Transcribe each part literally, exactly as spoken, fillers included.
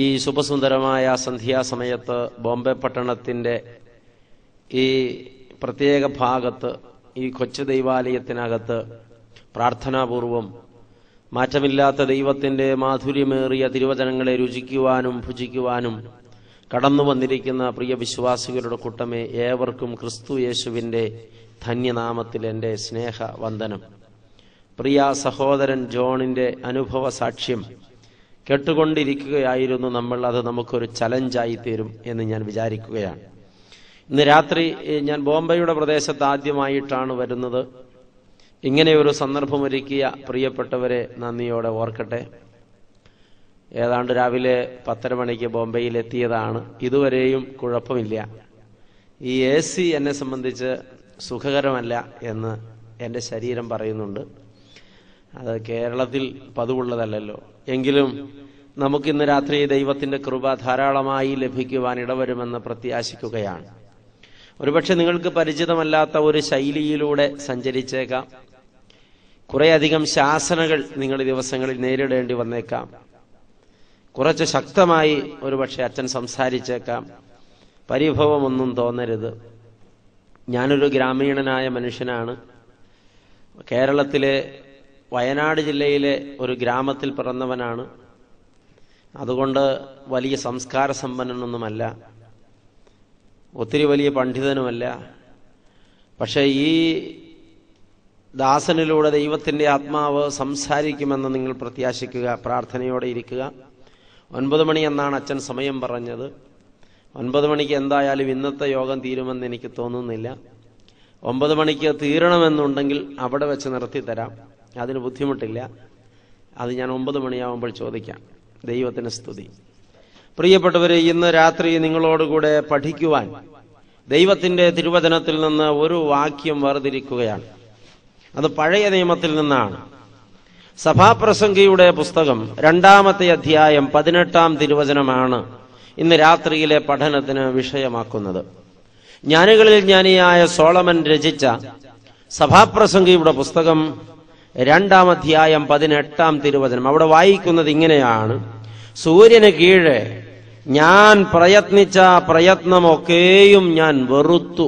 ഈ ശുഭസുന്ദരമായ സന്ധ്യാസമയത്ത് ബോംബെ പട്ടണത്തിൻ്റെ ഈ പ്രത്യേക ഭാഗത്ത്, ഈ കൊച്ചു ദൈവാലയത്തിനകത്ത് പ്രാർത്ഥനാപൂർവം മാറ്റമില്ലാത്ത ദൈവത്തിൻ്റെ മാധുര്യമേറിയ തിരുവചനങ്ങളെ രുചിക്കുവാനും ഭുജിക്കുവാനും കടന്നു വന്നിരിക്കുന്ന പ്രിയ വിശ്വാസികളുടെ കൂട്ടമേ, ഏവർക്കും ക്രിസ്തു യേശുവിൻ്റെ ധന്യനാമത്തിൽ എൻ്റെ സ്നേഹവന്ദനം. പ്രിയ സഹോദരൻ ജോണിൻ്റെ അനുഭവ സാക്ഷ്യം കേട്ടുകൊണ്ടിരിക്കുകയായിരുന്നു നമ്മൾ. അത് നമുക്കൊരു ചലഞ്ചായി തീരും എന്ന് ഞാൻ വിചാരിക്കുകയാണ്. ഇന്ന് രാത്രി ഞാൻ ബോംബെയുടെ പ്രദേശത്ത് ആദ്യമായിട്ടാണ് വരുന്നത്. ഇങ്ങനെ ഒരു സന്ദർഭമൊരുക്കിയ പ്രിയപ്പെട്ടവരെ നന്ദിയോടെ ഓർക്കട്ടെ. ഏതാണ്ട് രാവിലെ പത്തര മണിക്ക് ബോംബെയിൽ എത്തിയതാണ്. ഇതുവരെയും കുഴപ്പമില്ല. ഈ എ സി എന്നെ സംബന്ധിച്ച് സുഖകരമല്ല എന്ന് എൻ്റെ ശരീരം പറയുന്നുണ്ട്. അത് കേരളത്തിൽ പതിവുള്ളതല്ലല്ലോ. എങ്കിലും നമുക്കിന്ന് രാത്രി ദൈവത്തിൻ്റെ കൃപ ധാരാളമായി ലഭിക്കുവാൻ ഇടവരുമെന്ന് പ്രത്യാശിക്കുകയാണ്. ഒരുപക്ഷെ നിങ്ങൾക്ക് പരിചിതമല്ലാത്ത ഒരു ശൈലിയിലൂടെ സഞ്ചരിച്ചേക്കാം. കുറേയധികം ശാസനകൾ നിങ്ങൾ ഈ ദിവസങ്ങളിൽ നേരിടേണ്ടി വന്നേക്കാം. കുറച്ച് ശക്തമായി ഒരുപക്ഷെ അച്ഛൻ സംസാരിച്ചേക്കാം. പരിഭവമൊന്നും തോന്നരുത്. ഞാനൊരു ഗ്രാമീണനായ മനുഷ്യനാണ്. കേരളത്തിലെ വയനാട് ജില്ലയിലെ ഒരു ഗ്രാമത്തിൽ പിറന്നവനാണ്. അതുകൊണ്ട് വലിയ സംസ്കാര സമ്പന്നനൊന്നുമല്ല, ഒത്തിരി വലിയ പണ്ഡിതനുമല്ല. പക്ഷേ ഈ ദാസനിലൂടെ ദൈവത്തിൻ്റെ ആത്മാവ് സംസാരിക്കുമെന്ന് നിങ്ങൾ പ്രത്യാശിക്കുക, പ്രാർത്ഥനയോടെ ഇരിക്കുക. ഒൻപത് മണി എന്നാണ് അച്ഛൻ സമയം പറഞ്ഞത്. ഒൻപത് മണിക്ക് എന്തായാലും ഇന്നത്തെ യോഗം തീരുമെന്ന് എനിക്ക് തോന്നുന്നില്ല. ഒമ്പത് മണിക്ക് തീരണമെന്നുണ്ടെങ്കിൽ അവിടെ വെച്ച് നിർത്തിത്തരാം, അതിന് ബുദ്ധിമുട്ടില്ല. അത് ഞാൻ ഒമ്പത് മണിയാവുമ്പോൾ ചോദിക്കാം. ദൈവത്തിന് സ്തുതി. പ്രിയപ്പെട്ടവരെ, ഇന്ന് രാത്രി നിങ്ങളോടുകൂടെ പഠിക്കുവാൻ ദൈവത്തിൻ്റെ തിരുവചനത്തിൽ നിന്ന് ഒരു വാക്യം വേർതിരിക്കുകയാണ്. അത് പഴയ നിയമത്തിൽ നിന്നാണ്. സഭാപ്രസംഗിയുടെ പുസ്തകം രണ്ടാമത്തെ അധ്യായം പതിനെട്ടാം തിരുവചനമാണ് ഇന്ന് രാത്രിയിലെ പഠനത്തിന് വിഷയമാക്കുന്നത്. ജ്ഞാനികളിൽ ജ്ഞാനിയായ സോളമൻ രചിച്ച സഭാപ്രസംഗിയുടെ പുസ്തകം രണ്ടാം അധ്യായം പതിനെട്ടാം തിരുവചനം. അവിടെ വായിക്കുന്നത് ഇങ്ങനെയാണ്: സൂര്യന് കീഴെ ഞാൻ പ്രയത്നിച്ച പ്രയത്നമൊക്കെയും ഞാൻ വെറുത്തു.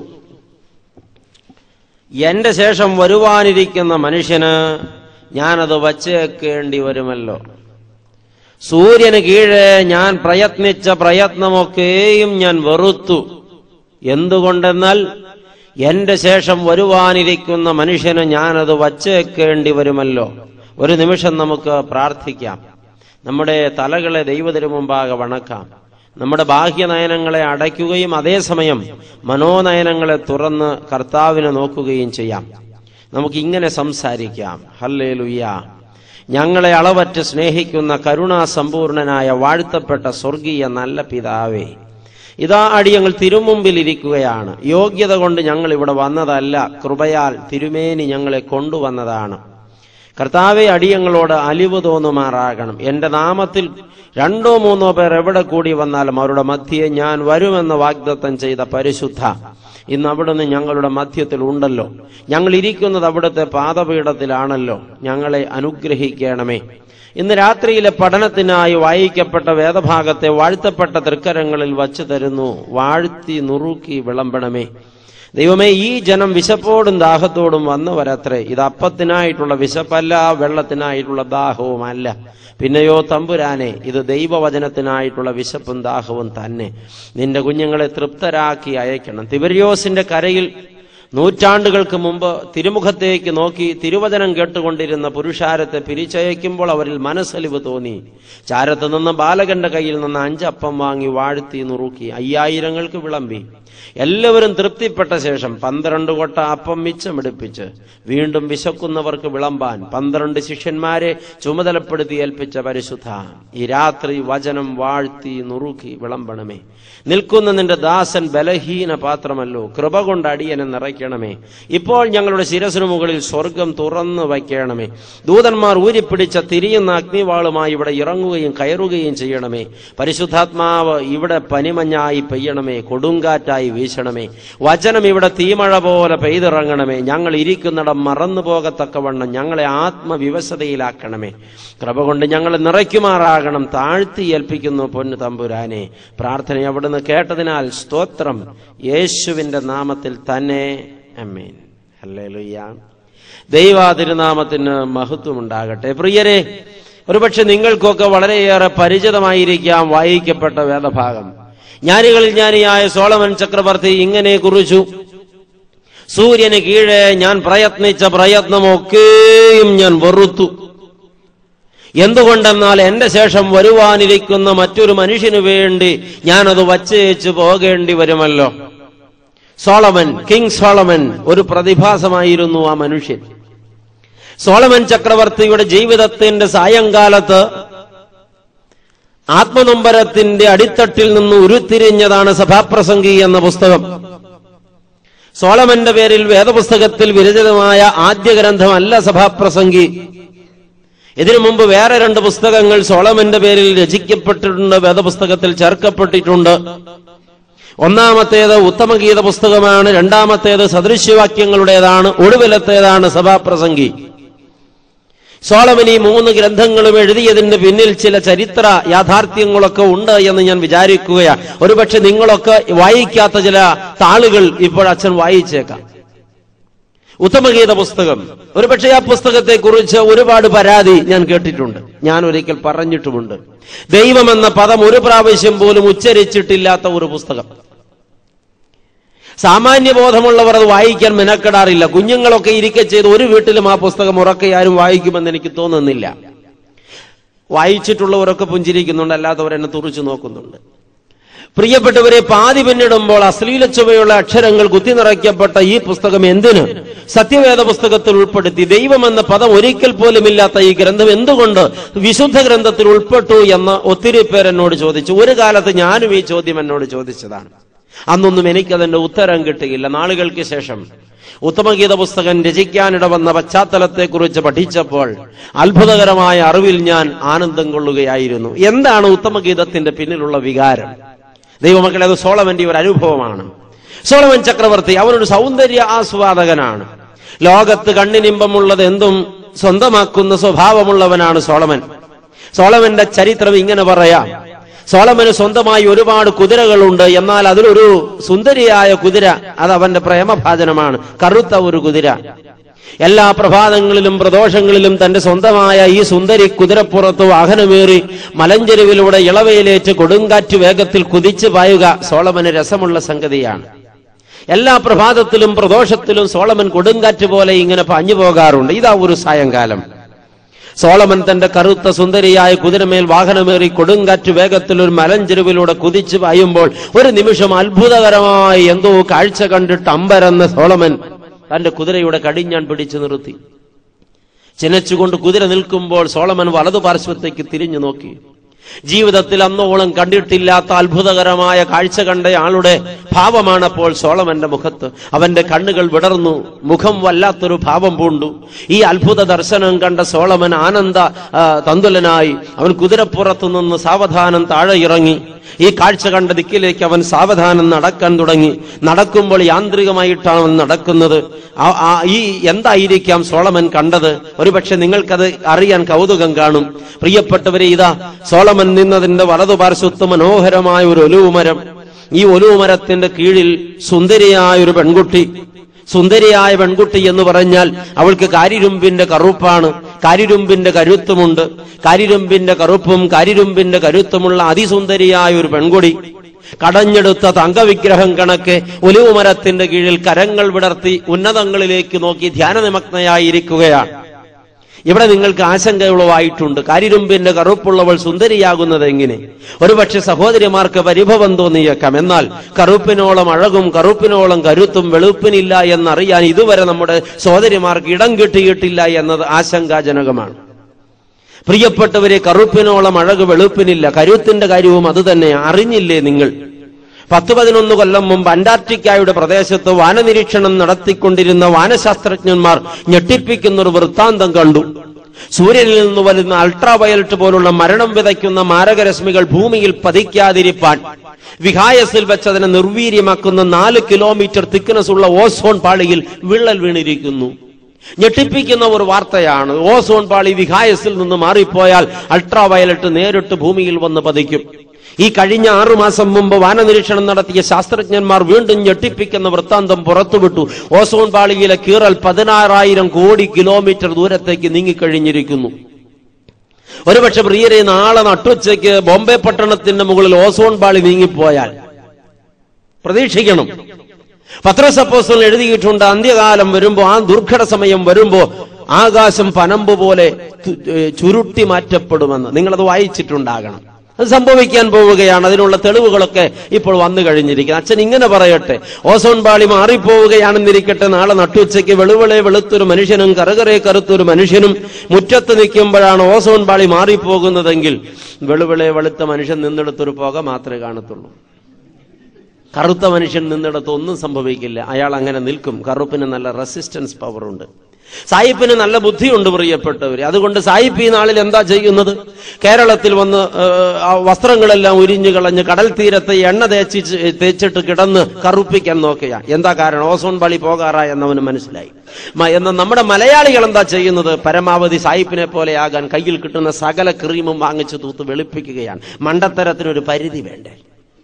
എന്റെ ശേഷം വരുവാനിരിക്കുന്ന മനുഷ്യന് ഞാനത് വച്ചേക്കേണ്ടി വരുമല്ലോ. സൂര്യന് കീഴെ ഞാൻ പ്രയത്നിച്ച പ്രയത്നമൊക്കെയും ഞാൻ വെറുത്തു. എന്തുകൊണ്ടെന്നാൽ എന്റെ ശേഷം വരുവാനിരിക്കുന്ന മനുഷ്യന് ഞാനത് വച്ചേക്കേണ്ടി വരുമല്ലോ. ഒരു നിമിഷം നമുക്ക് പ്രാർത്ഥിക്കാം. നമ്മുടെ തലകളെ ദൈവത്തിനു മുമ്പാകെ വണക്കാം. നമ്മുടെ ബാഹ്യനയനങ്ങളെ അടയ്ക്കുകയും അതേസമയം മനോനയനങ്ങളെ തുറന്ന് കർത്താവിനെ നോക്കുകയും ചെയ്യാം. നമുക്കിങ്ങനെ സംസാരിക്കാം. ഹല്ലേലൂയ. ഞങ്ങളെ അളവറ്റ് സ്നേഹിക്കുന്ന കരുണാസമ്പൂർണനായ വാഴ്ത്തപ്പെട്ട സ്വർഗീയ നല്ല പിതാവേ, ഇതാ അടിയങ്ങൾ തിരുമുമ്പിൽ ഇരിക്കുകയാണ്. യോഗ്യത കൊണ്ട് ഞങ്ങൾ ഇവിടെ വന്നതല്ല, കൃപയാൽ തിരുമേനി ഞങ്ങളെ കൊണ്ടുവന്നതാണ്. കർത്താവെ, അടിയങ്ങളോട് അലിവ് തോന്നുമാറാകണം. എൻ്റെ നാമത്തിൽ രണ്ടോ മൂന്നോ പേർ എവിടെ കൂടി വന്നാലും അവരുടെ മധ്യേ ഞാൻ വരുമെന്ന് വാഗ്ദത്തം ചെയ്ത പരിശുദ്ധ, ഇന്ന് അവിടുന്ന് ഞങ്ങളുടെ മധ്യത്തിൽ ഉണ്ടല്ലോ. ഞങ്ങൾ ഇരിക്കുന്നത് അവിടുത്തെ പാദപീഠത്തിലാണല്ലോ. ഞങ്ങളെ അനുഗ്രഹിക്കണമേ. ഇന്ന് രാത്രിയിലെ പഠനത്തിനായി വായിക്കപ്പെട്ട വേദഭാഗത്തെ വാഴ്ത്തപ്പെട്ട തൃക്കരങ്ങളിൽ വച്ചു തരുന്നു. വാഴ്ത്തി നുറുക്കി വിളമ്പണമേ. ദൈവമേ, ഈ ജനം വിശപ്പോടും ദാഹത്തോടും വന്നവരത്രേ. ഇത് അപ്പത്തിനായിട്ടുള്ള വിശപ്പല്ല, വെള്ളത്തിനായിട്ടുള്ള ദാഹവുമല്ല. പിന്നെയോ തമ്പുരാനെ, ഇത് ദൈവവചനത്തിനായിട്ടുള്ള വിശപ്പും ദാഹവും തന്നെ. നിന്റെ കുഞ്ഞുങ്ങളെ തൃപ്തരാക്കി അയക്കണം. തിബരിയോസിന്റെ കരയിൽ നൂറ്റാണ്ടുകൾക്ക് മുമ്പ് തിരുമുഖത്തേക്ക് നോക്കി തിരുവചനം കേട്ടുകൊണ്ടിരുന്ന പുരുഷാരത്തെ പിരിച്ചയക്കുമ്പോൾ അവരിൽ മനസ്സലിവ് തോന്നി. ചാരത്ത് നിന്ന് ബാലകന്റെ കയ്യിൽ നിന്ന് അഞ്ചപ്പം വാങ്ങി വാഴ്ത്തി നുറുക്കി അയ്യായിരങ്ങൾക്ക് വിളമ്പി. എല്ലാവരും തൃപ്തിപ്പെട്ട ശേഷം പന്ത്രണ്ട് കൊട്ട അപ്പം മിച്ചമെടുപ്പിച്ച് വീണ്ടും വിശക്കുന്നവർക്ക് വിളമ്പാൻ പന്ത്രണ്ട് ശിഷ്യന്മാരെ ചുമതലപ്പെടുത്തി ഏൽപ്പിച്ച പരിശുദ്ധ, ഈ രാത്രി വചനം വാഴ്ത്തി നുറുക്കി വിളമ്പണമേ. നിൽക്കുന്ന നിന്റെ ദാസൻ ബലഹീന പാത്രമല്ലോ. കൃപ കൊണ്ട് അടിയനെ നിറയ്ക്കണം. അടയ്ക്കണമേ. ഇപ്പോൾ ഞങ്ങളുടെ ശിരസിനു മുകളിൽ സ്വർഗം തുറന്നു വയ്ക്കണമേ. ദൂതന്മാർ ഊരിപ്പിടിച്ച തിരിയുന്ന അഗ്നിവാളുമായി ഇവിടെ ഇറങ്ങുകയും കയറുകയും ചെയ്യണമേ. പരിശുദ്ധാത്മാവ് ഇവിടെ പനിമഞ്ഞായി പെയ്യണമേ, കൊടുങ്കാറ്റായി വീശണമേ. വചനം ഇവിടെ തീമഴ പോലെ പെയ്തിറങ്ങണമേ. ഞങ്ങൾ ഇരിക്കുന്നിടം മറന്നു പോകത്തക്കവണ്ണം ഞങ്ങളെ ആത്മവിവശതയിലാക്കണമേ. കൃപ കൊണ്ട് ഞങ്ങളെ നിറയ്ക്കുമാറാകണം. താഴ്ത്തി ഏൽപ്പിക്കുന്നു പൊന്നു തമ്പുരാനെ. പ്രാർത്ഥന അവിടുന്ന് കേട്ടതിനാൽ സ്തോത്രം. യേശുവിന്റെ നാമത്തിൽ തന്നെ ആമേൻ. ഹല്ലേലൂയ. ദൈവതിരുനാമത്തിന് മഹത്വമുണ്ടാകട്ടെ. പ്രിയരെ, ഒരുപക്ഷെ നിങ്ങൾക്കൊക്കെ വളരെയേറെ പരിചിതമായിരിക്കാം വായിക്കപ്പെട്ട വേദഭാഗം. ജ്ഞാനികളിൽ ജ്ഞാനിയായ സോളമൻ ചക്രവർത്തി ഇങ്ങനെ കുറിച്ചു: സൂര്യന് കീഴെ ഞാൻ പ്രയത്നിച്ച പ്രയത്നമൊക്കെയും ഞാൻ വെറുത്തു. എന്തുകൊണ്ടെന്നാൽ എന്റെ ശേഷം വരുവാനിരിക്കുന്ന മറ്റൊരു മനുഷ്യനു വേണ്ടി ഞാനത് വച്ചേച്ചു പോകേണ്ടി വരുമല്ലോ. സോളമൻ, കിങ് സോളമൻ ഒരു പ്രതിഭാസമായിരുന്നു ആ മനുഷ്യൻ. സോളമൻ ചക്രവർത്തിയുടെ ജീവിതത്തിന്റെ സായങ്കാലത്ത് ആത്മനൊമ്പരത്തിന്റെ അടിത്തട്ടിൽ നിന്ന് ഉരുത്തിരിഞ്ഞതാണ് സഭാപ്രസംഗി എന്ന പുസ്തകം. സോളമന്റെ പേരിൽ വേദപുസ്തകത്തിൽ വിരചിതമായ ആദ്യ ഗ്രന്ഥമല്ല സഭാപ്രസംഗി. ഇതിനു മുമ്പ് വേറെ രണ്ട് പുസ്തകങ്ങൾ സോളമന്റെ പേരിൽ രചിക്കപ്പെട്ടിട്ടുണ്ട്, വേദപുസ്തകത്തിൽ ചേർക്കപ്പെട്ടിട്ടുണ്ട്. ഒന്നാമത്തേത് ഉത്തമഗീത പുസ്തകമാണ്, രണ്ടാമത്തേത് സദൃശ്യവാക്യങ്ങളുടേതാണ്, ഒടുവിലത്തേതാണ് സഭാപ്രസംഗി. സോളമൻ ഈ മൂന്ന് ഗ്രന്ഥങ്ങളും എഴുതിയതിന്റെ പിന്നിൽ ചില ചരിത്ര യാഥാർത്ഥ്യങ്ങളൊക്കെ ഉണ്ട് എന്ന് ഞാൻ വിചാരിക്കുകയാണ്. ഒരുപക്ഷെ നിങ്ങളൊക്കെ വായിക്കാത്ത ചില താളുകൾ ഇപ്പോൾ അച്ഛൻ വായിച്ചേക്കാം. ഉത്തമഗീത പുസ്തകം, ഒരുപക്ഷെ ആ പുസ്തകത്തെ കുറിച്ച് ഒരുപാട് പരാതി ഞാൻ കേട്ടിട്ടുണ്ട്, ഞാൻ ഒരിക്കൽ പറഞ്ഞിട്ടുമുണ്ട്. ദൈവമെന്ന പദം ഒരു പ്രാവശ്യം പോലും ഉച്ചരിച്ചിട്ടില്ലാത്ത ഒരു പുസ്തകം. സാമാന്യബോധമുള്ളവർ അത് വായിക്കാൻ മെനക്കെടാറില്ല. കുഞ്ഞുങ്ങളൊക്കെ ഇരിക്കെ ചെയ്ത് ഒരു വീട്ടിലും ആ പുസ്തകം ഉറക്കെ ആരും വായിക്കുമെന്ന് എനിക്ക് തോന്നുന്നില്ല. വായിച്ചിട്ടുള്ളവരൊക്കെ പുഞ്ചിരിക്കുന്നുണ്ട്, അല്ലാത്തവരെന്നെ തുറിച്ചു നോക്കുന്നുണ്ട്. പ്രിയപ്പെട്ടവരെ, പാതി പിന്നിടുമ്പോൾ അശ്ലീല ചുവയുള്ള അക്ഷരങ്ങൾ കുത്തി നിറയ്ക്കപ്പെട്ട ഈ പുസ്തകം എന്തിന് സത്യവേദ പുസ്തകത്തിൽ ഉൾപ്പെടുത്തി? ദൈവമെന്ന പദം ഒരിക്കൽ പോലും ഇല്ലാത്ത ഈ ഗ്രന്ഥം എന്തുകൊണ്ട് വിശുദ്ധ ഗ്രന്ഥത്തിൽ ഉൾപ്പെട്ടു എന്ന് ഒത്തിരി പേർ എന്നോട് ചോദിച്ചു. ഒരു കാലത്ത് ഞാനും ഈ ചോദ്യം എന്നോട് ചോദിച്ചതാണ്. അന്നൊന്നും എനിക്കതിന്റെ ഉത്തരം കിട്ടുകയില്ല. നാളുകൾക്ക് ശേഷം ഉത്തമഗീത പുസ്തകം രചിക്കാനിട വന്ന പശ്ചാത്തലത്തെക്കുറിച്ച് പഠിച്ചപ്പോൾ അത്ഭുതകരമായ അറിവിൽ ഞാൻ ആനന്ദം കൊള്ളുകയായിരുന്നു. എന്താണ് ഉത്തമഗീതത്തിന്റെ പിന്നിലുള്ള വികാരം? ദൈവമക്കളെ, അത് സോളമന്റെ ഒരു അനുഭവമാണ്. സോളമൻ ചക്രവർത്തി അവനൊരു സൗന്ദര്യ ആസ്വാദകനാണ്. ലോകത്ത് കണ്ണിനിമ്പമുള്ളത് എന്തും സ്വന്തമാക്കുന്ന സ്വഭാവമുള്ളവനാണ് സോളമൻ. സോളമന്റെ ചരിത്രം ഇങ്ങനെ പറയാം. സോളമന് സ്വന്തമായി ഒരുപാട് കുതിരകളുണ്ട്. എന്നാൽ അതിലൊരു സുന്ദരിയായ കുതിര, അത് അവന്റെ പ്രേമഭാജനമാണ്, കറുത്ത ഒരു കുതിര. എല്ലാ പ്രഭാതങ്ങളിലും പ്രദോഷങ്ങളിലും തന്റെ സ്വന്തമായ ഈ സുന്ദരി കുതിരപ്പുറത്ത് വാഹനമേറി മലഞ്ചെരുവിലൂടെ ഇളവയിലേറ്റ് കൊടുങ്കാറ്റ് വേഗത്തിൽ കുതിച്ചു പായുക സോളമന് രസമുള്ള സംഗതിയാണ്. എല്ലാ പ്രഭാതത്തിലും പ്രദോഷത്തിലും സോളമൻ കൊടുങ്കാറ്റ് പോലെ ഇങ്ങനെ പാഞ്ഞു പോകാറുണ്ട്. ഇതാ ഒരു സായങ്കാലം സോളമൻ തന്റെ കറുത്ത സുന്ദരിയായ കുതിരമേൽ വാഹനമേറി കൊടുങ്കാറ്റ് വേഗത്തിൽ ഒരു മലഞ്ചെരുവിലൂടെ കുതിച്ചു പായുമ്പോൾ ഒരു നിമിഷം അത്ഭുതകരമായി എന്തോ കാഴ്ച കണ്ടിട്ട് അമ്പരന്ന് സോളമൻ തന്റെ കുതിരയുടെ കടിഞ്ഞാൺ പിടിച്ചു നിർത്തി. ചിനച്ചുകൊണ്ട് കുതിര നിൽക്കുമ്പോൾ സോളമൻ വലതുപാർശ്വത്തേക്ക് തിരിഞ്ഞു നോക്കി. ജീവിതത്തിൽ അന്നോളം കണ്ടിട്ടില്ലാത്ത അത്ഭുതകരമായ കാഴ്ച കണ്ട ആളുടെ ഭാവമാണ് അപ്പോൾ സോളമന്റെ മുഖത്ത്. അവന്റെ കണ്ണുകൾ വിടർന്നു, മുഖം വല്ലാത്തൊരു ഭാവം പൂണ്ടു. ഈ അത്ഭുത ദർശനം കണ്ട സോളമൻ ആനന്ദ തന്തുലനായി അവൻ കുതിരപ്പുറത്തു നിന്ന് സാവധാനം താഴെ ഇറങ്ങി. ഈ കാഴ്ച കണ്ട ദിക്കിലേക്ക് അവൻ സാവധാനം നടക്കാൻ തുടങ്ങി. നടക്കുമ്പോൾ യാന്ത്രികമായിട്ടാണ് അവൻ നടക്കുന്നത്. ഈ എന്തായിരിക്കാം സോളമൻ കണ്ടത്? ഒരുപക്ഷെ നിങ്ങൾക്കത് അറിയാൻ കൗതുകം കാണും. പ്രിയപ്പെട്ടവരെ, ഇതാ സോളമൻ നിന്നതിന്റെ വലതുപാർശ്വത്ത് മനോഹരമായ ഒരു ഒലിവുമരം. ഈ ഒലിവുമരത്തിന്റെ കീഴിൽ സുന്ദരിയായ ഒരു പെൺകുട്ടി. സുന്ദരിയായ പെൺകുട്ടി എന്ന് പറഞ്ഞാൽ അവൾക്ക് കാരിരുമ്പിന്റെ കറുപ്പാണ്, കാരിരുമ്പിന്റെ കരുത്തുമുണ്ട്. കാരിരുമ്പിന്റെ കറുപ്പും കാരിരുമ്പിന്റെ കരുത്തുമുള്ള അതിസുന്ദരിയായ ഒരു പെൺകുടി കടഞ്ഞെടുത്ത തങ്കവിഗ്രഹം കണക്കെ ഒലിവുമരത്തിന്റെ കീഴിൽ കരങ്ങൾ വിടർത്തി ഉന്നതങ്ങളിലേക്ക് നോക്കി ധ്യാനനിമഗ്നയായിരിക്കുകയാണ്. ഇവിടെ നിങ്ങൾക്ക് ആശങ്കയുള്ളവായിട്ടുണ്ട്. കാരിരുമ്പിന്റെ കറുപ്പുള്ളവൾ സുന്ദരിയാകുന്നത് എങ്ങനെ? ഒരുപക്ഷെ സഹോദരിമാർക്ക് പരിഭവം തോന്നിയേക്കാം. എന്നാൽ കറുപ്പിനോളം അഴകും കറുപ്പിനോളം കരുത്തും വെളുപ്പിനില്ല എന്നറിയാൻ ഇതുവരെ നമ്മുടെ സഹോദരിമാർക്ക് ഇടം കിട്ടിയിട്ടില്ല എന്നത് ആശങ്കാജനകമാണ്. പ്രിയപ്പെട്ടവരെ, കറുപ്പിനോളം അഴക് വെളുപ്പിനില്ല. കരുത്തിന്റെ കാര്യവും അത് തന്നെ. അറിഞ്ഞില്ലേ നിങ്ങൾ? പത്ത് പതിനൊന്ന് കൊല്ലം മുമ്പ് അന്റാർട്ടിക്കയുടെ പ്രദേശത്ത് വാനനിരീക്ഷണം നടത്തിക്കൊണ്ടിരുന്ന വാനശാസ്ത്രജ്ഞന്മാർ ഞെട്ടിപ്പിക്കുന്ന ഒരു വൃത്താന്തം കണ്ടു. സൂര്യനിൽ നിന്ന് വരുന്ന അൾട്രാവയലറ്റ് പോലുള്ള മരണം വിതയ്ക്കുന്ന മാരകരശ്മികൾ ഭൂമിയിൽ പതിക്കാതിരിപ്പാൻ വിഹായസിൽ വെച്ച് അതിനെ നിർവീര്യമാക്കുന്ന നാല് കിലോമീറ്റർ തിക്നെസ് ഉള്ള ഓസോൺ പാളിയിൽ വിള്ളൽ വീണിരിക്കുന്നു. ഞെട്ടിപ്പിക്കുന്ന ഒരു വാർത്തയാണ്. ഓസോൺ പാളി വിഹായസിൽ നിന്ന് മാറിപ്പോയാൽ അൾട്രാവയലറ്റ് നേരിട്ട് ഭൂമിയിൽ വന്ന് പതിക്കും. ഈ കഴിഞ്ഞ ആറുമാസം മുമ്പ് വാനനിരീക്ഷണം നടത്തിയ ശാസ്ത്രജ്ഞന്മാർ വീണ്ടും ഞെട്ടിപ്പിക്കുന്ന വൃത്താന്തം പുറത്തുവിട്ടു. ഓസോൺ പാളിയിലെ കീറൽ പതിനാറായിരം കോടി കിലോമീറ്റർ ദൂരത്തേക്ക് നീങ്ങിക്കഴിഞ്ഞിരിക്കുന്നു. ഒരുപക്ഷെ പ്രിയരെ, നാളെ നട്ടുച്ചയ്ക്ക് ബോംബെ പട്ടണത്തിന്റെ മുകളിൽ ഓസോൺ പാളി നീങ്ങിപ്പോയാൽ പ്രതീക്ഷിക്കണം. പത്രോസ് അപ്പോസ്തലൻ എഴുതിയിട്ടുണ്ട്, അന്ത്യകാലം വരുമ്പോ, ആ ദുർഘട സമയം വരുമ്പോ ആകാശം പനമ്പ് പോലെ ചുരുട്ടി മാറ്റപ്പെടുമെന്ന്. നിങ്ങളത് വായിച്ചിട്ടുണ്ടാകണം. അത് സംഭവിക്കാൻ പോവുകയാണ്. അതിനുള്ള തെളിവുകളൊക്കെ ഇപ്പോൾ വന്നു കഴിഞ്ഞിരിക്കുന്നു. അച്ഛൻ ഇങ്ങനെ പറയട്ടെ, ഓസോൺ പാളി മാറിപ്പോവുകയാണെന്നിരിക്കട്ടെ, നാളെ നട്ടുച്ചയ്ക്ക് വെളുവളെ വെളുത്തൊരു മനുഷ്യനും കറുകറെ കറുത്തൊരു മനുഷ്യനും മുറ്റത്ത് നിൽക്കുമ്പോഴാണ് ഓസോൺ പാളി മാറിപ്പോകുന്നതെങ്കിൽ വെളുവളെ വെളുത്ത മനുഷ്യൻ നിന്നെടുത്തൊരു പുക മാത്രമേ കാണത്തുള്ളൂ. കറുത്ത മനുഷ്യൻ നിന്നിടത്ത് ഒന്നും സംഭവിക്കില്ല. അയാൾ അങ്ങനെ നിൽക്കും. കറുപ്പിന് നല്ല റെസിസ്റ്റൻസ് പവർ ഉണ്ട്. സായിപ്പിന് നല്ല ബുദ്ധിയുണ്ട് പ്രിയപ്പെട്ടവര്. അതുകൊണ്ട് സായിപ്പ് ഈ നാളിൽ എന്താ ചെയ്യുന്നത്? കേരളത്തിൽ വന്ന് വസ്ത്രങ്ങളെല്ലാം ഉരിഞ്ഞു കളഞ്ഞ് കടൽ തീരത്ത് എണ്ണ തേച്ച് തേച്ചിട്ട് കിടന്ന് കറുപ്പിക്കാൻ നോക്കുക. എന്താ കാരണം? ഓസോൺ പാളി പോകാറാ എന്നവന് മനസ്സിലായി. എന്നാൽ നമ്മുടെ മലയാളികൾ എന്താ ചെയ്യുന്നത്? പരമാവധി സായിപ്പിനെ പോലെയാകാൻ കയ്യിൽ കിട്ടുന്ന സകല ക്രീമും വാങ്ങിച്ചു തൂത്ത് വെളുപ്പിക്കുകയാണ്. മണ്ടത്തരത്തിനൊരു പരിധി വേണ്ടേ?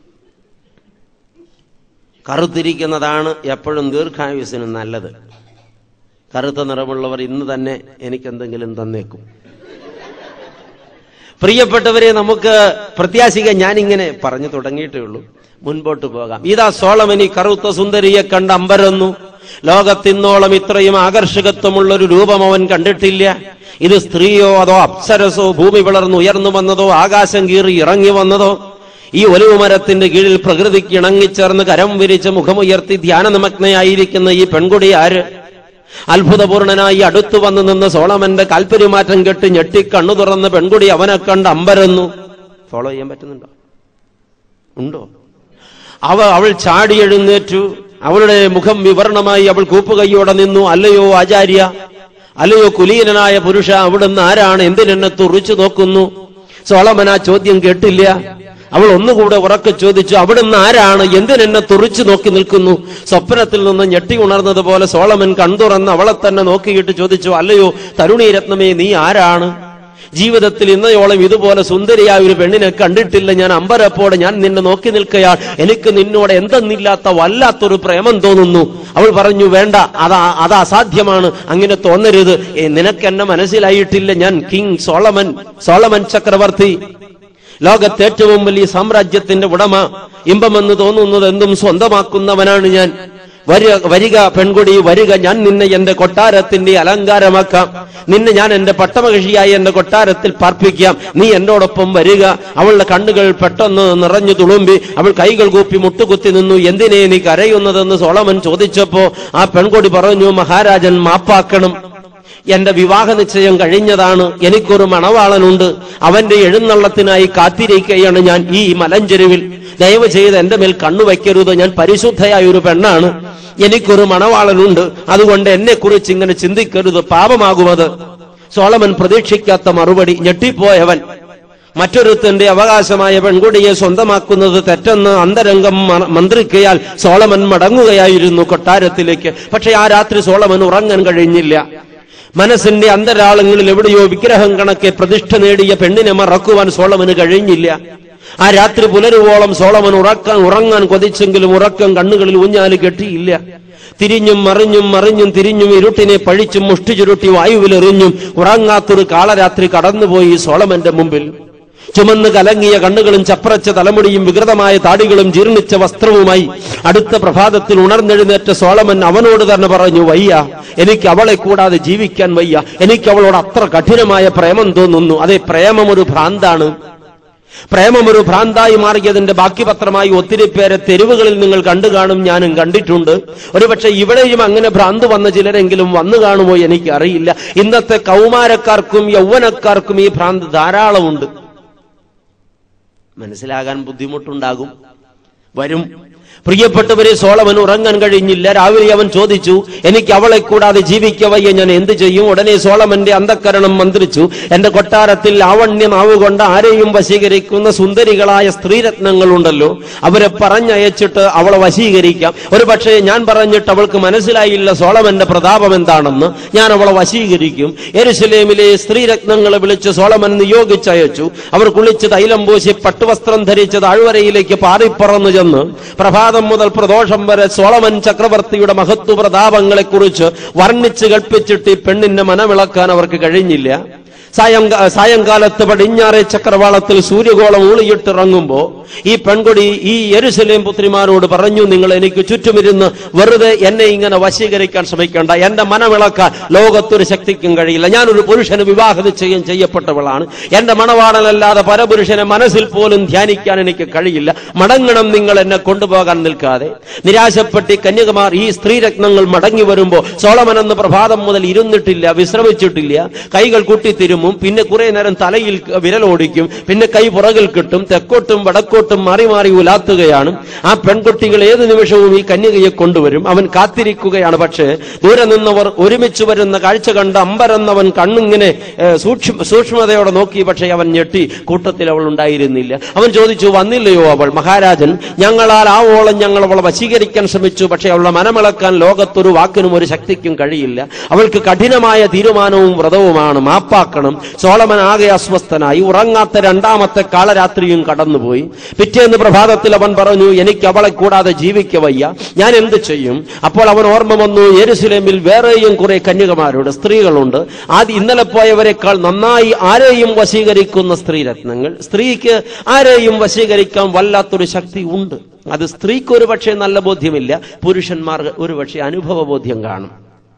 കറുത്തിരിക്കുന്നതാണ് എപ്പോഴും ദീർഘായുസിന് നല്ലത്. കറുത്ത നിറമുള്ളവർ ഇന്ന് തന്നെ എനിക്കെന്തെങ്കിലും തന്നേക്കും. പ്രിയപ്പെട്ടവരെ, നമുക്ക് പ്രത്യാശിക ഞാനിങ്ങനെ പറഞ്ഞു തുടങ്ങിയിട്ടേ ഉള്ളൂ. മുൻപോട്ട് പോകാം. ഇതാ സോളമനി കറുത്ത സുന്ദരിയെ കണ്ട് അമ്പരന്നു. ലോകത്തിന്നോളം ഇത്രയും ആകർഷകത്വമുള്ളൊരു രൂപം അവൻ കണ്ടിട്ടില്ല. ഇത് സ്ത്രീയോ അതോ അപ്സരസോ, ഭൂമി പിളർന്ന് ഉയർന്നു വന്നതോ ആകാശം കീറി ഇറങ്ങി വന്നതോ? ഈ ഒലിവ് മരത്തിന്റെ കീഴിൽ പ്രകൃതിക്ക് ഇണങ്ങിച്ചേർന്ന് കരം വിരിച്ച് മുഖമുയർത്തി ധ്യാനനിമഗ്നയായിരിക്കുന്ന ഈ പെൺകുടി ആര്? അത്ഭുതപൂർണനായി അടുത്തു വന്നു നിന്ന് സോളമന്റെ കാൽപര്യമാറ്റം കെട്ട് ഞെട്ടി കണ്ണു തുറന്ന പെൺകുടി അവനെ കണ്ട് അമ്പരന്നു. ഫോളോ ചെയ്യാൻ പറ്റുന്നുണ്ടോ? ഉണ്ടോ? അവ അവൾ ചാടി എഴുന്നേറ്റു. അവളുടെ മുഖം വിവരണമായി അവൾ കൂപ്പുകൈയോടെ നിന്നു. അല്ലയോ ആചാര്യ, അല്ലയോ കുലീനനായ പുരുഷ, അവിടുന്ന് ആരാണ്? എന്തിനെന്നെ തുറിച്ചു നോക്കുന്നു? സോളമൻ ആ ചോദ്യം കേട്ടില്ല. അവൾ ഒന്നുകൂടെ ഉറക്കെ ചോദിച്ചു, അവിടുന്ന് ആരാണ്? എന്തിനെന്നെ തുറിച്ചു നോക്കി നിൽക്കുന്നു? സ്വപ്നത്തിൽ നിന്ന് ഞെട്ടി ഉണർന്നതുപോലെ സോളമൻ കൺതുറന്ന് അവളെ തന്നെ നോക്കിയിട്ട് ചോദിച്ചു, അല്ലയോ തരുണീരത്നമേ, നീ ആരാണ്? ജീവിതത്തിൽ ഇന്നയോളം ഇതുപോലെ സുന്ദരിയായ ഒരു പെണ്ണിനെ കണ്ടിട്ടില്ല. ഞാൻ അമ്പരപ്പോടെ ഞാൻ നിന്നെ നോക്കി നിൽക്കയാൾ. എനിക്ക് നിന്നോട് എന്തെന്നില്ലാത്ത വല്ലാത്തൊരു പ്രേമം തോന്നുന്നു. അവൾ പറഞ്ഞു, വേണ്ട, അതാ അത് അസാധ്യമാണ്. അങ്ങനെ തോന്നരുത്. നിനക്കെന്നെ മനസ്സിലായിട്ടില്ല. ഞാൻ കിങ് സോളമൻ, സോളമൻ ചക്രവർത്തി, ലോകത്തെ ഏറ്റവും വലിയ സാമ്രാജ്യത്തിന്റെ ഉടമ. ഇമ്പമെന്ന് തോന്നുന്നത് എന്തും സ്വന്തമാക്കുന്നവനാണ് ഞാൻ. വരിക വരിക പെൺകുടി വരിക, ഞാൻ നിന്നെ എന്റെ കൊട്ടാരത്തിന്റെ അലങ്കാരമാക്കാം. നിന്നെ ഞാൻ എന്റെ പട്ടമഹിഷിയായി എന്റെ കൊട്ടാരത്തിൽ പാർപ്പിക്കാം. നീ എന്നോടൊപ്പം വരിക. അവളുടെ കണ്ണുകൾ പെട്ടെന്ന് നിറഞ്ഞു തുളുമ്പി. അവൾ കൈകൾ കൂപ്പി മുട്ടുകുത്തി നിന്നു. എന്തിനെ നീ കരയുന്നതെന്ന് സോളമൻ ചോദിച്ചപ്പോ ആ പെൺകുടി പറഞ്ഞു, മഹാരാജൻ മാപ്പാക്കണം. എന്റെ വിവാഹ നിശ്ചയം കഴിഞ്ഞതാണ്. എനിക്കൊരു മണവാളനുണ്ട്. അവന്റെ എഴുന്നള്ളത്തിനായി കാത്തിരിക്കുകയാണ് ഞാൻ ഈ മലഞ്ചെരുവിൽ. ദയവ് ചെയ്ത് എന്റെ മേൽ കണ്ണുവയ്ക്കരുത്. ഞാൻ പരിശുദ്ധയായ ഒരു പെണ്ണാണ്. എനിക്കൊരു മണവാളനുണ്ട്. അതുകൊണ്ട് എന്നെ കുറിച്ച് ഇങ്ങനെ ചിന്തിക്കരുത്, പാപമാകുമത്. സോളമൻ പ്രതീക്ഷിക്കാത്ത മറുപടി. ഞെട്ടിപ്പോയവൻ മറ്റൊരുത്തന്റെ അവകാശമായ പെൺകുടിയെ സ്വന്തമാക്കുന്നത് തെറ്റെന്ന് അന്തരംഗം മന്ത്രിക്കയാൽ സോളമൻ മടങ്ങുകയായിരുന്നു കൊട്ടാരത്തിലേക്ക്. പക്ഷെ ആ രാത്രി സോളമൻ ഉറങ്ങാൻ കഴിഞ്ഞില്ല. മനസ്സിന്റെ അന്തരാളങ്ങളിൽ എവിടെയോ വിഗ്രഹം കണക്കെ പ്രതിഷ്ഠ നേടിയ പെണ്ണിനെ മറക്കുവാൻ സോളമന് കഴിഞ്ഞില്ല. ആ രാത്രി പുലരുവോളം സോളമൻ ഉറക്കാൻ ഉറങ്ങാൻ കൊതിച്ചെങ്കിലും ഉറക്കം കണ്ണുകളിൽ ഊഞ്ഞാല് കെട്ടിയില്ല. തിരിഞ്ഞും മറിഞ്ഞും മറിഞ്ഞും തിരിഞ്ഞും ഇരുട്ടിനെ പഴിച്ചും മുഷ്ടി ചുരുട്ടി വായുവിലെറിഞ്ഞും ഉറങ്ങാത്തൊരു കാളരാത്രി കടന്നുപോയി സോളമന്റെ മുമ്പിൽ. ചുമന്ന് കലങ്ങിയ കണ്ണുകളും ചപ്രച്ച തലമുടിയും വികൃതമായ താടികളും ജീർണിച്ച വസ്ത്രവുമായി അടുത്ത പ്രഭാതത്തിൽ ഉണർന്നെഴുന്നേറ്റ സോളമൻ അവനോട് തന്നെ പറഞ്ഞു, വയ്യ, എനിക്ക് അവളെ കൂടാതെ ജീവിക്കാൻ വയ്യ. എനിക്ക് അവളോട് അത്ര കഠിനമായ പ്രേമം തോന്നുന്നു. അതെ, പ്രേമം ഒരു ഭ്രാന്താണ്. പ്രേമം ഒരു ഭ്രാന്തായി മാറിയതിന്റെ ബാക്കി പത്രമായി ഒത്തിരി പേരെ തെരുവുകളിൽ നിങ്ങൾ കണ്ടു കാണും. ഞാനും കണ്ടിട്ടുണ്ട്. ഒരുപക്ഷെ ഇവിടെയും അങ്ങനെ ഭ്രാന്ത് വന്ന ചിലരെങ്കിലും വന്നു കാണുമോ എനിക്ക് അറിയില്ല. ഇന്നത്തെ കൗമാരക്കാർക്കും യൗവനക്കാർക്കും ഈ ഭ്രാന്ത് ധാരാളമുണ്ട്. മനസ്സിലാകാൻ ബുദ്ധിമുട്ടുണ്ടാകും. വരും. പ്രിയപ്പെട്ടവരെ, സോളമൻ ഉറങ്ങാൻ കഴിഞ്ഞില്ല. രാവിലെ അവൻ ചോദിച്ചു, എനിക്ക് അവളെ കൂടാതെ ജീവിക്കവയ്യ, ഞാൻ എന്ത് ചെയ്യും? ഉടനെ സോളമന്റെ അന്ധക്കരണം മന്ത്രിച്ചു, എന്റെ കൊട്ടാരത്തിൽ ലാവണ്യമാവുകൊണ്ട് ആരെയും വശീകരിക്കുന്ന സുന്ദരികളായ സ്ത്രീരത്നങ്ങളുണ്ടല്ലോ, അവരെ പറഞ്ഞയച്ചിട്ട് അവളെ വശീകരിക്കാം. ഒരു പക്ഷേ ഞാൻ പറഞ്ഞിട്ട് അവൾക്ക് മനസ്സിലായില്ല സോളമന്റെ പ്രതാപം എന്താണെന്ന്, ഞാൻ അവളെ വശീകരിക്കും. യെരുശലേമിലെ സ്ത്രീരത്നങ്ങളെ വിളിച്ച് സോളമൻ നിയോഗിച്ചയച്ചു. അവർ കുളിച്ച് തൈലം പൂശി പട്ടുവസ്ത്രം ധരിച്ച് താഴ്വരയിലേക്ക് പാറിപ്പറന്നു ചെന്ന് പ്രഭാ മുതൽ പ്രദോഷം വരെ സോളമൻ ചക്രവർത്തിയുടെ മഹത്വ പ്രതാപങ്ങളെ കുറിച്ച് വർണ്ണിച്ച് കൽപ്പിച്ചിട്ട് ഈ പെണ്ണിന്റെ മനമിളക്കാൻ അവർക്ക് കഴിഞ്ഞില്ല. സായങ്കാ സായങ്കാലത്ത് പടിഞ്ഞാറേ ചക്രവാളത്തിൽ സൂര്യഗോളം ഊളിയിട്ടിറങ്ങുമ്പോ ഈ പെൺകുടി ഈ യെരുശലേം പുത്രിമാരോട് പറഞ്ഞു, നിങ്ങൾ എനിക്ക് ചുറ്റുമിരുന്ന് വെറുതെ എന്നെ ഇങ്ങനെ വശീകരിക്കാൻ ശ്രമിക്കേണ്ട. എന്റെ മനമിളക്കാൻ ലോകത്തൊരു ശക്തിക്കും കഴിയില്ല. ഞാനൊരു പുരുഷന് വിവാഹ നിശ്ചയം ചെയ്യപ്പെട്ടവളാണ്. എന്റെ മണവാളനല്ലാതെ പരപുരുഷനെ മനസ്സിൽ പോലും ധ്യാനിക്കാൻ എനിക്ക് കഴിയില്ല. മടങ്ങണം, നിങ്ങൾ എന്നെ കൊണ്ടുപോകാൻ നിൽക്കാതെ. നിരാശപ്പെട്ടി കന്യകുമാർ ഈ സ്ത്രീരത്നങ്ങൾ മടങ്ങി വരുമ്പോ സോളമൻ എന്ന പ്രഭാതം മുതൽ ഇരുന്നിട്ടില്ല, വിശ്രമിച്ചിട്ടില്ല. കൈകൾ കുട്ടിത്തിരും, പിന്നെ കുറെ നേരം തലയിൽ വിരലോടിക്കും, പിന്നെ കൈ പുറകിൽ കിട്ടും, തെക്കോട്ടും വടക്കോട്ടും മാറി മാറി ഉലാത്തുകയാണ്. ആ പെൺകുട്ടികൾ ഏത് നിമിഷവും ഈ കന്യകയെ കൊണ്ടുവരും. അവൻ കാത്തിരിക്കുകയാണ്. പക്ഷേ ദൂരെ നിന്നവർ ഒരുമിച്ച് വരുന്ന കാഴ്ച കണ്ട് അമ്പരന്നവൻ കണ്ണിങ്ങനെ സൂക്ഷ്മ സൂക്ഷ്മതയോടെ നോക്കി. പക്ഷേ അവൻ ഞെട്ടി, കൂട്ടത്തിൽ അവൾ ഉണ്ടായിരുന്നില്ല. അവൻ ചോദിച്ചു, വന്നില്ലയോ അവൾ? മഹാരാജൻ, ഞങ്ങളാൽ ആവോളം ഞങ്ങൾ അവളെ വശീകരിക്കാൻ ശ്രമിച്ചു, പക്ഷേ അവളുടെ മനമിളക്കാൻ ലോകത്തൊരു വാക്കിനും ഒരു ശക്തിക്കും കഴിയില്ല. അവൾക്ക് കഠിനമായ തീരുമാനവും വ്രതവുമാണ്, മാപ്പാക്കണം. സോളമൻ ആകെ അസ്വസ്ഥനായി. ഉറങ്ങാത്ത രണ്ടാമത്തെ കാളരാത്രിയും കടന്നുപോയി. പിറ്റേന്ന് പ്രഭാതത്തിൽ അവൻ പറഞ്ഞു, എനിക്ക് അവളെ കൂടാതെ ജീവിക്കവയ്യ, ഞാൻ എന്ത് ചെയ്യും? അപ്പോൾ അവൻ ഓർമ്മ വന്നു, യെരുശലേമിൽ വേറെയും കുറെ കന്യകമാരുടെ സ്ത്രീകളുണ്ട്. ആദ്യം ഇന്നലെ പോയവരെക്കാൾ നന്നായി ആരെയും വശീകരിക്കുന്ന സ്ത്രീരത്നങ്ങൾ. സ്ത്രീക്ക് ആരെയും വശീകരിക്കാൻ വല്ലാത്തൊരു ശക്തി ഉണ്ട്. അത് സ്ത്രീക്ക് ഒരു പക്ഷേ നല്ല ബോധ്യമില്ല, പുരുഷന്മാർ ഒരു പക്ഷേ അനുഭവ ബോധ്യം കാണും.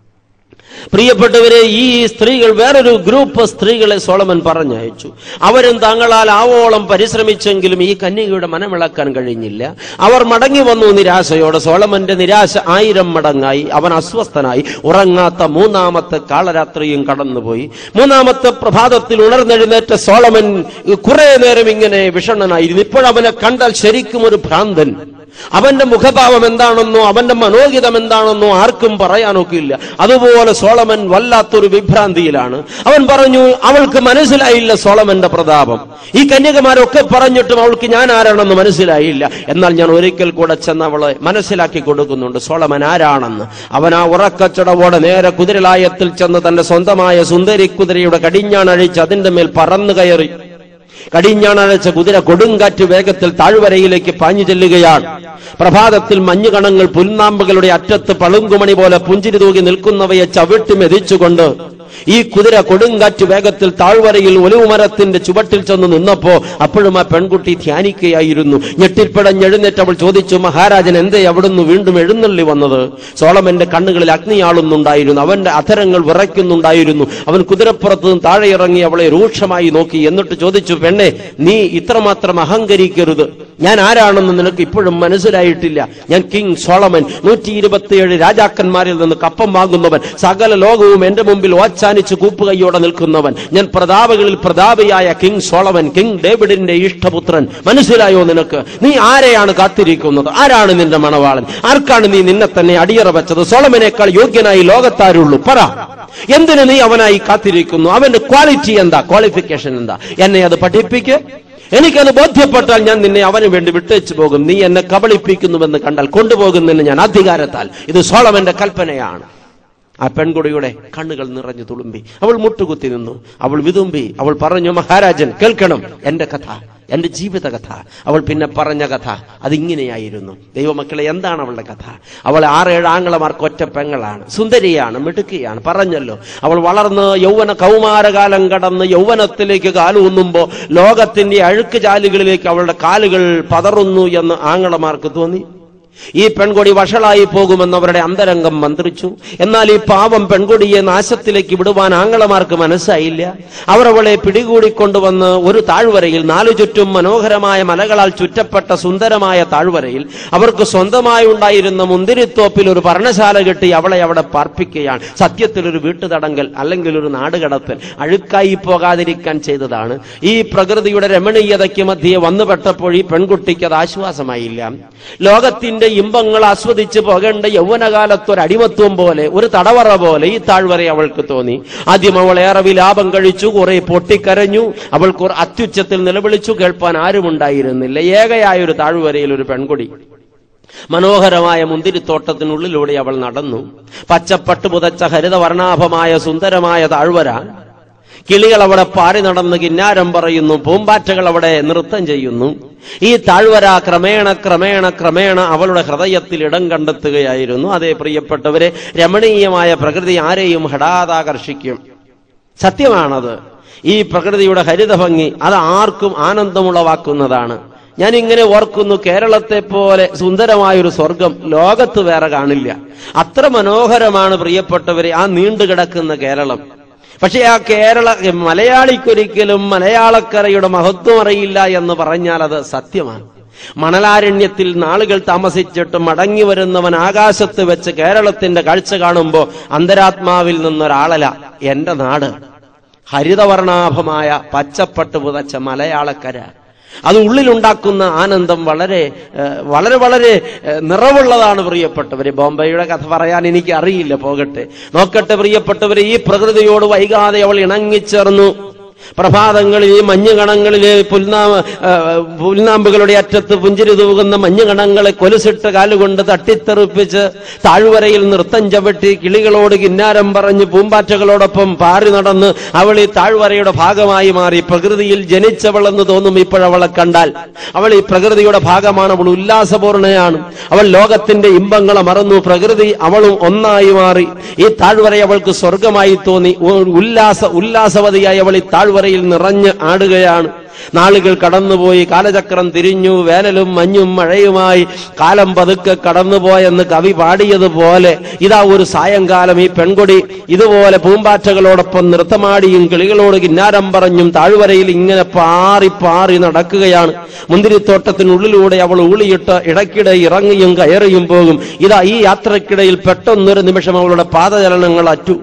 പ്രിയപ്പെട്ടവരെ, ഈ സ്ത്രീകൾ വേറൊരു ഗ്രൂപ്പ് സ്ത്രീകളെ സോളമൻ പറഞ്ഞയച്ചു. അവരും തങ്ങളാൽ ആവോളം പരിശ്രമിച്ചെങ്കിലും ഈ കന്യകയുടെ മനമിളക്കാൻ കഴിഞ്ഞില്ല. അവർ മടങ്ങി വന്നു നിരാശയോടെ. സോളമന്റെ നിരാശ ആയിരം മടങ്ങായി. അവൻ അസ്വസ്ഥനായി. ഉറങ്ങാത്ത മൂന്നാമത്തെ കാളരാത്രിയും കടന്നുപോയി. മൂന്നാമത്തെ പ്രഭാതത്തിൽ ഉണർന്നെഴുന്നേറ്റ സോളമൻ കുറെ നേരം ഇങ്ങനെ വിഷണ്ണനായിരുന്നു. ഇപ്പോഴവനെ കണ്ടാൽ ശരിക്കും ഒരു ഭ്രാന്തൻ. അവന്റെ മുഖഭാവം എന്താണെന്നോ അവന്റെ മനോഗിതം എന്താണെന്നോ ആർക്കും പറയാനൊക്കില്ല. അതുപോലെ സോളമൻ വല്ലാത്തൊരു വിഭ്രാന്തിയിലാണ്. അവൻ പറഞ്ഞു, അവൾക്ക് മനസ്സിലായില്ല സോളമന്റെ പ്രതാപം. ഈ കന്യകമാരൊക്കെ പറഞ്ഞിട്ടും അവൾക്ക് ഞാൻ ആരാണെന്ന് മനസ്സിലായില്ല. എന്നാൽ ഞാൻ ഒരിക്കൽ കൂടെ ചെന്ന് അവളെ മനസ്സിലാക്കി കൊടുക്കുന്നുണ്ട് സോളമൻ ആരാണെന്ന്. അവൻ ആ ഉറക്കച്ചടവോടെ നേരെ കുതിരലായത്തിൽ ചെന്ന് തന്റെ സ്വന്തമായ സുന്ദരി കുതിരയുടെ കടിഞ്ഞാണഴിച്ച് അതിന്റെ മേൽ പറന്നു കയറി. കടിഞ്ഞാണഴച്ച കുതിര കൊടുങ്കാറ്റ് വേഗത്തിൽ താഴ്വരയിലേക്ക് പാഞ്ഞു ചെല്ലുകയാണ്. പ്രഭാതത്തിൽ മഞ്ഞുകണങ്ങൾ പുൽനാമ്പുകളുടെ അറ്റത്ത് പളുങ്കുമണി പോലെ പുഞ്ചിരി തൂകി നിൽക്കുന്നവയെ ചവിട്ടി മെതിച്ചുകൊണ്ട് ഈ കുതിര കൊടുങ്കാറ്റ് വേഗത്തിൽ താഴ്വരയിൽ ഒലിവുമരത്തിന്റെ ചുവട്ടിൽ ചെന്ന് നിന്നപ്പോ അപ്പോഴും ആ പെൺകുട്ടി ധ്യാനിക്കുകയായിരുന്നു. ഞെട്ടിൽപ്പെടഞ്ഞെഴുന്നേറ്റ് അവൾ ചോദിച്ചു, മഹാരാജൻ എന്തേ അവിടുന്ന് വീണ്ടും എഴുന്നള്ളി വന്നത്? സോളമന്റെ കണ്ണുകളിൽ അഗ്നിയാളുന്നുണ്ടായിരുന്നു. അവന്റെ അധരങ്ങൾ വിറയ്ക്കുന്നുണ്ടായിരുന്നു. അവൻ കുതിരപ്പുറത്ത് നിന്ന് താഴെ ഇറങ്ങി അവളെ രൂക്ഷമായി നോക്കി. എന്നിട്ട് ചോദിച്ചു, പെണ്ണെ, നീ ഇത്രമാത്രം അഹങ്കരിക്കരുത്. ഞാൻ ആരാണെന്ന് നിനക്ക് ഇപ്പോഴും മനസ്സിലായിട്ടില്ല. ഞാൻ കിങ് സോളമൻ, നൂറ്റി ഇരുപത്തിയേഴ് രാജാക്കന്മാരിൽ നിന്ന് കപ്പം വാങ്ങുന്നവൻ, സകല ലോകവും എന്റെ മുമ്പിൽ ഓച്ചാനിച്ച് കൂപ്പുകൈയോടെ നിൽക്കുന്നവൻ. ഞാൻ പ്രതാപകളിൽ പ്രതാപിയായ കിങ് സോളമൻ, കിങ് ഡേവിഡിന്റെ ഇഷ്ടപുത്രൻ. മനസ്സിലായോ നിനക്ക്? നീ ആരെയാണ് കാത്തിരിക്കുന്നത്? ആരാണ് നിന്റെ മണവാളൻ? ആർക്കാണ് നീ നിന്നെ തന്നെ അടിയറ വെച്ചത്? സോളമനേക്കാൾ യോഗ്യനായി ലോകത്താരുള്ളൂ? പറ, എന്തിനു നീ അവനായി കാത്തിരിക്കുന്നു? അവന്റെ ക്വാളിറ്റി എന്താ? ക്വാളിഫിക്കേഷൻ എന്താ? എന്നെ അത് പഠിപ്പിക്ക്. എനിക്കത് ബോധ്യപ്പെട്ടാൽ ഞാൻ നിന്നെ അവന് വേണ്ടി വിട്ടേച്ചു പോകും. നീ എന്നെ കബളിപ്പിക്കുന്നുവെന്ന് കണ്ടാൽ കൊണ്ടുപോകുന്നതിന് ഞാൻ അധികാരത്താൽ. ഇത് സോളമന്റെ കൽപ്പനയാണ്. ആ പെൺകുടിയുടെ കണ്ണുകൾ നിറഞ്ഞു തുളുമ്പി. അവൾ മുട്ടുകുത്തി നിന്നു. അവൾ വിതുമ്പി. അവൾ പറഞ്ഞു, മഹാരാജൻ കേൾക്കണം എന്റെ കഥ, എന്റെ ജീവിത കഥ. അവൾ പിന്നെ പറഞ്ഞ കഥ അതിങ്ങനെയായിരുന്നു. ദൈവമക്കളെ, എന്താണ് അവളുടെ കഥ? അവൾ ആറേഴ് ആങ്ങളമാർക്ക് ഒറ്റ പെങ്ങളാണ്. സുന്ദരിയാണ്, മിടുക്കിയാണ്. പറഞ്ഞല്ലോ, അവൾ വളർന്ന് യൗവന കൗമാരകാലം കടന്ന് യൗവനത്തിലേക്ക് കാലൂന്നുമ്പോ ലോകത്തിന്റെ അഴുക്ക് ചാലുകളിലേക്ക് അവളുടെ കാലുകൾ പതറുന്നു എന്ന് ആങ്ങളമാർക്ക് തോന്നി. ഈ പെൺകൊടി വഷളായി പോകുമെന്നവരുടെ അന്തരംഗം മന്ത്രിച്ചു. എന്നാൽ ഈ പാവം പെൺകൊടിയെ നാശത്തിലേക്ക് വിടുവാൻ ആങ്ങളമാർക്ക് മനസ്സായില്ല. അവർ അവളെ പിടികൂടിക്കൊണ്ടുവന്ന് ഒരു താഴ്വരയിൽ, നാലു ചുറ്റും മനോഹരമായ മലകളാൽ ചുറ്റപ്പെട്ട സുന്ദരമായ താഴ്വരയിൽ അവർക്ക് സ്വന്തമായി ഉണ്ടായിരുന്ന മുന്തിരിത്തോപ്പിൽ ഒരു പർണശാല കെട്ടി അവളെ അവിടെ പാർപ്പിക്കുകയാണ്. സത്യത്തിൽ ഒരു വീട്ടുതടങ്കൽ അല്ലെങ്കിൽ ഒരു നാടുകടത്തൽ, അഴുക്കായി പോകാതിരിക്കാൻ ചെയ്തതാണ്. ഈ പ്രകൃതിയുടെ രമണീയതയ്ക്ക് മധ്യേ വന്നുപെട്ടപ്പോൾ ഈ പെൺകുട്ടിക്ക് അത് ആശ്വാസമായില്ല. ലോകത്തിന്റെ ഇമ്പങ്ങൾ ആസ്വദിച്ച് പോകേണ്ട യൗവനകാലത്തൊരടിമത്വം പോലെ, ഒരു തടവറ പോലെ ഈ താഴ്വര അവൾക്ക് തോന്നി. ആദ്യം അവൾ ഏറെ വിലാപം കഴിച്ചു, കുറെ പൊട്ടിക്കരഞ്ഞു, അവൾ അത്യുച്ചത്തിൽ നിലവിളിച്ചു. കേൾപ്പാൻ ആരുമുണ്ടായിരുന്നില്ല. ഏകയായ ഒരു താഴ്വരയിൽ ഒരു പെൺകുടി. മനോഹരമായ മുന്തിരിത്തോട്ടത്തിനുള്ളിലൂടെ അവൾ നടന്നു. പച്ചപ്പട്ട് പുതച്ച ഹരിതവർണാഭമായ സുന്ദരമായ താഴ്വര. കിളികൾ അവിടെ പാറി നടന്ന് കിന്നാരം പറയുന്നു, പൂമ്പാറ്റകൾ അവിടെ നൃത്തം ചെയ്യുന്നു. ഈ താഴ്വര ക്രമേണ ക്രമേണ ക്രമേണ അവളുടെ ഹൃദയത്തിൽ ഇടം കണ്ടെത്തുകയായിരുന്നു. അതേ പ്രിയപ്പെട്ടവരെ, രമണീയമായ പ്രകൃതി ആരെയും ഹഠാതാകർഷിക്കും. സത്യമാണത്. ഈ പ്രകൃതിയുടെ ഹരിതഭംഗി അത് ആർക്കും ആനന്ദമുളവാക്കുന്നതാണ്. ഞാൻ ഇങ്ങനെ ഓർക്കുന്നു, കേരളത്തെ പോലെ സുന്ദരമായൊരു സ്വർഗം ലോകത്ത് വേറെ കാണില്ല. അത്ര മനോഹരമാണ് പ്രിയപ്പെട്ടവരെ ആ നീണ്ടുകിടക്കുന്ന കേരളം. പക്ഷെ ആ കേരള മലയാളിക്കൊരിക്കലും മലയാളക്കരയുടെ മഹത്വം അറിയില്ല എന്ന് പറഞ്ഞാൽ അത് സത്യമാണ്. മണലാരണ്യത്തിൽ നാളുകൾ താമസിച്ചിട്ട് മടങ്ങി വരുന്നവൻ ആകാശത്ത് വെച്ച് കേരളത്തിന്റെ കാഴ്ച കാണുമ്പോൾ അന്തരാത്മാവിൽ നിന്നൊരാളല, എന്റെ നാട്, ഹരിതവർണാഭമായ പച്ചപ്പട്ട് പുതച്ച മലയാളക്കര. അത് ഉള്ളിലുണ്ടാക്കുന്ന ആനന്ദം വളരെ വളരെ വളരെ നിറവുള്ളതാണ് പ്രിയപ്പെട്ടവരെ. ബോംബെയുടെ കഥ പറയാൻ എനിക്ക് അറിയില്ല, പോകട്ടെ. നോക്കട്ടെ പ്രിയപ്പെട്ടവരെ, ഈ പ്രകൃതിയോട് വൈകാതെ അവൾ ഇണങ്ങിച്ചേർന്നു. പ്രഭാതങ്ങളിൽ ഈ മഞ്ഞുകണങ്ങളിലെ പുൽനാ പുൽനാമ്പുകളുടെ അറ്റത്ത് പുഞ്ചിരി തൂകുന്ന മഞ്ഞുകണങ്ങളെ കൊലുസിട്ട് കാലുകൊണ്ട് തട്ടിത്തെറിപ്പിച്ച് താഴ്വരയിൽ നൃത്തം ചവിട്ടി കിളികളോട് കിന്നാരം പറഞ്ഞ് പൂമ്പാറ്റകളോടൊപ്പം പാറി നടന്ന് അവൾ ഈ താഴ്വരയുടെ ഭാഗമായി മാറി. പ്രകൃതിയിൽ ജനിച്ചവളെന്ന് തോന്നും ഇപ്പോഴവളെ കണ്ടാൽ. അവൾ ഈ പ്രകൃതിയുടെ ഭാഗമാണ്. അവൾ ഉല്ലാസപൂർണയാണ്. അവൾ ലോകത്തിന്റെ ഇമ്പങ്ങളെ മറന്നു. പ്രകൃതി അവളും ഒന്നായി മാറി. ഈ താഴ്വര അവൾക്ക് സ്വർഗമായി തോന്നി. ഉല്ലാസ ഉല്ലാസവതിയായി അവൾ ഈ താഴ്വരയിൽ നിറഞ്ഞ് ആടുകയാണ്. നാളുകൾ കടന്നുപോയി, കാലചക്രം തിരിഞ്ഞു. വേനലും മഞ്ഞും മഴയുമായി കാലം പതുക്കെ കടന്നുപോയെന്ന് കവി പാടിയതുപോലെ ഇതാ ഒരു സായങ്കാലം ഈ പെൺകൊടി ഇതുപോലെ പൂമ്പാറ്റകളോടൊപ്പം നൃത്തമാടിയും കിളികളോട് കിന്നാരം പറഞ്ഞും താഴ്വരയിൽ ഇങ്ങനെ പാറി പാറി നടക്കുകയാണ്. മുന്തിരിത്തോട്ടത്തിനുള്ളിലൂടെ അവൾ ഊളിയിട്ട് ഇടയ്ക്കിടെ ഇറങ്ങിയും കയറിയും പോകും. ഇതാ ഈ യാത്രക്കിടയിൽ പെട്ടെന്നൊരു നിമിഷം അവളുടെ പാദചലനങ്ങൾ അറ്റു.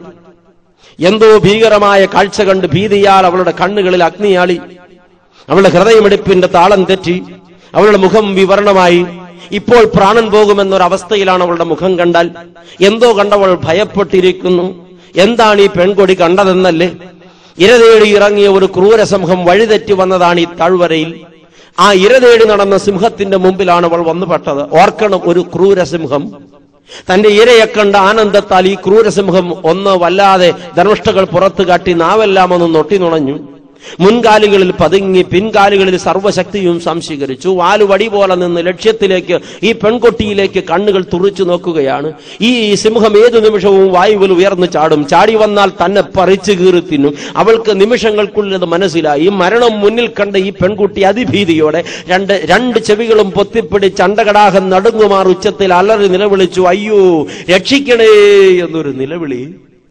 എന്തോ ഭീകരമായ കാഴ്ച കണ്ട് ഭീതിയാൽ അവളുടെ കണ്ണുകളിൽ അഗ്നിയാളി. അവളുടെ ഹൃദയമിടിപ്പിന്റെ താളം തെറ്റി. അവളുടെ മുഖം വിവരണമായി. ഇപ്പോൾ പ്രാണൻ പോകുമെന്നൊരവസ്ഥയിലാണ് അവളുടെ മുഖം കണ്ടാൽ. എന്തോ കണ്ടവൾ ഭയപ്പെട്ടിരിക്കുന്നു. എന്താണ് ഈ പെൺകൊടി കണ്ടതെന്നല്ലേ? ഇരതേടി ഇറങ്ങിയ ഒരു ക്രൂരസിംഹം വഴിതെറ്റി വന്നതാണ് ഈ താഴ്വരയിൽ. ആ ഇരതേടി നടന്ന സിംഹത്തിന്റെ മുമ്പിലാണ് അവൾ വന്നുപെട്ടത്. ഓർക്കണം, ഒരു ക്രൂരസിംഹം. തന്റെ ഇരയെ കണ്ട ആനന്ദത്താൽ ഈ ക്രൂരസിംഹം ഒന്ന് വല്ലാതെ ധർമ്മിഷ്ഠകൾ പുറത്തു കാട്ടി നാവെല്ലാം ഒന്ന് നൊട്ടിനുണഞ്ഞു. മുൻകാലുകളിൽ പതുങ്ങി പിൻകാലുകളിൽ സർവശക്തിയും സംശീകരിച്ചു. വാലുവടി പോലെ നിന്ന് ലക്ഷ്യത്തിലേക്ക്, ഈ പെൺകൊട്ടിയിലേക്ക് കണ്ണുകൾ തുറിച്ചു നോക്കുകയാണ്. ഈ സിംഹം ഏതു നിമിഷവും വായുവിൽ ഉയർന്നു ചാടും. ചാടി വന്നാൽ തന്നെ പറിച്ചു കീറി തിന്നും. അവൾക്ക് നിമിഷങ്ങൾക്കുള്ളത് മനസ്സിലായി. മരണം മുന്നിൽ കണ്ട ഈ പെൺകുട്ടി അതിഭീതിയോടെ രണ്ട് രണ്ട് ചെവികളും പൊത്തിപ്പിടിച്ച് അണ്ടകടാഹം നടുങ്ങുമാർ ഉച്ചത്തിൽ അലറി നിലവിളിച്ചു, അയ്യോ രക്ഷിക്കണേ എന്നൊരു നിലവിളി.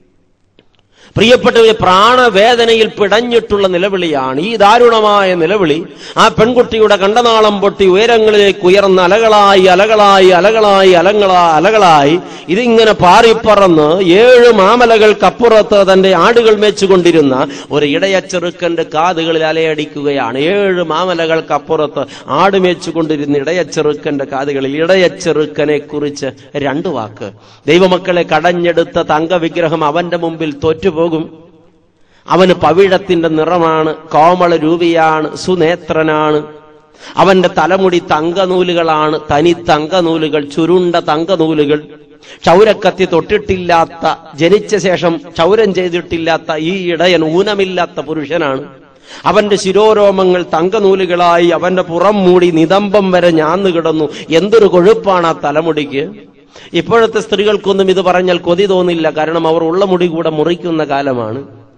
പ്രിയപ്പെട്ടവരെ, പ്രാണവേദനയിൽ പിടഞ്ഞിട്ടുള്ള നിലവിളിയാണ് ഈ ദാരുണമായ നിലവിളി. ആ പെൺകുട്ടിയുടെ കണ്ടനാളം പൊട്ടി ഉയരങ്ങളിലേക്ക് ഉയർന്ന അലകളായി അലകളായി അലകളായി അലങ്ങളാ അലകളായി ഇതിങ്ങനെ പാറിപ്പറന്ന് ഏഴ് മാമലകൾക്കപ്പുറത്ത് തന്റെ ആടുകൾ മേച്ചുകൊണ്ടിരുന്ന ഒരു ഇടയച്ചെറുക്കന്റെ കാതുകളിൽ അലയടിക്കുകയാണ്. ഏഴ് മാമലകൾക്കപ്പുറത്ത് ആട് മേച്ചുകൊണ്ടിരുന്ന ഇടയച്ചെറുക്കന്റെ കാതുകളിൽ. ഇടയച്ചെറുക്കനെ കുറിച്ച് രണ്ടു വാക്ക്. ദൈവമക്കളെ, കടഞ്ഞെടുത്ത തങ്കവിഗ്രഹം അവന്റെ മുമ്പിൽ തോറ്റുപോകും. അവന് പവിഴത്തിന്റെ നിറമാണ്, കോമള രൂപിയാണ്, സുനേത്രനാണ്. അവന്റെ തലമുടി തങ്കനൂലുകളാണ്, തനി തങ്കനൂലുകൾ, ചുരുണ്ട തങ്കനൂലുകൾ. ക്ഷൗരക്കത്തി തൊട്ടിട്ടില്ലാത്ത, ജനിച്ച ശേഷം ക്ഷൗരം ചെയ്തിട്ടില്ലാത്ത ഈ ഇടയൻ ഊനമില്ലാത്ത പുരുഷനാണ്. അവന്റെ ശിരോരോമങ്ങൾ തങ്കനൂലുകളായി അവന്റെ പുറം മൂടി നിതംബം വരെ ഞാന്നു കിടന്നു. എന്തൊരു കൊഴുപ്പാണ് ആ തലമുടിക്ക്! ഇപ്പോഴത്തെ സ്ത്രീകൾക്കൊന്നും ഇത് പറഞ്ഞാൽ കൊതി തോന്നില്ല. കാരണം അവർ ഉള്ള മുടി കൂടെ മുറിക്കുന്ന കാലമാണ്.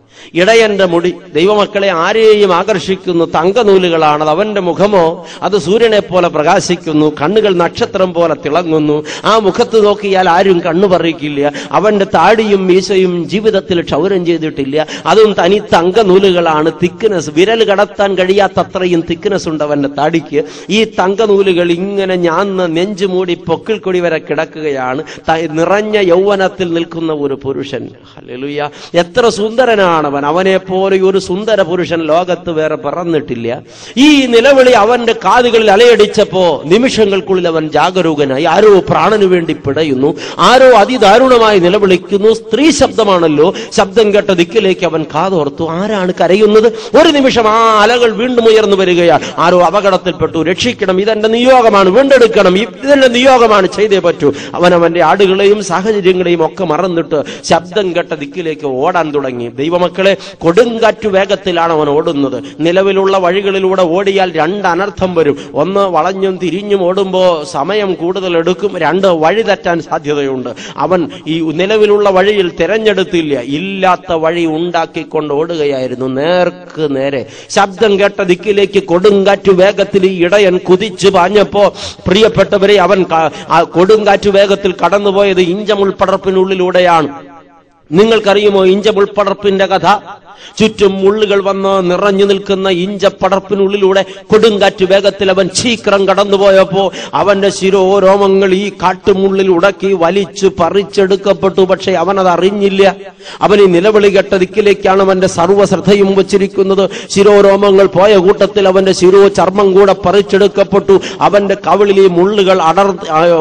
ഇടയന്റെ മുടി ദൈവമക്കളെ ആരെയും ആകർഷിക്കുന്നു തങ്കനൂലുകളാണ്. അവന്റെ മുഖമോ അത് സൂര്യനെ പോലെ പ്രകാശിക്കുന്നു, കണ്ണുകൾ നക്ഷത്രം പോലെ തിളങ്ങുന്നു. ആ മുഖത്ത് നോക്കിയാൽ ആരും കണ്ണു പറിക്കില്ല. അവന്റെ താടിയും മീശയും ജീവിതത്തിൽ ക്ഷൗരം ചെയ്തിട്ടില്ല. അതും തനി തങ്കനൂലുകളാണ്. തിക്നെസ്, വിരൽ കടത്താൻ കഴിയാത്തത്രയും തിക്നെസ് ഉണ്ട് അവന്റെ താടിക്ക്. ഈ തങ്കനൂലുകൾ ഇങ്ങനെ ഞാന്ന് നെഞ്ചു മൂടി പൊക്കിൾ കൊടി വരെ കിടക്കുകയാണ്. നിറഞ്ഞ യൗവനത്തിൽ നിൽക്കുന്ന ഒരു പുരുഷൻ. ഹല്ലേലൂയ! എത്ര സുന്ദരനാണ് അവൻ. അവനെ പോലെ ഒരു സുന്ദര പുരുഷൻ ലോകത്ത് വേറെ പറന്നിട്ടില്ല. ഈ നിലവിളി അവന്റെ കാതുകളിൽ അലയടിച്ചപ്പോ നിമിഷങ്ങൾക്കുള്ളിൽ അവൻ ജാഗരൂകനായി. ആരോ പ്രാണനു വേണ്ടി പിടയുന്നു, ആരോ അതിദാരുണമായി നിലവിളിക്കുന്നു. സ്ത്രീ ശബ്ദമാണല്ലോ. ശബ്ദം കേട്ട ദിക്കിലേക്ക് അവൻ കാതോർത്തു. ആരാണ് കരയുന്നത്? ഒരു നിമിഷം ആ അലകൾ വീണ്ടും ഉയർന്നു വരികയാണ്. ആരോ അപകടത്തിൽപ്പെട്ടു, രക്ഷിക്കണം, ഇതെന്റെ നിയോഗമാണ്, വീണ്ടെടുക്കണം, ഇതെന്റെ നിയോഗമാണ്, ചെയ്തേ പറ്റൂ. അവൻ അവന്റെ ആടുകളെയും സാഹചര്യങ്ങളെയും ഒക്കെ മറന്നിട്ട് ശബ്ദം കേട്ട ദിക്കിലേക്ക് ഓടാൻ തുടങ്ങി. ദൈവമക്കളെ, കൊടുങ്കാറ്റു വേഗത്തിലാണ് അവൻ ഓടുന്നത്. നിലവിലുള്ള വഴികളിലൂടെ ഓടിയാൽ രണ്ട് അനർത്ഥം വരും. ഒന്ന്, വളഞ്ഞും തിരിഞ്ഞും ഓടുമ്പോ സമയം കൂടുതൽ എടുക്കും. രണ്ട്, വഴി തെറ്റാൻ സാധ്യതയുണ്ട്. അവൻ ഈ നിലവിലുള്ള വഴിയിൽ തിരഞ്ഞെടുത്തില്ല, ഇല്ലാത്ത വഴി ഉണ്ടാക്കിക്കൊണ്ട് ഓടുകയായിരുന്നു. നേർക്ക് നേരെ ശബ്ദം കേട്ട ദിക്കിലേക്ക് കൊടുങ്കാറ്റു വേഗത്തിൽ ഈ ഇടയൻ കുതിച്ചു പാഞ്ഞപ്പോ, പ്രിയപ്പെട്ടവരെ, അവൻ കൊടുങ്കാറ്റു വേഗത്തിൽ കടന്നുപോയത് ഇഞ്ചമുൾപ്പടർപ്പിനുള്ളിലൂടെയാണ്. നിങ്ങൾക്കറിയുമോ ഇഞ്ചമുൾപ്പടർപ്പിന്റെ കഥ? ചുറ്റും മുള്ളുകൾ വന്ന് നിറഞ്ഞു നിൽക്കുന്ന ഇഞ്ചപ്പടർപ്പിനുള്ളിലൂടെ കൊടുങ്കാറ്റ് വേഗത്തിൽ അവൻ ശീക്രം കടന്നുപോയപ്പോ അവന്റെ ശിരോരോമങ്ങൾ ഈ കാട്ടുമുള്ളിൽ ഉടക്കി വലിച്ചു പറിച്ചെടുക്കപ്പെട്ടു. പക്ഷെ അവനത് അറിഞ്ഞില്ല. അവൻ ഈ നിലവിളി കെട്ട ദിക്കിലേക്കാണ് അവന്റെ സർവ്വശ്രദ്ധയും വച്ചിരിക്കുന്നത്. ശിരോരോമങ്ങൾ പോയ കൂട്ടത്തിൽ അവന്റെ ശിരോ ചർമ്മം കൂടെ പറിച്ചെടുക്കപ്പെട്ടു. അവന്റെ കവിളിൽ ഈ മുള്ളുകൾ അടർ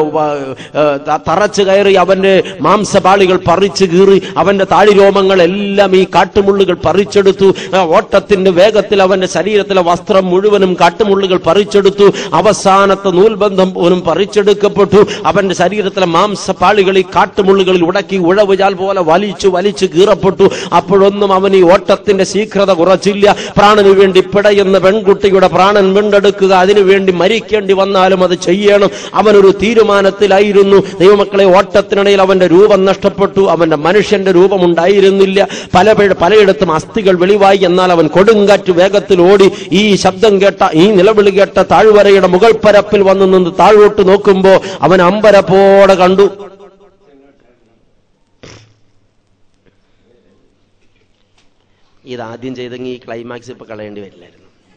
തറച്ചു കയറി അവന്റെ മാംസപാളികൾ പറിച്ചു കീറി. അവന്റെ താടിരോമങ്ങൾ എല്ലാം ഈ കാട്ടുമുള്ളുകൾ പറിച്ചെടുത്തു. ഓട്ടത്തിന്റെ വേഗത്തിൽ അവന്റെ ശരീരത്തിലെ വസ്ത്രം മുഴുവനും കാട്ടുമുള്ളുകൾ പറിച്ചെടുത്തു. അവസാനത്തെ നൂൽബന്ധം പോലും പറിച്ചെടുക്കപ്പെട്ടു. അവന്റെ ശരീരത്തിലെ മാംസപാളികൾ ഈ കാട്ടുമുള്ളുകളിൽ ഉടക്കി ഉഴവുചാൽ പോലെ വലിച്ചു വലിച്ചു കീറപ്പെട്ടു. അപ്പോഴൊന്നും അവൻ ഈ ഓട്ടത്തിന്റെ ശീഘ്രത കുറച്ചില്ല. പ്രാണന് വേണ്ടി പിടയുന്ന പെൺകുട്ടിയുടെ പ്രാണൻ വീണ്ടെടുക്കുക, അതിനുവേണ്ടി മരിക്കേണ്ടി വന്നാലും അത് ചെയ്യണം. അവനൊരു തീരുമാനത്തിലായിരുന്നു. ദൈവമക്കളെ, ഓട്ടത്തിനിടയിൽ അവന്റെ രൂപം നഷ്ടപ്പെട്ടു. അവന്റെ മനുഷ്യന്റെ രൂപമുണ്ടായിരുന്നില്ല. പല പലയിടത്തും അസ്ഥികൾ വെളിവായി. എന്നാൽ അവൻ കൊടുങ്കാറ്റ് വേഗത്തിൽ ഓടി ഈ ശബ്ദം കേട്ട, ഈ നിലവിളി കേട്ട താഴ്വരയുടെ മുകൾ പരപ്പിൽ വന്നു നിന്ന് താഴോട്ട് നോക്കുമ്പോ അവൻ അമ്പരപ്പോടെ കണ്ടു. ഇതാദ്യം ചെയ്തെങ്കിൽ ഈ ക്ലൈമാക്സ് ഇപ്പൊ കളയേണ്ടി വരില്ലായിരുന്നു.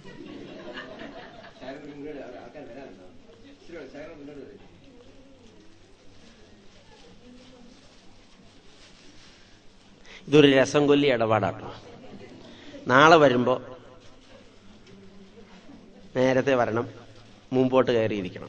ഇതൊരു രസം കൊല്ലി ഇടപാടാട്ടോ. നാളെ വരുമ്പോ നേരത്തെ വരണം, മുമ്പോട്ട് കയറിയിരിക്കണം.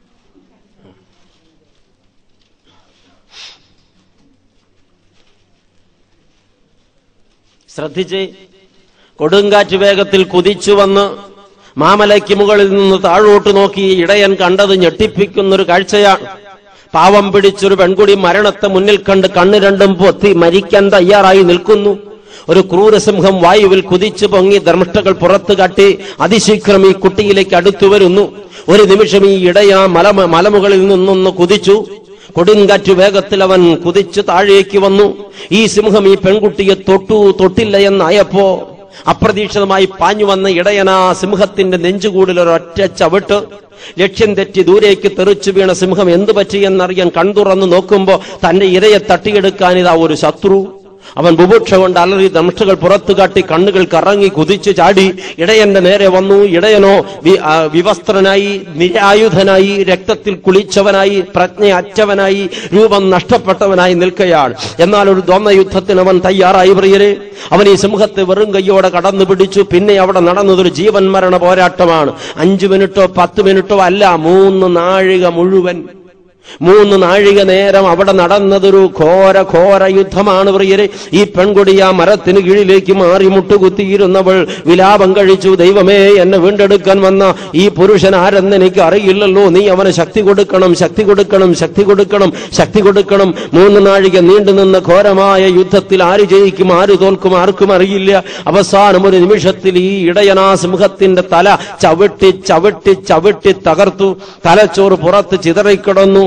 ശ്രദ്ധിച്ച്, കൊടുങ്കാറ്റ് വേഗത്തിൽ കുതിച്ചു വന്ന് മാമലയ്ക്ക് മുകളിൽ നിന്ന് താഴോട്ട് നോക്കി ഇടയൻ കണ്ടത് ഞെട്ടിപ്പിക്കുന്നൊരു കാഴ്ചയാണ്. പാവം പിടിച്ചൊരു പെൺകുടി മരണത്തെ മുന്നിൽ കണ്ട് കണ്ണ് രണ്ടും പൊത്തി മരിക്കാൻ തയ്യാറായി നിൽക്കുന്നു. ഒരു ക്രൂരസിംഹം വായുവിൽ കുതിച്ചു പൊങ്ങി ധർമ്മഷ്ടകൾ പുറത്തു കാട്ടി അതിശീഘ്രം ഈ കുട്ടിയിലേക്ക് അടുത്തു വരുന്നു. ഒരു നിമിഷം ഈ ഇടയ മല മലമുകളിൽ നിന്നൊന്ന് കുതിച്ചു. കൊടുങ്കാറ്റ് വേഗത്തിൽ അവൻ കുതിച്ചു താഴേക്ക് വന്നു. ഈ സിംഹം ഈ പെൺകുട്ടിയെ തൊട്ടു തൊട്ടില്ല എന്നായപ്പോ അപ്രതീക്ഷിതമായി പാഞ്ഞു വന്ന ഇടയനാ സിംഹത്തിന്റെ നെഞ്ചുകൂടിൽ ഒരൊറ്റ ചവിട്ട്. ലക്ഷ്യം തെറ്റി ദൂരേക്ക് തെറിച്ചു വീണ സിംഹം എന്തു പറ്റിയെന്നറിയാൻ കൺതുറന്ന് നോക്കുമ്പോ തന്റെ ഇരയെ തട്ടിയെടുക്കാൻ ഇതാ ഒരു ശത്രു. അവൻ ബുഭുക്ഷ കൊണ്ട് അലറി ദംഷ്ടകൾ പുറത്തു കാട്ടി കണ്ണുകൾ കറങ്ങി കുതിച്ചു ചാടി ഇടയന്റെ നേരെ വന്നു. ഇടയനോ വിവസ്ത്രനായി, നിരായുധനായി, രക്തത്തിൽ കുളിച്ചവനായി, പ്രജ്ഞ അറ്റവനായി, രൂപം നഷ്ടപ്പെട്ടവനായി നിൽക്കുകയാണ്. എന്നാൽ ഒരു ദ്വന്ദ്വ യുദ്ധത്തിന് അവൻ തയ്യാറായി. പ്രിയരെ, അവൻ ഈ സിംഹത്തെ വെറും കയ്യോടെ കടന്നു പിടിച്ചു. പിന്നെ അവിടെ നടന്നതൊരു ജീവൻ മരണ പോരാട്ടമാണ്. അഞ്ചു മിനിറ്റോ പത്ത് മിനിറ്റോ അല്ല, മൂന്ന് നാഴിക മുഴുവൻ മൂന്ന് നാഴിക നേരം അവിടെ നടന്നതൊരു ഘോര ഘോര യുദ്ധമാണ്. പ്രിയരെ, ഈ പെൺകുടി ആ മരത്തിന് കീഴിലേക്ക് മാറി മുട്ടുകുത്തിയിരുന്നവൾ വിലാപം കഴിച്ചു. ദൈവമേ, എന്നെ വീണ്ടെടുക്കാൻ വന്ന ഈ പുരുഷൻ ആരെന്ന് എനിക്ക് അറിയില്ലല്ലോ. നീ അവന് ശക്തി കൊടുക്കണം, ശക്തി കൊടുക്കണം, ശക്തി കൊടുക്കണം, ശക്തി കൊടുക്കണം. മൂന്ന് നാഴിക നീണ്ടുനിന്ന ഘോരമായ യുദ്ധത്തിൽ ആര് ജയിക്കും, ആര് തോൽക്കും, ആർക്കും അറിയില്ല. അവസാനം ഒരു നിമിഷത്തിൽ ഈ ഇടയനാ സിംഹത്തിന്റെ തല ചവിട്ടി ചവിട്ടി ചവിട്ടി തകർത്തു. തലച്ചോറ് പുറത്ത് ചിതറിക്കിടന്നു.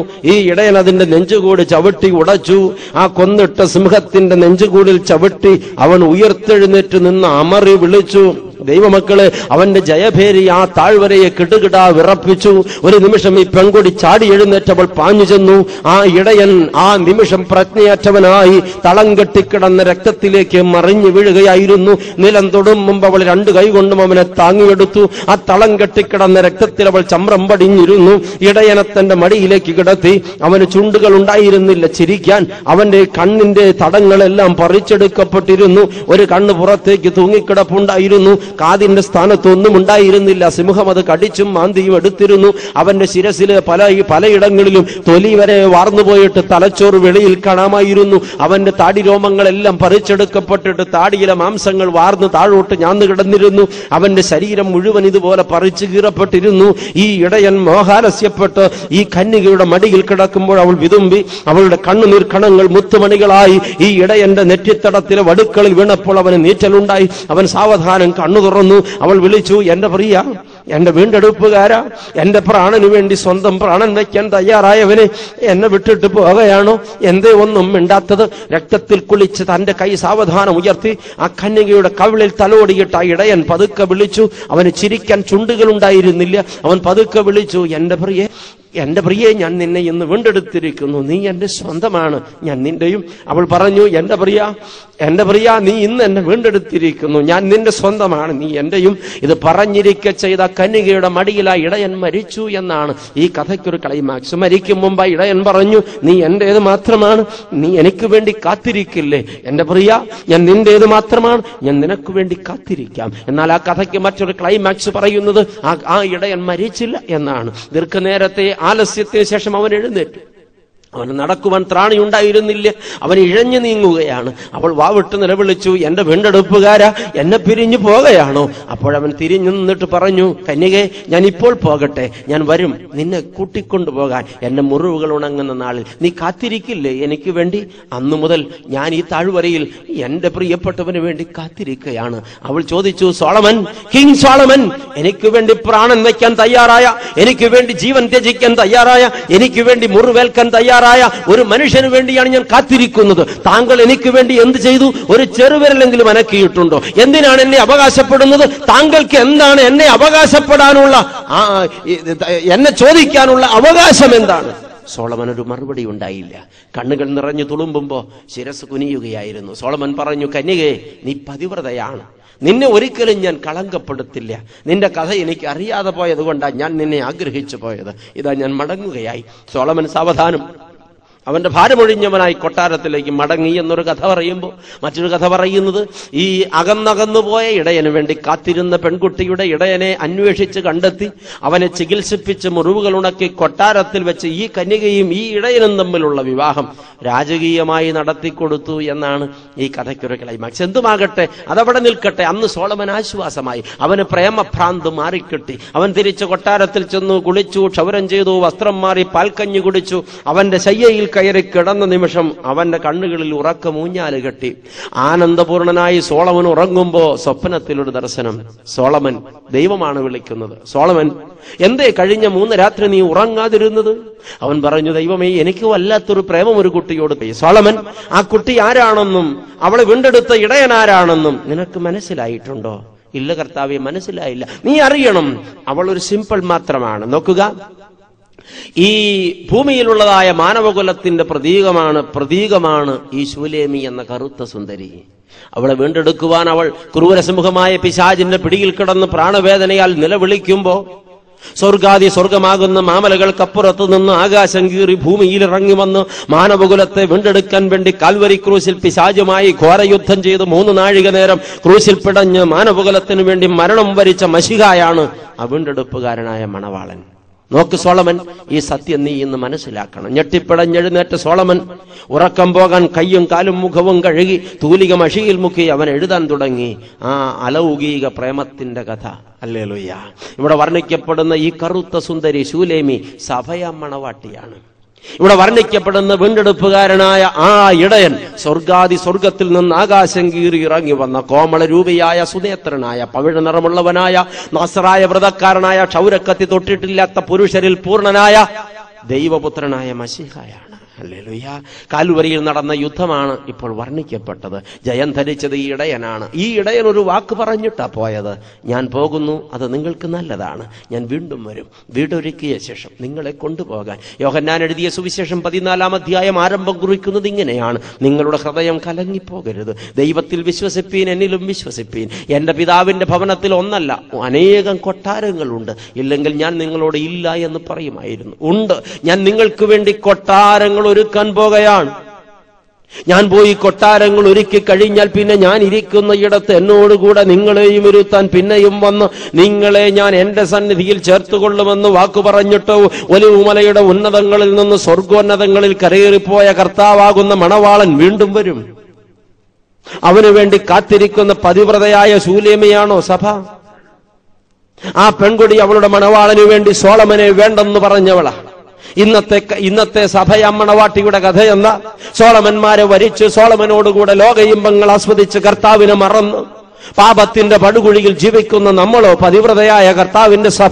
ഈ ഇടയൻ അതിന്റെ നെഞ്ചുകൂടി ചവിട്ടി ഉടച്ചു. ആ കൊന്നിട്ട സിംഹത്തിന്റെ നെഞ്ചുകൂടിൽ ചവിട്ടി അവൻ ഉയർത്തെഴുന്നേറ്റ് നിന്ന് അമറി വിളിച്ചു. ദൈവമക്കളെ, അവന്റെ ജയഭേരി ആ താഴ്വരയെ കിടുകിടാ വിറപ്പിച്ചു. ഒരു നിമിഷം ഈ പെൺകുടി ചാടി എഴുന്നേറ്റവൾ പാഞ്ഞു ചെന്നു. ആ ഇടയൻ ആ നിമിഷം പ്രജ്ഞയറ്റവനായി തളം കെട്ടിക്കിടന്ന രക്തത്തിലേക്ക് മറിഞ്ഞു വീഴുകയായിരുന്നു. നിലം തൊടും മുമ്പ് അവൾ രണ്ടു കൈകൊണ്ടും അവനെ താങ്ങിയെടുത്തു. ആ തളം കെട്ടിക്കിടന്ന രക്തത്തിൽ അവൾ ചമ്രം പടിഞ്ഞിരുന്നു. ഇടയനെ തന്റെ മടിയിലേക്ക് കിടത്തി. അവന് ചുണ്ടുകൾ ഉണ്ടായിരുന്നില്ല ചിരിക്കാൻ. അവന്റെ കണ്ണിന്റെ തടങ്ങളെല്ലാം പറിച്ചെടുക്കപ്പെട്ടിരുന്നു. ഒരു കണ്ണ് പുറത്തേക്ക് തൂങ്ങിക്കിടപ്പുണ്ടായിരുന്നു. കാതിന്റെ സ്ഥാനത്തൊന്നും ഉണ്ടായിരുന്നില്ല. സിംഹം അത് കടിച്ചും മാന്തിയും എടുത്തിരുന്നു. അവന്റെ ശിരസില് പല പലയിടങ്ങളിലും തൊലി വരെ വാർന്നുപോയിട്ട് തലച്ചോറ് വെളിയിൽ കാണാമായിരുന്നു. അവന്റെ താടി രോമങ്ങളെല്ലാം പറിച്ചെടുക്കപ്പെട്ടിട്ട് താടിയിലെ മാംസങ്ങൾ വാർന്ന് താഴോട്ട് ഞാന്നു കിടന്നിരുന്നു. അവന്റെ ശരീരം മുഴുവൻ ഇതുപോലെ പറിച്ചു കീറപ്പെട്ടിരുന്നു. ഈ ഇടയൻ മോഹാലസ്യപ്പെട്ട് ഈ കന്യകയുടെ മടിയിൽ കിടക്കുമ്പോൾ അവൾ വിതുമ്പി. അവളുടെ കണ്ണുനീർ കണങ്ങൾ മുത്തുമണികളായി ഈ ഇടയന്റെ നെറ്റിത്തടത്തിലെ വടുക്കളിൽ വീണപ്പോൾ അവന് നീറ്റലുണ്ടായി. അവൻ സാവധാനം കണ്ണു തുറന്നു. അവൾ വിളിച്ചു, എന്റെ പ്രിയ, എന്റെ വീണ്ടെടുപ്പുകാരാ, എന്റെ പ്രാണന് വേണ്ടി സ്വന്തം പ്രാണൻ വയ്ക്കാൻ തയ്യാറായവനെ എന്നെ വിട്ടിട്ട് പോകുകയാണോ? എന്തേ ഒന്നും മിണ്ടാത്തത്? രക്തത്തിൽ കുളിച്ച് തന്റെ കൈ സാവധാനം ഉയർത്തി ആ കന്യകയുടെ കവിളിൽ തലോടിയിട്ട് ആ ഇടയൻ പതുക്കെ വിളിച്ചു. അവന് ചിരിക്കാൻ ചുണ്ടുകൾ ഉണ്ടായിരുന്നില്ല. അവൻ പതുക്കെ വിളിച്ചു, എന്റെ പ്രിയെ, എന്റെ പ്രിയെ, ഞാൻ നിന്നെ ഇന്ന് വീണ്ടെടുത്തിരിക്കുന്നു. നീ എന്റെ സ്വന്തമാണ്, ഞാൻ നിന്റെയും. അവൾ പറഞ്ഞു, എന്റെ പ്രിയ, എന്റെ പ്രിയ, നീ ഇന്ന് എന്നെ വീണ്ടെടുത്തിരിക്കുന്നു, ഞാൻ നിന്റെ സ്വന്തമാണ്, നീ എന്റെയും. ഇത് പറഞ്ഞിരിക്കെ ചെയ്ത കന്യകയുടെ മടിയിൽ ആ ഇടയൻ മരിച്ചു എന്നാണ് ഈ കഥയ്ക്കൊരു ക്ലൈമാക്സ്. മരിക്കും മുമ്പ് ആ ഇടയൻ പറഞ്ഞു, നീ എന്റേത് മാത്രമാണ്, നീ എനിക്ക് വേണ്ടി കാത്തിരിക്കില്ലേ? എന്റെ പ്രിയ, ഞാൻ നിന്റേത് മാത്രമാണ്, ഞാൻ നിനക്ക് വേണ്ടി കാത്തിരിക്കാം. എന്നാൽ ആ കഥയ്ക്ക് മറ്റൊരു ക്ലൈമാക്സ് പറയുന്നത് ആ ആ ഇടയൻ മരിച്ചില്ല എന്നാണ്. ദീർഘനേരത്തെ ആലസ്യത്തിന് ശേഷം അവൻ എഴുന്നേറ്റു. അവന് നടക്കുവാൻ ത്രാണിയുണ്ടായിരുന്നില്ല. അവൻ ഇഴഞ്ഞു നീങ്ങുകയാണ്. അവൾ വാവിട്ട് നിലവിളിച്ചു, എന്റെ വീണ്ടെടുപ്പുകാരാ, എന്നെ പിരിഞ്ഞു പോകുകയാണോ? അപ്പോഴവൻ തിരിഞ്ഞു നിന്നിട്ട് പറഞ്ഞു, കന്യകേ, ഞാൻ ഇപ്പോൾ പോകട്ടെ, ഞാൻ വരും നിന്നെ കൂട്ടിക്കൊണ്ടു പോകാൻ. എന്റെ മുറിവുകൾ ഉണങ്ങുന്ന നാളിൽ നീ കാത്തിരിക്കില്ലേ എനിക്ക് വേണ്ടി? അന്നു മുതൽ ഞാൻ ഈ താഴ്വരയിൽ എന്റെ പ്രിയപ്പെട്ടവന് വേണ്ടി കാത്തിരിക്കുകയാണ്. അവൾ ചോദിച്ചു, സോളമൻ, കിങ് സോളമൻ, എനിക്ക് വേണ്ടി പ്രാണൻ വയ്ക്കാൻ തയ്യാറായ, എനിക്ക് വേണ്ടി ജീവൻ ത്യജിക്കാൻ തയ്യാറായ, എനിക്ക് വേണ്ടി മുറിവേൽക്കാൻ തയ്യാറായ ഒരു മനുഷ്യന് വേണ്ടിയാണ് ഞാൻ കാത്തിരിക്കുന്നത്. താങ്കൾ എനിക്ക് വേണ്ടി എന്ത് ചെയ്തു? ഒരു ചെറുവിരലെങ്കിലും അനക്കിയിട്ടുണ്ടോ? എന്തിനാണ് എന്നെ അവകാശപ്പെടുന്നത്? താങ്കൾക്ക് എന്താണ് എന്നെ അവകാശപ്പെടാനുള്ള, എന്നെ ചോദിക്കാനുള്ള അവകാശം എന്താണ്? സോളമൻ ഒരു മറുപടി ഉണ്ടായില്ല. കണ്ണുകൾ നിറഞ്ഞു തുളുമ്പുമ്പോ ശിരസ് കുനിയുകയായിരുന്നു. സോളമൻ പറഞ്ഞു, കന്യകേ, നീ പതിവ്രതയാണ്, നിന്നെ ഒരിക്കലും ഞാൻ കളങ്കപ്പെടുത്തില്ല. നിന്റെ കഥ എനിക്ക് അറിയാതെ പോയത് കൊണ്ടാണ് ഞാൻ നിന്നെ ആഗ്രഹിച്ചു പോയത്. ഇതാ ഞാൻ മടങ്ങുകയായി. സോളമൻ സാവധാനം അവന്റെ ഭാരമൊഴിഞ്ഞവനായി കൊട്ടാരത്തിലേക്ക് മടങ്ങി എന്നൊരു കഥ പറയുമ്പോൾ മറ്റൊരു കഥ പറയുന്നത്, ഈ അകന്നകന്നുപോയ ഇടയന് വേണ്ടി കാത്തിരുന്ന പെൺകുട്ടിയുടെ ഇടയനെ അന്വേഷിച്ച് കണ്ടെത്തി അവനെ ചികിത്സിപ്പിച്ച് മുറിവുകൾ ഉണക്കി കൊട്ടാരത്തിൽ വെച്ച് ഈ കന്യകയും ഈ ഇടയനും തമ്മിലുള്ള വിവാഹം രാജകീയമായി നടത്തിക്കൊടുത്തു എന്നാണ് ഈ കഥയ്ക്കൊരു ക്ലൈമാക്സ്. എന്തുമാകട്ടെ, അതവിടെ നിൽക്കട്ടെ. അന്ന് സോളമൻ ആശ്വാസമായി. അവന് പ്രേമഭ്രാന്ത് മാറിക്കിട്ടി. അവൻ തിരിച്ച് കൊട്ടാരത്തിൽ ചെന്നു, കുളിച്ചു, ക്ഷൗരം ചെയ്തു, വസ്ത്രം മാറി, പാൽക്കഞ്ഞി കുടിച്ചു. അവന്റെ ശയ്യയിൽ കയറി കിടന്ന നിമിഷം അവന്റെ കണ്ണുകളിൽ ഉറക്കമൂഞ്ഞാല് കെട്ടി. ആനന്ദപൂർണനായി സോളമൻ ഉറങ്ങുമ്പോ സ്വപ്നത്തിലൊരു ദർശനം. സോളമൻ, ദൈവമാണ് വിളിക്കുന്നത്. സോളമൻ, എന്തേ കഴിഞ്ഞ മൂന്ന് രാത്രി നീ ഉറങ്ങാതിരുന്നത്? അവൻ പറഞ്ഞു, ദൈവമേ, എനിക്ക് വല്ലാത്തൊരു പ്രേമം ഒരു കുട്ടിയോട്. സോളമൻ, ആ കുട്ടി ആരാണെന്നും അവളെ വീണ്ടെടുത്ത ഇടയനാരാണെന്നും നിനക്ക് മനസ്സിലായിട്ടുണ്ടോ? ഇല്ല കർത്താവേ, മനസ്സിലായില്ല. നീ അറിയണം, അവൾ ഒരു സിമ്പിൾ മാത്രമാണ്. നോക്കുക, ഈ ഭൂമിയിലുള്ളതായ മാനവകുലത്തിന്റെ പ്രതീകമാണ് പ്രതീകമാണ് ഈ ശൂലേമി എന്ന കറുത്ത സുന്ദരി. അവളെ വീണ്ടെടുക്കുവാൻ അവൾ ക്രൂരസിംഹമായ പിശാചിന്റെ പിടിയിൽ കിടന്ന് പ്രാണവേദനയാൽ നിലവിളിക്കുമ്പോ സ്വർഗാദി സ്വർഗമാകുന്ന മാമലകൾക്കപ്പുറത്തു നിന്ന് ആകാശം കീറി ഭൂമിയിൽ ഇറങ്ങി വന്ന് മാനവകുലത്തെ വീണ്ടെടുക്കാൻ വേണ്ടി കാൽവരി ക്രൂശിൽ പിശാചുമായി ഘോരയുദ്ധം ചെയ്ത് മൂന്ന് നാഴിക നേരം ക്രൂശിൽ പിടഞ്ഞ് മാനവകുലത്തിനു വേണ്ടി മരണം വരിച്ച മശിഹായാണ് ആ വീണ്ടെടുപ്പുകാരനായ മണവാളൻ. നോക്ക് സോളമൻ, ഈ സത്യം നീ ഇന്ന് മനസ്സിലാക്കണം. ഞെട്ടിപ്പിടഞ്ഞെഴുന്നേറ്റ സോളമൻ ഉറക്കം പോകാൻ കയ്യും കാലും മുഖവും കഴുകി തൂലിക മഷിയിൽ മുക്കി അവൻ എഴുതാൻ തുടങ്ങി ആ അലൗകിക പ്രേമത്തിന്റെ കഥ. ഹല്ലേലൂയ. ഇവിടെ വർണ്ണിക്കപ്പെടുന്ന ഈ കറുത്ത സുന്ദരി ശൂലേമി സഭയ മണവാട്ടിയാണ്. ഇവിടെ വർണ്ണിക്കപ്പെടുന്ന വീണ്ടെടുപ്പുകാരനായ ആ ഇടയൻ സ്വർഗാദി സ്വർഗത്തിൽ നിന്ന് ആകാശം കീറി ഇറങ്ങി വന്ന കോമള രൂപിയായ സുനേത്രനായ പവിഴ നിറമുള്ളവനായ നാസറായ വ്രതക്കാരനായ ക്ഷൗരക്കത്തി തൊട്ടിട്ടില്ലാത്ത പുരുഷരിൽ പൂർണ്ണനായ ദൈവപുത്രനായ മശീഹയാണ്. ഹല്ലേലൂയ. കാൽവരിയിൽ നടന്ന യുദ്ധമാണ് ഇപ്പോൾ വർണ്ണിക്കപ്പെട്ടത്. ജയം ധരിച്ചത് ഈ ഇടയനാണ്. ഈ ഇടയൻ ഒരു വാക്ക് പറഞ്ഞിട്ടാ പോയത്, ഞാൻ പോകുന്നു, അത് നിങ്ങൾക്ക് നല്ലതാണ്, ഞാൻ വീണ്ടും വരും, വീടൊരുക്കിയ ശേഷം നിങ്ങളെ കൊണ്ടുപോകാൻ. യോഹന്നാൻ എഴുതിയ സുവിശേഷം പതിനാലാം അധ്യായം ആരംഭം കുറിക്കുന്നത് ഇങ്ങനെയാണ്: നിങ്ങളുടെ ഹൃദയം കലങ്ങിപ്പോകരുത്, ദൈവത്തിൽ വിശ്വസിപ്പീൻ, എന്നിലും വിശ്വസിപ്പീൻ. എന്റെ പിതാവിന്റെ ഭവനത്തിൽ ഒന്നല്ല അനേകം കൊട്ടാരങ്ങളുണ്ട്, ഇല്ലെങ്കിൽ ഞാൻ നിങ്ങളോട് ഇല്ല എന്ന് പറയുമായിരുന്നു. ഉണ്ട്, ഞാൻ നിങ്ങൾക്ക് വേണ്ടി കൊട്ടാരങ്ങൾ ഒരുക്കാൻ പോകുകയാണ്. ഞാൻ പോയി കൊട്ടാരങ്ങൾ ഒരുക്കി കഴിഞ്ഞാൽ പിന്നെ ഞാൻ ഇരിക്കുന്ന ഇടത്ത് എന്നോടുകൂടെ നിങ്ങളെയും ഇരുത്താൻ പിന്നെയും വന്ന് നിങ്ങളെ ഞാൻ എന്റെ സന്നിധിയിൽ ചേർത്തുകൊള്ളുമെന്ന് വാക്കു പറഞ്ഞിട്ട് ഒലിവുമലയുടെ ഉന്നതങ്ങളിൽ നിന്ന് സ്വർഗോന്നതങ്ങളിൽ കരയേറിപ്പോയ കർത്താവാകുന്ന മണവാളൻ വീണ്ടും വരും. അവന് വേണ്ടി കാത്തിരിക്കുന്ന പതിവ്രതയായ ശൂലേമിയാണോ സഭ? ആ പെൺകുടി അവളുടെ മണവാളന് വേണ്ടി സോളമനെ വേണ്ടെന്ന് പറഞ്ഞവളാ. ഇന്നത്തെ ഇന്നത്തെ സഭയമ്മണവാട്ടിയുടെ കഥയെന്ന സോളമന്മാരെ വരിച്ച് സോളമനോടുകൂടെ ലോകയിമ്പങ്ങൾ ആസ്വദിച്ച് കർത്താവിനെ മറന്ന് പാപത്തിന്റെ പടുകുഴിയിൽ ജീവിക്കുന്ന നമ്മളോ പതിവ്രതയായ കർത്താവിന്റെ സഭ?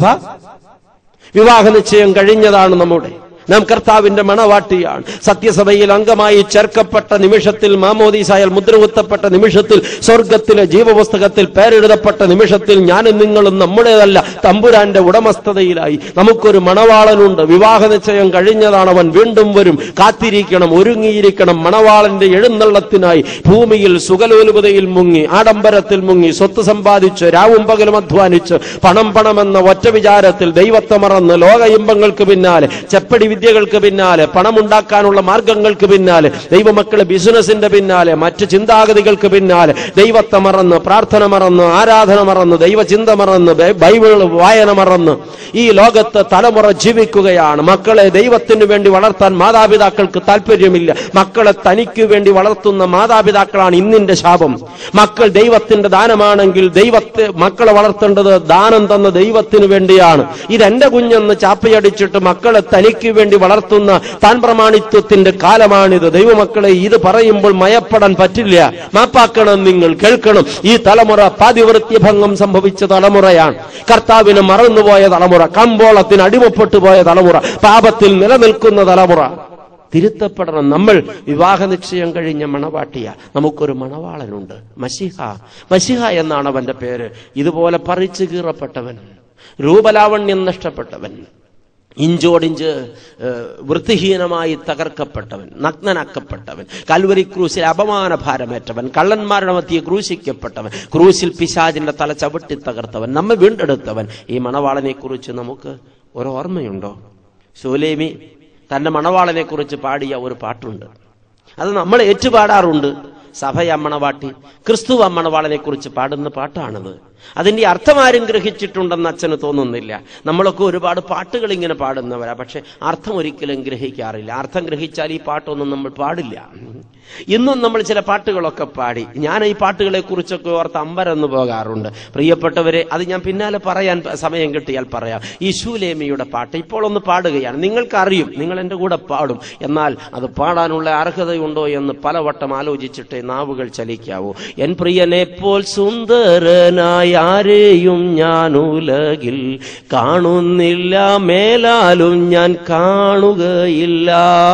വിവാഹ നിശ്ചയം കഴിഞ്ഞതാണ് നമ്മുടെ. നാം കർത്താവിന്റെ മണവാട്ടിയാണ്. സത്യസഭയിൽ അംഗമായി ചേർക്കപ്പെട്ട നിമിഷത്തിൽ, മാമോദീസായാൽ മുദ്രകുത്തപ്പെട്ട നിമിഷത്തിൽ, സ്വർഗത്തിലെ ജീവപുസ്തകത്തിൽ പേരെഴുതപ്പെട്ട നിമിഷത്തിൽ ഞാനും നിങ്ങളും നമ്മുടേതല്ല, തമ്പുരാന്റെ ഉടമസ്ഥതയിലായി. നമുക്കൊരു മണവാളനുണ്ട്. വിവാഹ നിശ്ചയം കഴിഞ്ഞതാണ്. അവൻ വീണ്ടും വരും. കാത്തിരിക്കണം, ഒരുങ്ങിയിരിക്കണം. മണവാളന്റെ എഴുന്നള്ളത്തിനായി ഭൂമിയിൽ സുഖലോലുപതയിൽ മുങ്ങി, ആഡംബരത്തിൽ മുങ്ങി, സ്വത്ത് സമ്പാദിച്ച് രാവും പകലും അധ്വാനിച്ച് പണം പണമെന്ന ഒറ്റ വിചാരത്തിൽ ദൈവത്തെ മറന്ന് ലോക ഇമ്പങ്ങൾക്ക് പിന്നാലെ, ചെപ്പടി വിദ്യകൾക്ക് പിന്നാലെ, പണമുണ്ടാക്കാനുള്ള മാർഗങ്ങൾക്ക് പിന്നാലെ, ദൈവമക്കളെ ബിസിനസിന്റെ പിന്നാലെ, മറ്റ് ചിന്താഗതികൾക്ക് പിന്നാലെ ദൈവത്തെ മറന്ന്, പ്രാർത്ഥന മറന്ന്, ആരാധന മറന്ന്, ദൈവചിന്ത മറന്ന്, ബൈബിൾ വായന മറന്ന് ഈ ലോകത്ത് തലമുറ ജീവിക്കുകയാണ്. മക്കളെ ദൈവത്തിന് വേണ്ടി വളർത്താൻ മാതാപിതാക്കൾക്ക് താല്പര്യമില്ല. മക്കളെ തനിക്ക് വേണ്ടി വളർത്തുന്ന മാതാപിതാക്കളാണ് ഇന്നിന്റെ ശാപം. മക്കൾ ദൈവത്തിന്റെ ദാനമാണെങ്കിൽ ദൈവത്തെ മക്കളെ വളർത്തേണ്ടത് ദാനം തന്ന ദൈവത്തിന് വേണ്ടിയാണ്. ഇതെന്റെ കുഞ്ഞെന്ന് ചാപ്പയടിച്ചിട്ട് മക്കളെ തനിക്ക് വേണ്ടി വളർത്തുന്ന താൻ പ്രമാണിത്വത്തിന്റെ കാലമാണിത്. ദൈവമക്കളെ, ഇത് പറയുമ്പോൾ മയപ്പെടാൻ പറ്റില്ല. മാപ്പാക്കണം, നിങ്ങൾ കേൾക്കണം. ഈ തലമുറ പാതിവൃത്യഭംഗം സംഭവിച്ച തലമുറയാണ്. കർത്താവിനെ മറന്നുപോയ തലമുറ, കമ്പോളത്തിന് അടിമപ്പെട്ടു പോയ തലമുറ, പാപത്തിൽ നിലനിൽക്കുന്ന തലമുറ. തിരുത്തപ്പെടണം. നമ്മൾ വിവാഹ നിശ്ചയം കഴിഞ്ഞ മണവാട്ടിയ. നമുക്കൊരു മണവാളനുണ്ട്, മശീഹ. മശീഹ എന്നാണ് അവന്റെ പേര്. ഇതുപോലെ പറിച്ചു കീറപ്പെട്ടവൻ, രൂപലാവണ്യം നഷ്ടപ്പെട്ടവൻ, ഇഞ്ചോടിഞ്ച് വൃത്തിഹീനമായി തകർക്കപ്പെട്ടവൻ, നഗ്നനാക്കപ്പെട്ടവൻ, കൽവരി ക്രൂശിൽ അപമാന ഭാരമേറ്റവൻ, കള്ളന്മാരുടെ മധ്യേ ക്രൂശിക്കപ്പെട്ടവൻ, ക്രൂശിൽ പിശാചിന്റെ തല ചവിട്ടി തകർത്തവൻ, നമ്മെ വീണ്ടെടുത്തവൻ. ഈ മണവാളനെ കുറിച്ച് നമുക്ക് ഒരു ഓർമ്മയുണ്ടോ? ശൂലേമി തന്റെ മണവാളനെ കുറിച്ച് പാടിയ ഒരു പാട്ടുണ്ട്. അത് നമ്മൾ ഏറ്റുപാടാറുണ്ട്. സഭയമ്മണവാട്ടി, ക്രിസ്തു അമ്മണവാളനെ കുറിച്ച് പാടുന്ന പാട്ടാണത്. അതിന്റെ അർത്ഥം ആരും ഗ്രഹിച്ചിട്ടുണ്ടെന്ന് അച്ഛന് തോന്നുന്നില്ല. നമ്മളൊക്കെ ഒരുപാട് പാട്ടുകൾ ഇങ്ങനെ പാടുന്നവരാ, പക്ഷെ അർത്ഥം ഒരിക്കലും ഗ്രഹിക്കാറില്ല. അർത്ഥം ഗ്രഹിച്ചാൽ ഈ പാട്ടൊന്നും നമ്മൾ പാടില്ല. ഇന്നും നമ്മൾ ചില പാട്ടുകളൊക്കെ പാടി. ഞാൻ ഈ പാട്ടുകളെ കുറിച്ചൊക്കെ ഓർത്ത് അമ്പരന്ന് പോകാറുണ്ട്. പ്രിയപ്പെട്ടവരെ, അത് ഞാൻ പിന്നാലെ പറയാൻ സമയം കിട്ടിയാൽ പറയാം. ഈ ശൂലേമിയുടെ പാട്ട് ഇപ്പോൾ ഒന്ന് പാടുകയാണ്. നിങ്ങൾക്കറിയും, നിങ്ങൾ എൻ്റെ കൂടെ പാടും. എന്നാൽ അത് പാടാനുള്ള അർഹതയുണ്ടോ എന്ന് പലവട്ടം ആലോചിച്ചിട്ടേ നാവുകൾ ചലിക്കാവൂ. എൻ പ്രിയനെ പോൽ സുന്ദരനായ ആരെയും ഞാൻ ഉലകിൽ കാണുന്നില്ല, മേലാലും ഞാൻ കാണുകയില്ല.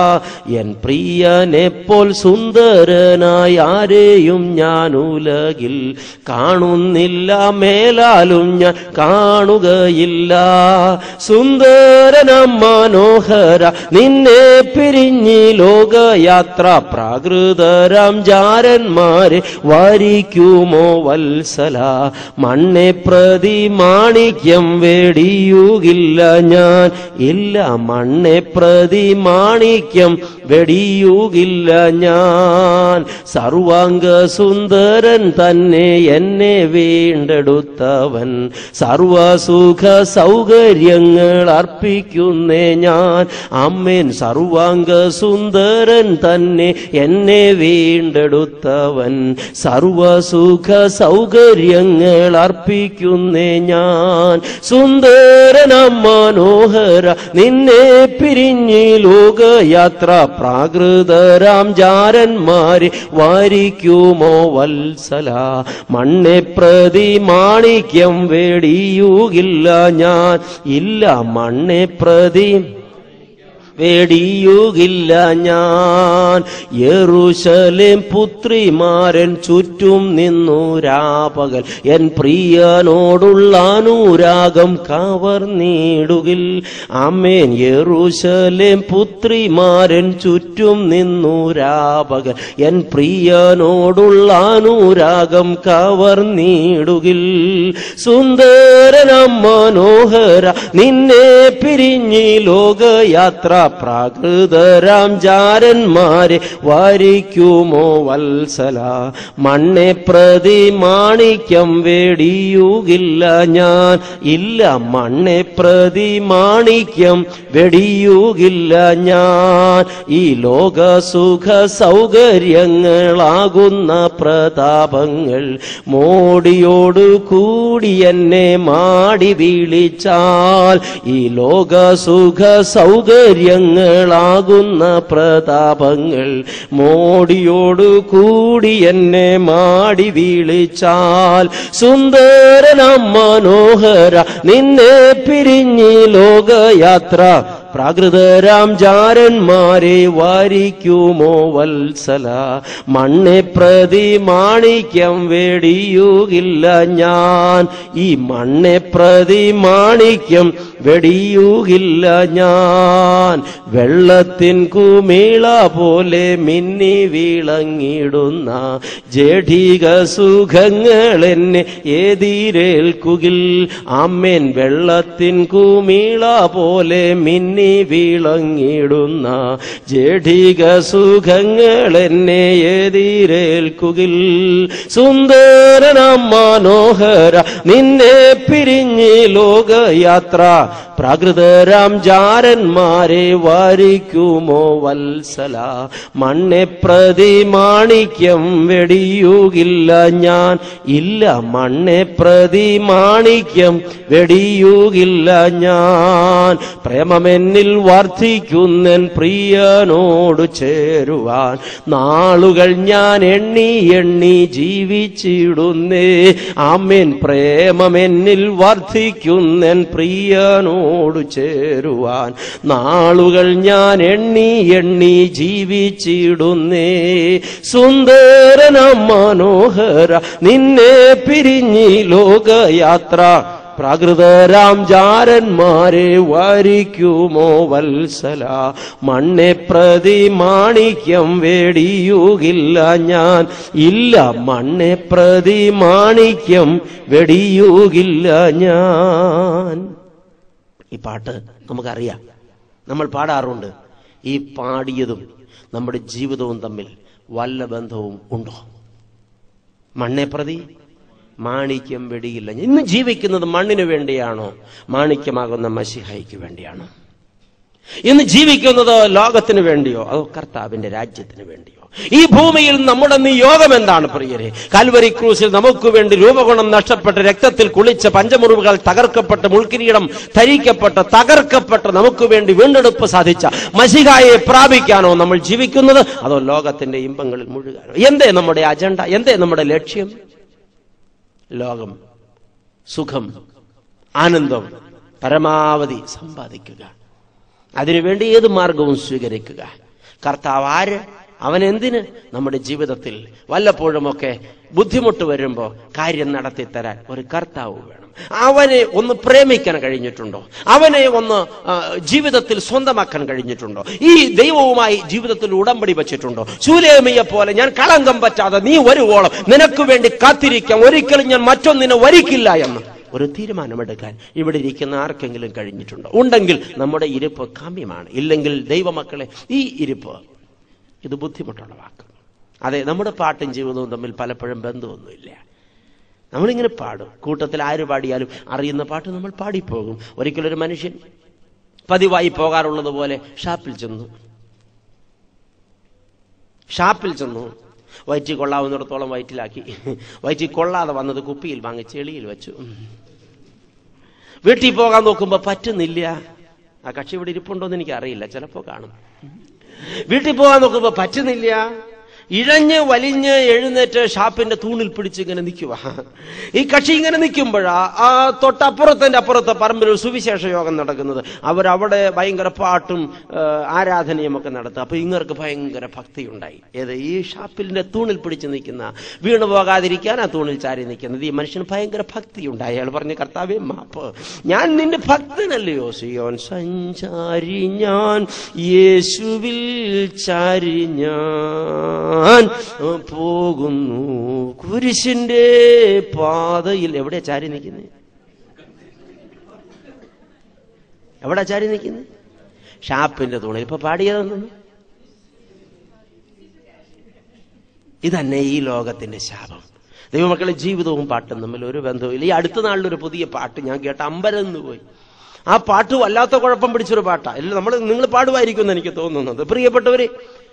എൻ പ്രിയനെ പോൽ സുന്ദരനായ ആരെയും ഞാൻ ഉലകിൽ കാണുന്നില്ല, മേലാലും ഞാൻ കാണുകയില്ല. സുന്ദരനാം മനോഹര നിന്നെ പിരിഞ്ഞി ലോകയാത്ര, പ്രാകൃതരാം ജാരന്മാരെ വാരിക്കുമോ വത്സല. മണ്ണെ പ്രതി മാണിക്യം വെടിയുകില്ല ഞാൻ, ഇല്ല മണ്ണെ പ്രതി മാണിക്യം വെടിയുകില്ല ഞാൻ. സർവാംഗ സുന്ദരൻ തന്നെ എന്നെ വീണ്ടെടുത്തവൻ, സർവസുഖ സൗകര്യങ്ങൾ അർപ്പിക്കുന്നേ ഞാൻ. അമ്മേൻ. സർവാംഗ സുന്ദരൻ തന്നെ എന്നെ വീണ്ടെടുത്തവൻ, സർവസുഖ സൗകര്യങ്ങൾ അർപ്പിക്കുന്നേ ഞാൻ. സുന്ദരനാം മനോഹര നിന്നെ പിരിഞ്ഞി ലോകയാത്ര, പ്രാകൃതരാം ജാരന്മാരെ വാരിക്കുമോ വത്സല. മണ്ണെ പ്രതി മാണിക്യം വെടിയുകില്ല ഞാൻ, ഇല്ല മണ്ണെ പ്രതി വെടിയുകില്ല ഞാൻ. യെരൂശലേം പുത്രിമാരൻ ചുറ്റും നിന്നു രാപകൽ എൻ പ്രിയനോടുള്ള അനുരാഗം കവർന്നിടുകിൽ. ആമേൻ. യെരൂശലേം പുത്രിമാരൻ ചുറ്റും നിന്നു രാപകൽ എൻ പ്രിയനോടുള്ള അനുരാഗം കവർന്നിടുകിൽ. സുന്ദരനം മനോഹര നിന്നെ പിരിഞ്ഞി ലോകയാത്ര പ്രാകൃതരാം ജാരന്മാരെ വാരിക്കുമോ വത്സല. മണ്ണെ പ്രതി മാണിക്യം വെടിയുകില്ല ഞാൻ. ഇല്ല, മണ്ണെ പ്രതി മാണിക്യം വെടിയുകില്ല ഞാൻ. ഈ ലോക സുഖ സൗകര്യങ്ങളാകുന്ന പ്രതാപങ്ങൾ മോടിയോടു കൂടി എന്നെ മാടി വിളിച്ചാൽ, ഈ ലോക സുഖ സൗകര്യങ്ങളാകുന്ന പ്രതാപങ്ങൾ മോടിയോടു കൂടി എന്നെ മാടി വിളിച്ചാൽ, സുന്ദരനാം മനോഹര നിന്നെ പിരിഞ്ഞി ലോകയാത്ര പ്രാകൃതരാം ജാരന്മാരെ വാരിക്കുമോ വത്സല. മണ്ണെ പ്രതി മാണിക്യം വെടിയുകില്ല ഞാൻ. ഈ മണ്ണെ പ്രതി മാണിക്യം വെടിയുകില്ല ഞാൻ. വെള്ളത്തിൻ കുമിള പോലെ മിന്നി വിളങ്ങിടുന്ന ജഡിക സുഖങ്ങൾ എന്നെ എതിരേൽക്കുകിൽ. ആമേൻ. വെള്ളത്തിൻ കുമിള പോലെ മിന്നി വിളങ്ങിടുന്ന ജഡിക സുഖങ്ങൾ എന്നെ എതിരേൽക്കുകിൽ. സുന്ദരനാം മനോഹര നിന്നെ പിരിഞ്ഞി ലോകയാത്ര പ്രാകൃതരാം ജാരന്മാരെ വാരിക്കുമോ വത്സല. മണ്ണെ പ്രതി മാണിക്യം വെടിയുകില്ല ഞാൻ. ഇല്ല, മണ്ണെ പ്രതി മാണിക്യം വെടിയുകില്ല ഞാൻ. പ്രേമമെന്നിൽ വർദ്ധിക്കുന്നൻ പ്രിയനോട് ചേരുവാൻ നാളുകൾ ഞാൻ എണ്ണി എണ്ണി ജീവിച്ചിടുന്നേ. ആമേൻ. പ്രേമമെന്നിൽ വർദ്ധിക്കുന്നൻ പ്രിയനോട് ചേരുവാൻ നാളുകൾ ഞാൻ എണ്ണി എണ്ണി ജീവിച്ചിടുന്നേ. സുന്ദരനാം മനോഹര നിന്നെ പിരിഞ്ഞി ലോകയാത്ര പ്രാകൃതരാം ജാരന്മാരെ വാരിക്കുമോ വത്സല. മണ്ണെ പ്രതി മാണിക്യം വെടിയുകില്ല ഞാൻ. ഇല്ല, മണ്ണെ പ്രതി മാണിക്യം വെടിയുകില്ല ഞാൻ. ഈ പാട്ട് നമുക്കറിയാം, നമ്മൾ പാടാറുണ്ട്. ഈ പാടിയതും നമ്മുടെ ജീവിതവും തമ്മിൽ വല്ല ബന്ധവും ഉണ്ടോ? മണ്ണെ പ്രതി മാണിക്യം വെടിയില്ല. ഇന്ന് ജീവിക്കുന്നത് മണ്ണിന് വേണ്ടിയാണോ, മാണിക്യമാകുന്ന മശിഹായ്ക്ക് വേണ്ടിയാണോ? ഇന്ന് ജീവിക്കുന്നത് ലോകത്തിന് വേണ്ടിയോ, അതോ കർത്താവിന്റെ രാജ്യത്തിന് വേണ്ടിയോ? ഈ ഭൂമിയിൽ നമ്മുടെ നിയോഗം എന്താണ് പ്രിയരെ? കാൽവരി ക്രൂസിൽ നമുക്ക് വേണ്ടി രൂപഗുണം നഷ്ടപ്പെട്ട് രക്തത്തിൽ കുളിച്ച പഞ്ചമുറിവുകൾ തകർക്കപ്പെട്ട് മുൾക്കിരീടം ധരിക്കപ്പെട്ട് തകർക്കപ്പെട്ട് നമുക്ക് വേണ്ടി വീണ്ടെടുപ്പ് സാധിച്ച മശിഹായെ പ്രാപിക്കാനോ നമ്മൾ ജീവിക്കുന്നത്, അതോ ലോകത്തിന്റെ ഇമ്പങ്ങളിൽ മുഴുകാനോ? എന്തേ നമ്മുടെ അജണ്ട? എന്തേ നമ്മുടെ ലക്ഷ്യം? ലോകം, സുഖം, ആനന്ദം പരമാവധി സമ്പാദിക്കുക, അതിനുവേണ്ടി ഏത് മാർഗവും സ്വീകരിക്കുക. കർത്താവ് ആര്? അവൻ എന്തിന്? നമ്മുടെ ജീവിതത്തിൽ വല്ലപ്പോഴുമൊക്കെ ബുദ്ധിമുട്ട് വരുമ്പോൾ കാര്യം നടത്തിത്തരാൻ ഒരു കർത്താവ് വേണം. അവനെ ഒന്ന് പ്രേമിക്കാൻ കഴിഞ്ഞിട്ടുണ്ടോ? അവനെ ഒന്ന് ജീവിതത്തിൽ സ്വന്തമാക്കാൻ കഴിഞ്ഞിട്ടുണ്ടോ? ഈ ദൈവവുമായി ജീവിതത്തിൽ ഉടമ്പടി വെച്ചിട്ടുണ്ടോ? ശൂലേമിയെ പോലെ ഞാൻ കളങ്കം പറ്റാതെ നീ വരുവോളം നിനക്ക് വേണ്ടി കാത്തിരിക്കാം, ഒരിക്കലും ഞാൻ മറ്റൊന്നിനെ വരിക്കില്ല എന്ന് ഒരു തീരുമാനമെടുക്കാൻ ഇവിടെ ഇരിക്കുന്ന ആർക്കെങ്കിലും കഴിഞ്ഞിട്ടുണ്ടോ? ഉണ്ടെങ്കിൽ നമ്മുടെ ഇരിപ്പ് കാമ്യമാണ്. ഇല്ലെങ്കിൽ ദൈവമക്കളെ, ഈ ഇരിപ്പ് ഇത് ബുദ്ധിമുട്ടുള്ള വാക്ക്. അതെ, നമ്മുടെ പാട്ടും ജീവിതവും തമ്മിൽ പലപ്പോഴും ബന്ധമൊന്നുമില്ല. നമ്മളിങ്ങനെ പാടും, കൂട്ടത്തിൽ ആര് പാടിയാലും അറിയുന്ന പാട്ട് നമ്മൾ പാടിപ്പോകും. ഒരിക്കലൊരു മനുഷ്യൻ പതിവായി പോകാറുള്ളത് പോലെ ഷാപ്പിൽ ചെന്നു ഷാപ്പിൽ ചെന്നു വയറ്റിൽ കൊള്ളാവുന്നിടത്തോളം വയറ്റിലാക്കി. വയറ്റിൽ കൊള്ളാതെ വന്നത് കുപ്പിയിൽ വാങ്ങി ചെളിയിൽ വെച്ചു. വീട്ടിൽ പോകാൻ നോക്കുമ്പോ പറ്റുന്നില്ല. ആ കക്ഷി ഇവിടെ ഇരിപ്പുണ്ടോന്ന് എനിക്ക് അറിയില്ല, ചിലപ്പോ കാണും. വീട്ടിൽ പോകാൻ നോക്കുമ്പോ പറ്റുന്നില്ല. ഇഴഞ്ഞ് വലിഞ്ഞ് എഴുന്നേറ്റ് ഷാപ്പിന്റെ തൂണിൽ പിടിച്ച് ഇങ്ങനെ നിൽക്കുക. ഈ കക്ഷി ഇങ്ങനെ നിൽക്കുമ്പോഴാ ആ തൊട്ടപ്പുറത്തിന്റെ അപ്പുറത്തെ പറമ്പിൽ ഒരു സുവിശേഷ യോഗം നടക്കുന്നത്. അവരവിടെ ഭയങ്കര പാട്ടും ആരാധനയും ഒക്കെ നടത്തുക. അപ്പൊ ഇങ്ങർക്ക് ഭയങ്കര ഭക്തി ഉണ്ടായി. ഏത് ഈ ഷാപ്പിന്റെ തൂണിൽ പിടിച്ച് നിൽക്കുന്ന, വീണു പോകാതിരിക്കാൻ ആ തൂണിൽ ചാരി നിൽക്കുന്നത് ഈ മനുഷ്യന് ഭയങ്കര ഭക്തി ഉണ്ടായി. അയാൾ പറഞ്ഞ, കർത്താവേ മാപ്പ്, ഞാൻ നിന്റെ ഭക്തനല്ലയോ? സിയോൻ സഞ്ചാരി ഞാൻ, യേശുവിൽ ചാരി ഞാൻ പോകുന്നു കുരിശിന്റെ പാതയിൽ. എവിടെ ചാരി നിൽക്കുന്നത്? എവിടെ ചാരി നിൽക്കുന്നത്? ഷാപ്പിന്റെ തൂണിൽ. ഇപ്പൊ പാടിയതൊന്നും ഇതന്നെ ഈ ലോകത്തിന്റെ ശാപം. ദൈവമക്കളെ, ജീവിതവും പാട്ടും തമ്മിൽ ഒരു ബന്ധവുമില്ല. ഈ അടുത്ത നാളിലൊരു പുതിയ പാട്ട് ഞാൻ കേട്ട അമ്പരന്ന് പോയി. ആ പാട്ട് വല്ലാത്ത കുഴപ്പം പിടിച്ചൊരു പാട്ടാ. എല്ലാം നമ്മൾ നിങ്ങൾ പാടുമായിരിക്കും എന്ന് എനിക്ക് തോന്നുന്നത്. പ്രിയപ്പെട്ടവര്,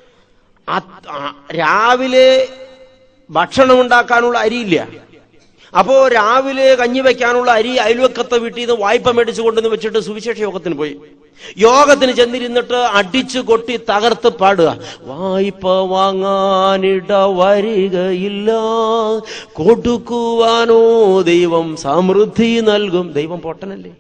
രാവിലെ ഭക്ഷണം ഉണ്ടാക്കാനുള്ള അരിയില്ല. അപ്പോ രാവിലെ കഞ്ഞി വെക്കാനുള്ള അരി അയൽവക്കത്തെ വീട്ടിൽ നിന്ന് വായ്പ മേടിച്ചു കൊണ്ടുവന്ന് വെച്ചിട്ട് സുവിശേഷ യോഗത്തിന് പോയി. യോഗത്തിന് ചെന്നിരുന്നിട്ട് അടിച്ചു കൊട്ടി തകർത്ത് പാടുക. വായ്പ വാങ്ങാനിട വരികയില്ല, കൊടുക്കുവാനോ ദൈവം സമൃദ്ധി നൽകും. ദൈവം പൊട്ടനല്ലേ?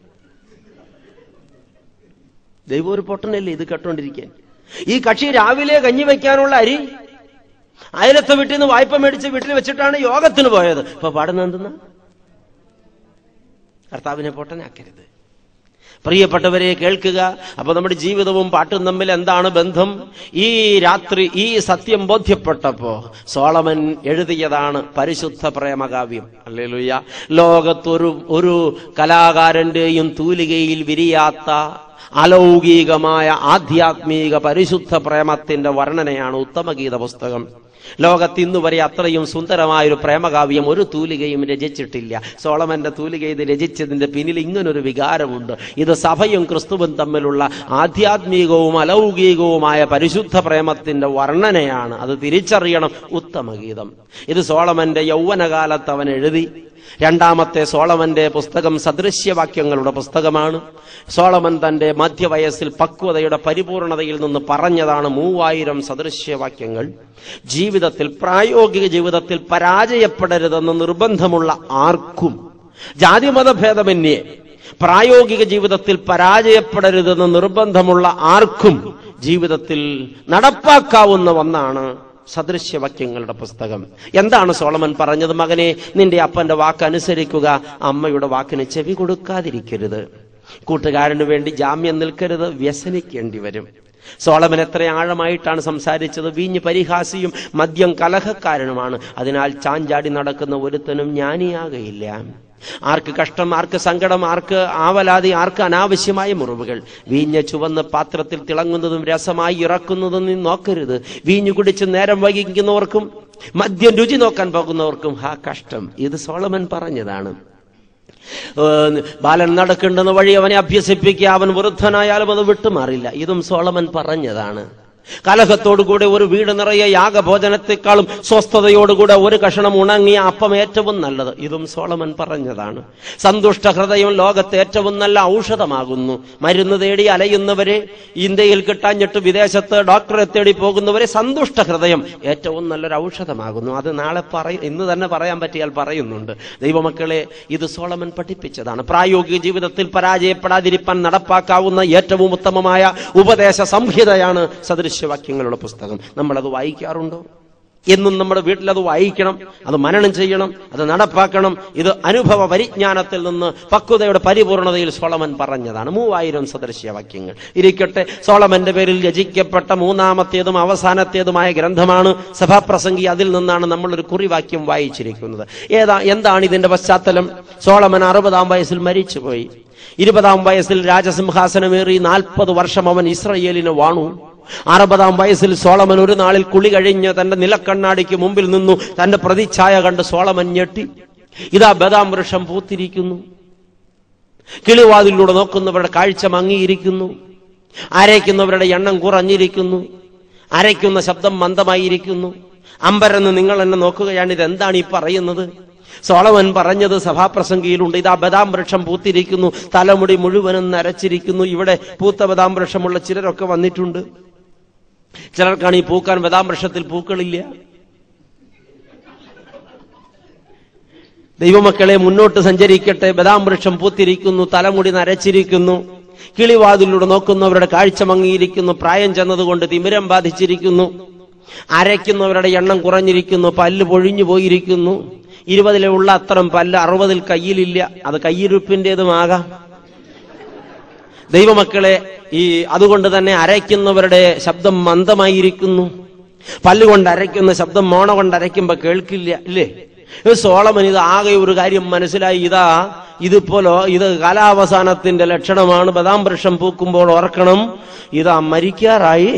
ദൈവം ഒരു പൊട്ടനല്ലേ ഇത് കേട്ടോണ്ടിരിക്കാൻ? ഈ കക്ഷി രാവിലെ കഞ്ഞി വയ്ക്കാനുള്ള അരി അയലത്തെ വീട്ടിൽ നിന്ന് വായ്പ മേടിച്ച് വീട്ടിൽ വെച്ചിട്ടാണ് യോഗത്തിന് പോയത്. ഇപ്പൊ പാടുന്ന എന്തെന്നാ? കർത്താവിനെ പൊട്ടനാക്കരുത്. പ്രിയപ്പെട്ടവരെ, കേൾക്കുക. അപ്പൊ നമ്മുടെ ജീവിതവും പാട്ടും തമ്മിൽ എന്താണ് ബന്ധം? ഈ രാത്രി ഈ സത്യം ബോധ്യപ്പെട്ടപ്പോ സോളമൻ എഴുതിയതാണ് പരിശുദ്ധ പ്രേമകാവ്യം. ഹല്ലേലൂയ. ലോകത്തൊരു ഒരു കലാകാരന്റെയും തൂലികയിൽ വിരിയാത്ത അലൗകികമായ ആധ്യാത്മിക പരിശുദ്ധ പ്രേമത്തിന്റെ വർണ്ണനയാണ് ഉത്തമഗീത പുസ്തകം. ലോകത്ത് ഇന്നു വരെ അത്രയും സുന്ദരമായൊരു പ്രേമകാവ്യം ഒരു തൂലികയും രചിച്ചിട്ടില്ല. സോളമന്റെ തൂലിക ഇത് രചിച്ചതിന്റെ പിന്നിൽ ഇങ്ങനൊരു വികാരമുണ്ട്. ഇത് സഭയും ക്രിസ്തുവും തമ്മിലുള്ള ആധ്യാത്മികവും അലൗകികവുമായ പരിശുദ്ധ പ്രേമത്തിന്റെ വർണ്ണനയാണ്. അത് തിരിച്ചറിയണം ഉത്തമഗീതം. ഇത് സോളമന്റെ യൗവനകാലത്ത് അവൻ എഴുതി. രണ്ടാമത്തെ സോളമന്റെ പുസ്തകം സദൃശ്യവാക്യങ്ങളുടെ പുസ്തകമാണ്. സോളമൻ തന്റെ മധ്യവയസ്സിൽ പക്വതയുടെ പരിപൂർണതയിൽ നിന്ന് പറഞ്ഞതാണ് മൂവായിരം സദൃശ്യവാക്യങ്ങൾ. ജീവിതത്തിൽ, പ്രായോഗിക ജീവിതത്തിൽ പരാജയപ്പെടരുതെന്ന് നിർബന്ധമുള്ള ആർക്കും, ജാതിമതഭേദമന്യേ പ്രായോഗിക ജീവിതത്തിൽ പരാജയപ്പെടരുതെന്ന് നിർബന്ധമുള്ള ആർക്കും ജീവിതത്തിൽ നടപ്പാക്കാവുന്ന ഒന്നാണ് സദൃശ്യവാക്യങ്ങളുടെ പുസ്തകം. എന്താണ് സോളമൻ പറഞ്ഞത്? മകനെ, നിന്റെ അപ്പന്റെ വാക്കനുസരിക്കുക, അമ്മയുടെ വാക്കിന് ചെവി കൊടുക്കാതിരിക്കരുത്, കൂട്ടുകാരനു വേണ്ടി ജാമ്യം നിൽക്കരുത്, വ്യസനിക്കേണ്ടി വരും. സോളമൻ എത്ര ആഴമായിട്ടാണ് സംസാരിച്ചത്. വീഞ്ഞ് പരിഹാസിയും മദ്യം കലഹക്കാരനുമാണ്. അതിനാൽ ചാഞ്ചാടി നടക്കുന്ന ഒരുത്തനും ജ്ഞാനിയാകയില്ല. ആർക്ക് കഷ്ടം, ആർക്ക് സങ്കടം, ആർക്ക് ആവലാതി, ആർക്ക് അനാവശ്യമായ മുറിവുകൾ. വീഞ്ഞ് ചുവന്ന് പാത്രത്തിൽ തിളങ്ങുന്നതും രസമായി ഇറക്കുന്നതും നീ നോക്കരുത്. വീഞ്ഞു കുടിച്ച് നേരം വൈകിക്കുന്നവർക്കും മദ്യം രുചി നോക്കാൻ പോകുന്നവർക്കും ഹാ കഷ്ടം. ഇത് സോളമൻ പറഞ്ഞതാണ്. ബാലൻ നടക്കേണ്ടുന്ന വഴി അവനെ അഭ്യസിപ്പിക്കുക, അവൻ വൃദ്ധനായാലും അത് വിട്ടുമാറില്ല. ഇതും സോളമൻ പറഞ്ഞതാണ്. കലഹത്തോടുകൂടെ ഒരു വീട് നിറയെ യാഗഭോജനത്തെക്കാളും സ്വസ്ഥതയോടുകൂടെ ഒരു കഷണം ഉണങ്ങിയ അപ്പം ഏറ്റവും നല്ലത്. ഇതും സോളമൻ പറഞ്ഞതാണ്. സന്തുഷ്ട ഹൃദയം ലോകത്തെ ഏറ്റവും നല്ല ഔഷധമാകുന്നു. മരുന്ന് തേടി അലയുന്നവരെ, ഇന്ത്യയിൽ കിട്ടാഞ്ഞിട്ട് വിദേശത്ത് ഡോക്ടറെ തേടി പോകുന്നവരെ സന്തുഷ്ട ഹൃദയം ഏറ്റവും നല്ലൊരു ഔഷധമാകുന്നു. അത് നാളെ പറയും, ഇന്ന് തന്നെ പറയാൻ പറ്റിയാൽ പറയുന്നുണ്ട്. ദൈവമക്കളെ, ഇത് സോളമൻ പഠിപ്പിച്ചതാണ്. പ്രായോഗിക ജീവിതത്തിൽ പരാജയപ്പെടാതിരിക്കാൻ നടപ്പാക്കാവുന്ന ഏറ്റവും ഉത്തമമായ ഉപദേശ സംഹിതയാണ് സദൃശ്യ വാക്യങ്ങളുടെ പുസ്തകം. നമ്മളത് വായിക്കാറുണ്ടോ? എന്നും നമ്മുടെ വീട്ടിലത് വായിക്കണം, അത് മനനം ചെയ്യണം, അത് നടപ്പാക്കണം. ഇത് അനുഭവ പരിജ്ഞാനത്തിൽ നിന്ന് പക്വതയുടെ പരിപൂർണതയിൽ സോളമൻ പറഞ്ഞതാണ്. മൂവായിരം സദൃശ്യവാക്യങ്ങൾ ഇരിക്കട്ടെ. സോളമന്റെ പേരിൽ രചിക്കപ്പെട്ട മൂന്നാമത്തേതും അവസാനത്തേതുമായ ഗ്രന്ഥമാണ് സഭാപ്രസംഗി. അതിൽ നിന്നാണ് നമ്മളൊരു കുറിവാക്യം വായിച്ചിരിക്കുന്നത്. ഏതാ എന്താണ് ഇതിന്റെ പശ്ചാത്തലം? സോളമൻ അറുപതാം വയസ്സിൽ മരിച്ചുപോയി. ഇരുപതാം വയസ്സിൽ രാജസിംഹാസനമേറി നാൽപ്പത് വർഷം അവൻ ഇസ്രയേലിനെ വാണു. അറുപതാം വയസ്സിൽ സോളമൻ ഒരു നാളിൽ കുളി കഴിഞ്ഞ് തന്റെ നിലക്കണ്ണാടിക്ക് മുമ്പിൽ നിന്നു. തന്റെ പ്രതിച്ഛായ കണ്ട് സോളമൻ ഞെട്ടി. ഇതാ ബദാം വൃക്ഷം പൂത്തിരിക്കുന്നു. കിളിവാതിലൂടെ നോക്കുന്നവരുടെ കാഴ്ച മങ്ങിയിരിക്കുന്നു. അരയ്ക്കുന്നവരുടെ എണ്ണം കുറഞ്ഞിരിക്കുന്നു. അരയ്ക്കുന്ന ശബ്ദം മന്ദമായിരിക്കുന്നു. അമ്പരന്ന് നിങ്ങൾ എന്നെ നോക്കുകയാണ്. ഇതെന്താണ് ഈ പറയുന്നത്? സോളമൻ പറഞ്ഞത് സഭാപ്രസംഗിയിലുണ്ട്. ഇതാ ബദാം വൃക്ഷം പൂത്തിരിക്കുന്നു, തലമുടി മുഴുവനും നരച്ചിരിക്കുന്നു. ഇവിടെ പൂത്ത ബദാം വൃക്ഷമുള്ള ചിലരൊക്കെ വന്നിട്ടുണ്ട്. ചിലർക്കാണ് ഈ പൂക്കാൻ ബദാം വൃക്ഷത്തിൽ പൂക്കളില്ല. ദൈവമക്കളെ, മുന്നോട്ട് സഞ്ചരിക്കട്ടെ. ബദാം വൃക്ഷം പൂത്തിരിക്കുന്നു, തലമുടി നരച്ചിരിക്കുന്നു, കിളിവാതിലൂടെ നോക്കുന്നവരുടെ കാഴ്ച മങ്ങിയിരിക്കുന്നു, പ്രായം ചെന്നതുകൊണ്ട് തിമിരം ബാധിച്ചിരിക്കുന്നു, അരയ്ക്കുന്നവരുടെ എണ്ണം കുറഞ്ഞിരിക്കുന്നു, പല്ല് പൊഴിഞ്ഞു പോയിരിക്കുന്നു. ഇരുപതിലെ ഉള്ള അത്തരം പല്ല് അറുപതിൽ കയ്യിലില്ല. അത് കയ്യിരുപ്പിൻ്റെതുമാകാം. ദൈവമക്കളെ, ഈ അതുകൊണ്ട് തന്നെ അരയ്ക്കുന്നവരുടെ ശബ്ദം മന്ദമായിരിക്കുന്നു. പല്ലുകൊണ്ട് അരയ്ക്കുന്ന ശബ്ദം മോണ കൊണ്ട് അരയ്ക്കുമ്പോ കേൾക്കില്ല, ഇല്ലേ? സോളമൻ ഇത് ആകെ ഒരു കാര്യം മനസ്സിലായി. ഇതാ ഇതിപ്പോലോ ഇത് കാലാവസാനത്തിന്റെ ലക്ഷണമാണ്. ബദാം വൃക്ഷം പൂക്കുമ്പോൾ ഓർക്കണം, ഇതാ മരിക്കാറായി.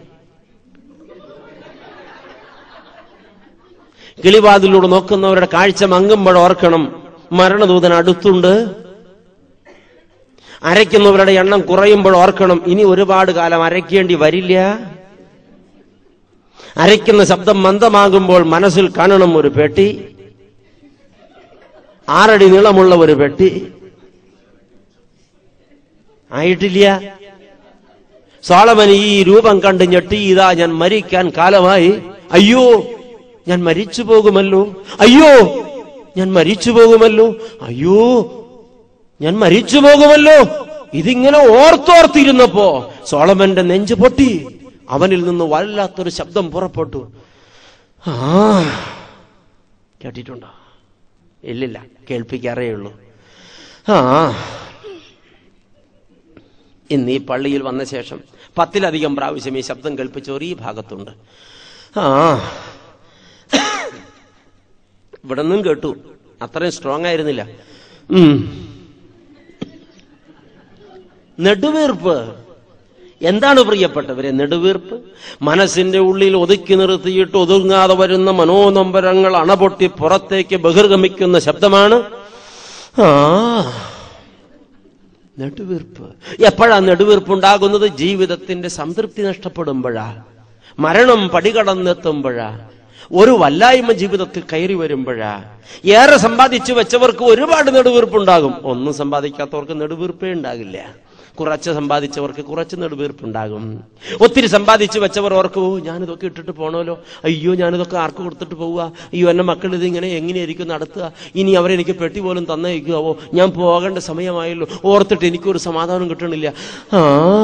കിളിവാതിലൂടെ നോക്കുന്നവരുടെ കാഴ്ച മങ്ങുമ്പോൾ ഓർക്കണം, മരണദൂതൻ അടുത്തുണ്ട്. അരയ്ക്കുന്നവരുടെ എണ്ണം കുറയുമ്പോൾ ഓർക്കണം, ഇനി ഒരുപാട് കാലം അരയ്ക്കേണ്ടി വരില്ല. അരയ്ക്കുന്ന ശബ്ദം മന്ദമാകുമ്പോൾ മനസ്സിൽ കാണണം ഒരു പെട്ടി, ആറടി നീളമുള്ള ഒരു പെട്ടി. ആയിട്ടില്ല. സോളമൻ ഈ രൂപം കണ്ട് ഞെട്ടി, ഇതാ ഞാൻ മരിക്കാൻ കാലമായി. അയ്യോ, ഞാൻ മരിച്ചു പോകുമല്ലോ, അയ്യോ ഞാൻ മരിച്ചു പോകുമല്ലോ, അയ്യോ ഞാൻ മരിച്ചു പോകുമല്ലോ. ഇതിങ്ങനെ ഓർത്തോർത്തിരുന്നപ്പോ സോളമന്റെ നെഞ്ച് പൊട്ടി. അവനിൽ നിന്ന് വല്ലാത്തൊരു ശബ്ദം പുറപ്പെട്ടു. ആ, കേട്ടിട്ടുണ്ടോ? ഇല്ലില്ല, കേൾപ്പിക്കാറേ ഉള്ളൂ. ആ, ഇന്ന് ഈ പള്ളിയിൽ വന്ന ശേഷം പത്തിലധികം പ്രാവശ്യം ഈ ശബ്ദം കേൾപ്പിച്ചോർ ഈ ഭാഗത്തുണ്ട്. ആ, ഇവിടെ നിന്നും കേട്ടു. അത്രയും സ്ട്രോങ് ആയിരുന്നില്ല. ഉം നെടുവീർപ്പ്. എന്താണ് പ്രിയപ്പെട്ടവരെ നെടുവീർപ്പ്? മനസ്സിന്റെ ഉള്ളിൽ ഒതുക്കി നിർത്തിയിട്ട് ഒതുങ്ങാതെ വരുന്ന മനോനൊമ്പരങ്ങൾ അണപൊട്ടി പുറത്തേക്ക് ബഹിർഗമിക്കുന്ന ശബ്ദമാണ് ആ നെടുവീർപ്പ്. എപ്പോഴാ നെടുവീർപ്പ് ഉണ്ടാകുന്നത്? ജീവിതത്തിന്റെ സംതൃപ്തി നഷ്ടപ്പെടുമ്പോഴാ, മരണം പടികടന്നെത്തുമ്പോഴാ, ഒരു വല്ലായ്മ ജീവിതത്തിൽ കയറി വരുമ്പോഴാ. ഏറെ സമ്പാദിച്ചു വെച്ചവർക്ക് ഒരുപാട് നെടുവീർപ്പുണ്ടാകും. ഒന്നും സമ്പാദിക്കാത്തവർക്ക് നെടുവീർപ്പേ ഉണ്ടാകില്ല. കുറച്ച് സമ്പാദിച്ചവർക്ക് കുറച്ച് നെടുവീർപ്പുണ്ടാകും. ഒത്തിരി സമ്പാദിച്ചു വെച്ചവർ ഓർക്കൂ, ഞാനിതൊക്കെ ഇട്ടിട്ട് പോണല്ലോ, അയ്യോ ഞാനിതൊക്കെ ആർക്ക് കൊടുത്തിട്ട് പോവുക, അയ്യോ എന്റെ മക്കൾ ഇതിങ്ങനെ എങ്ങനെയായിരിക്കും നടത്തുക, ഇനി അവരെനിക്ക് പെട്ടി പോലും തന്നേക്കുവോ, ഞാൻ പോകേണ്ട സമയമായല്ലോ, ഓർത്തിട്ട് എനിക്കൊരു സമാധാനം കിട്ടണില്ല. ആ,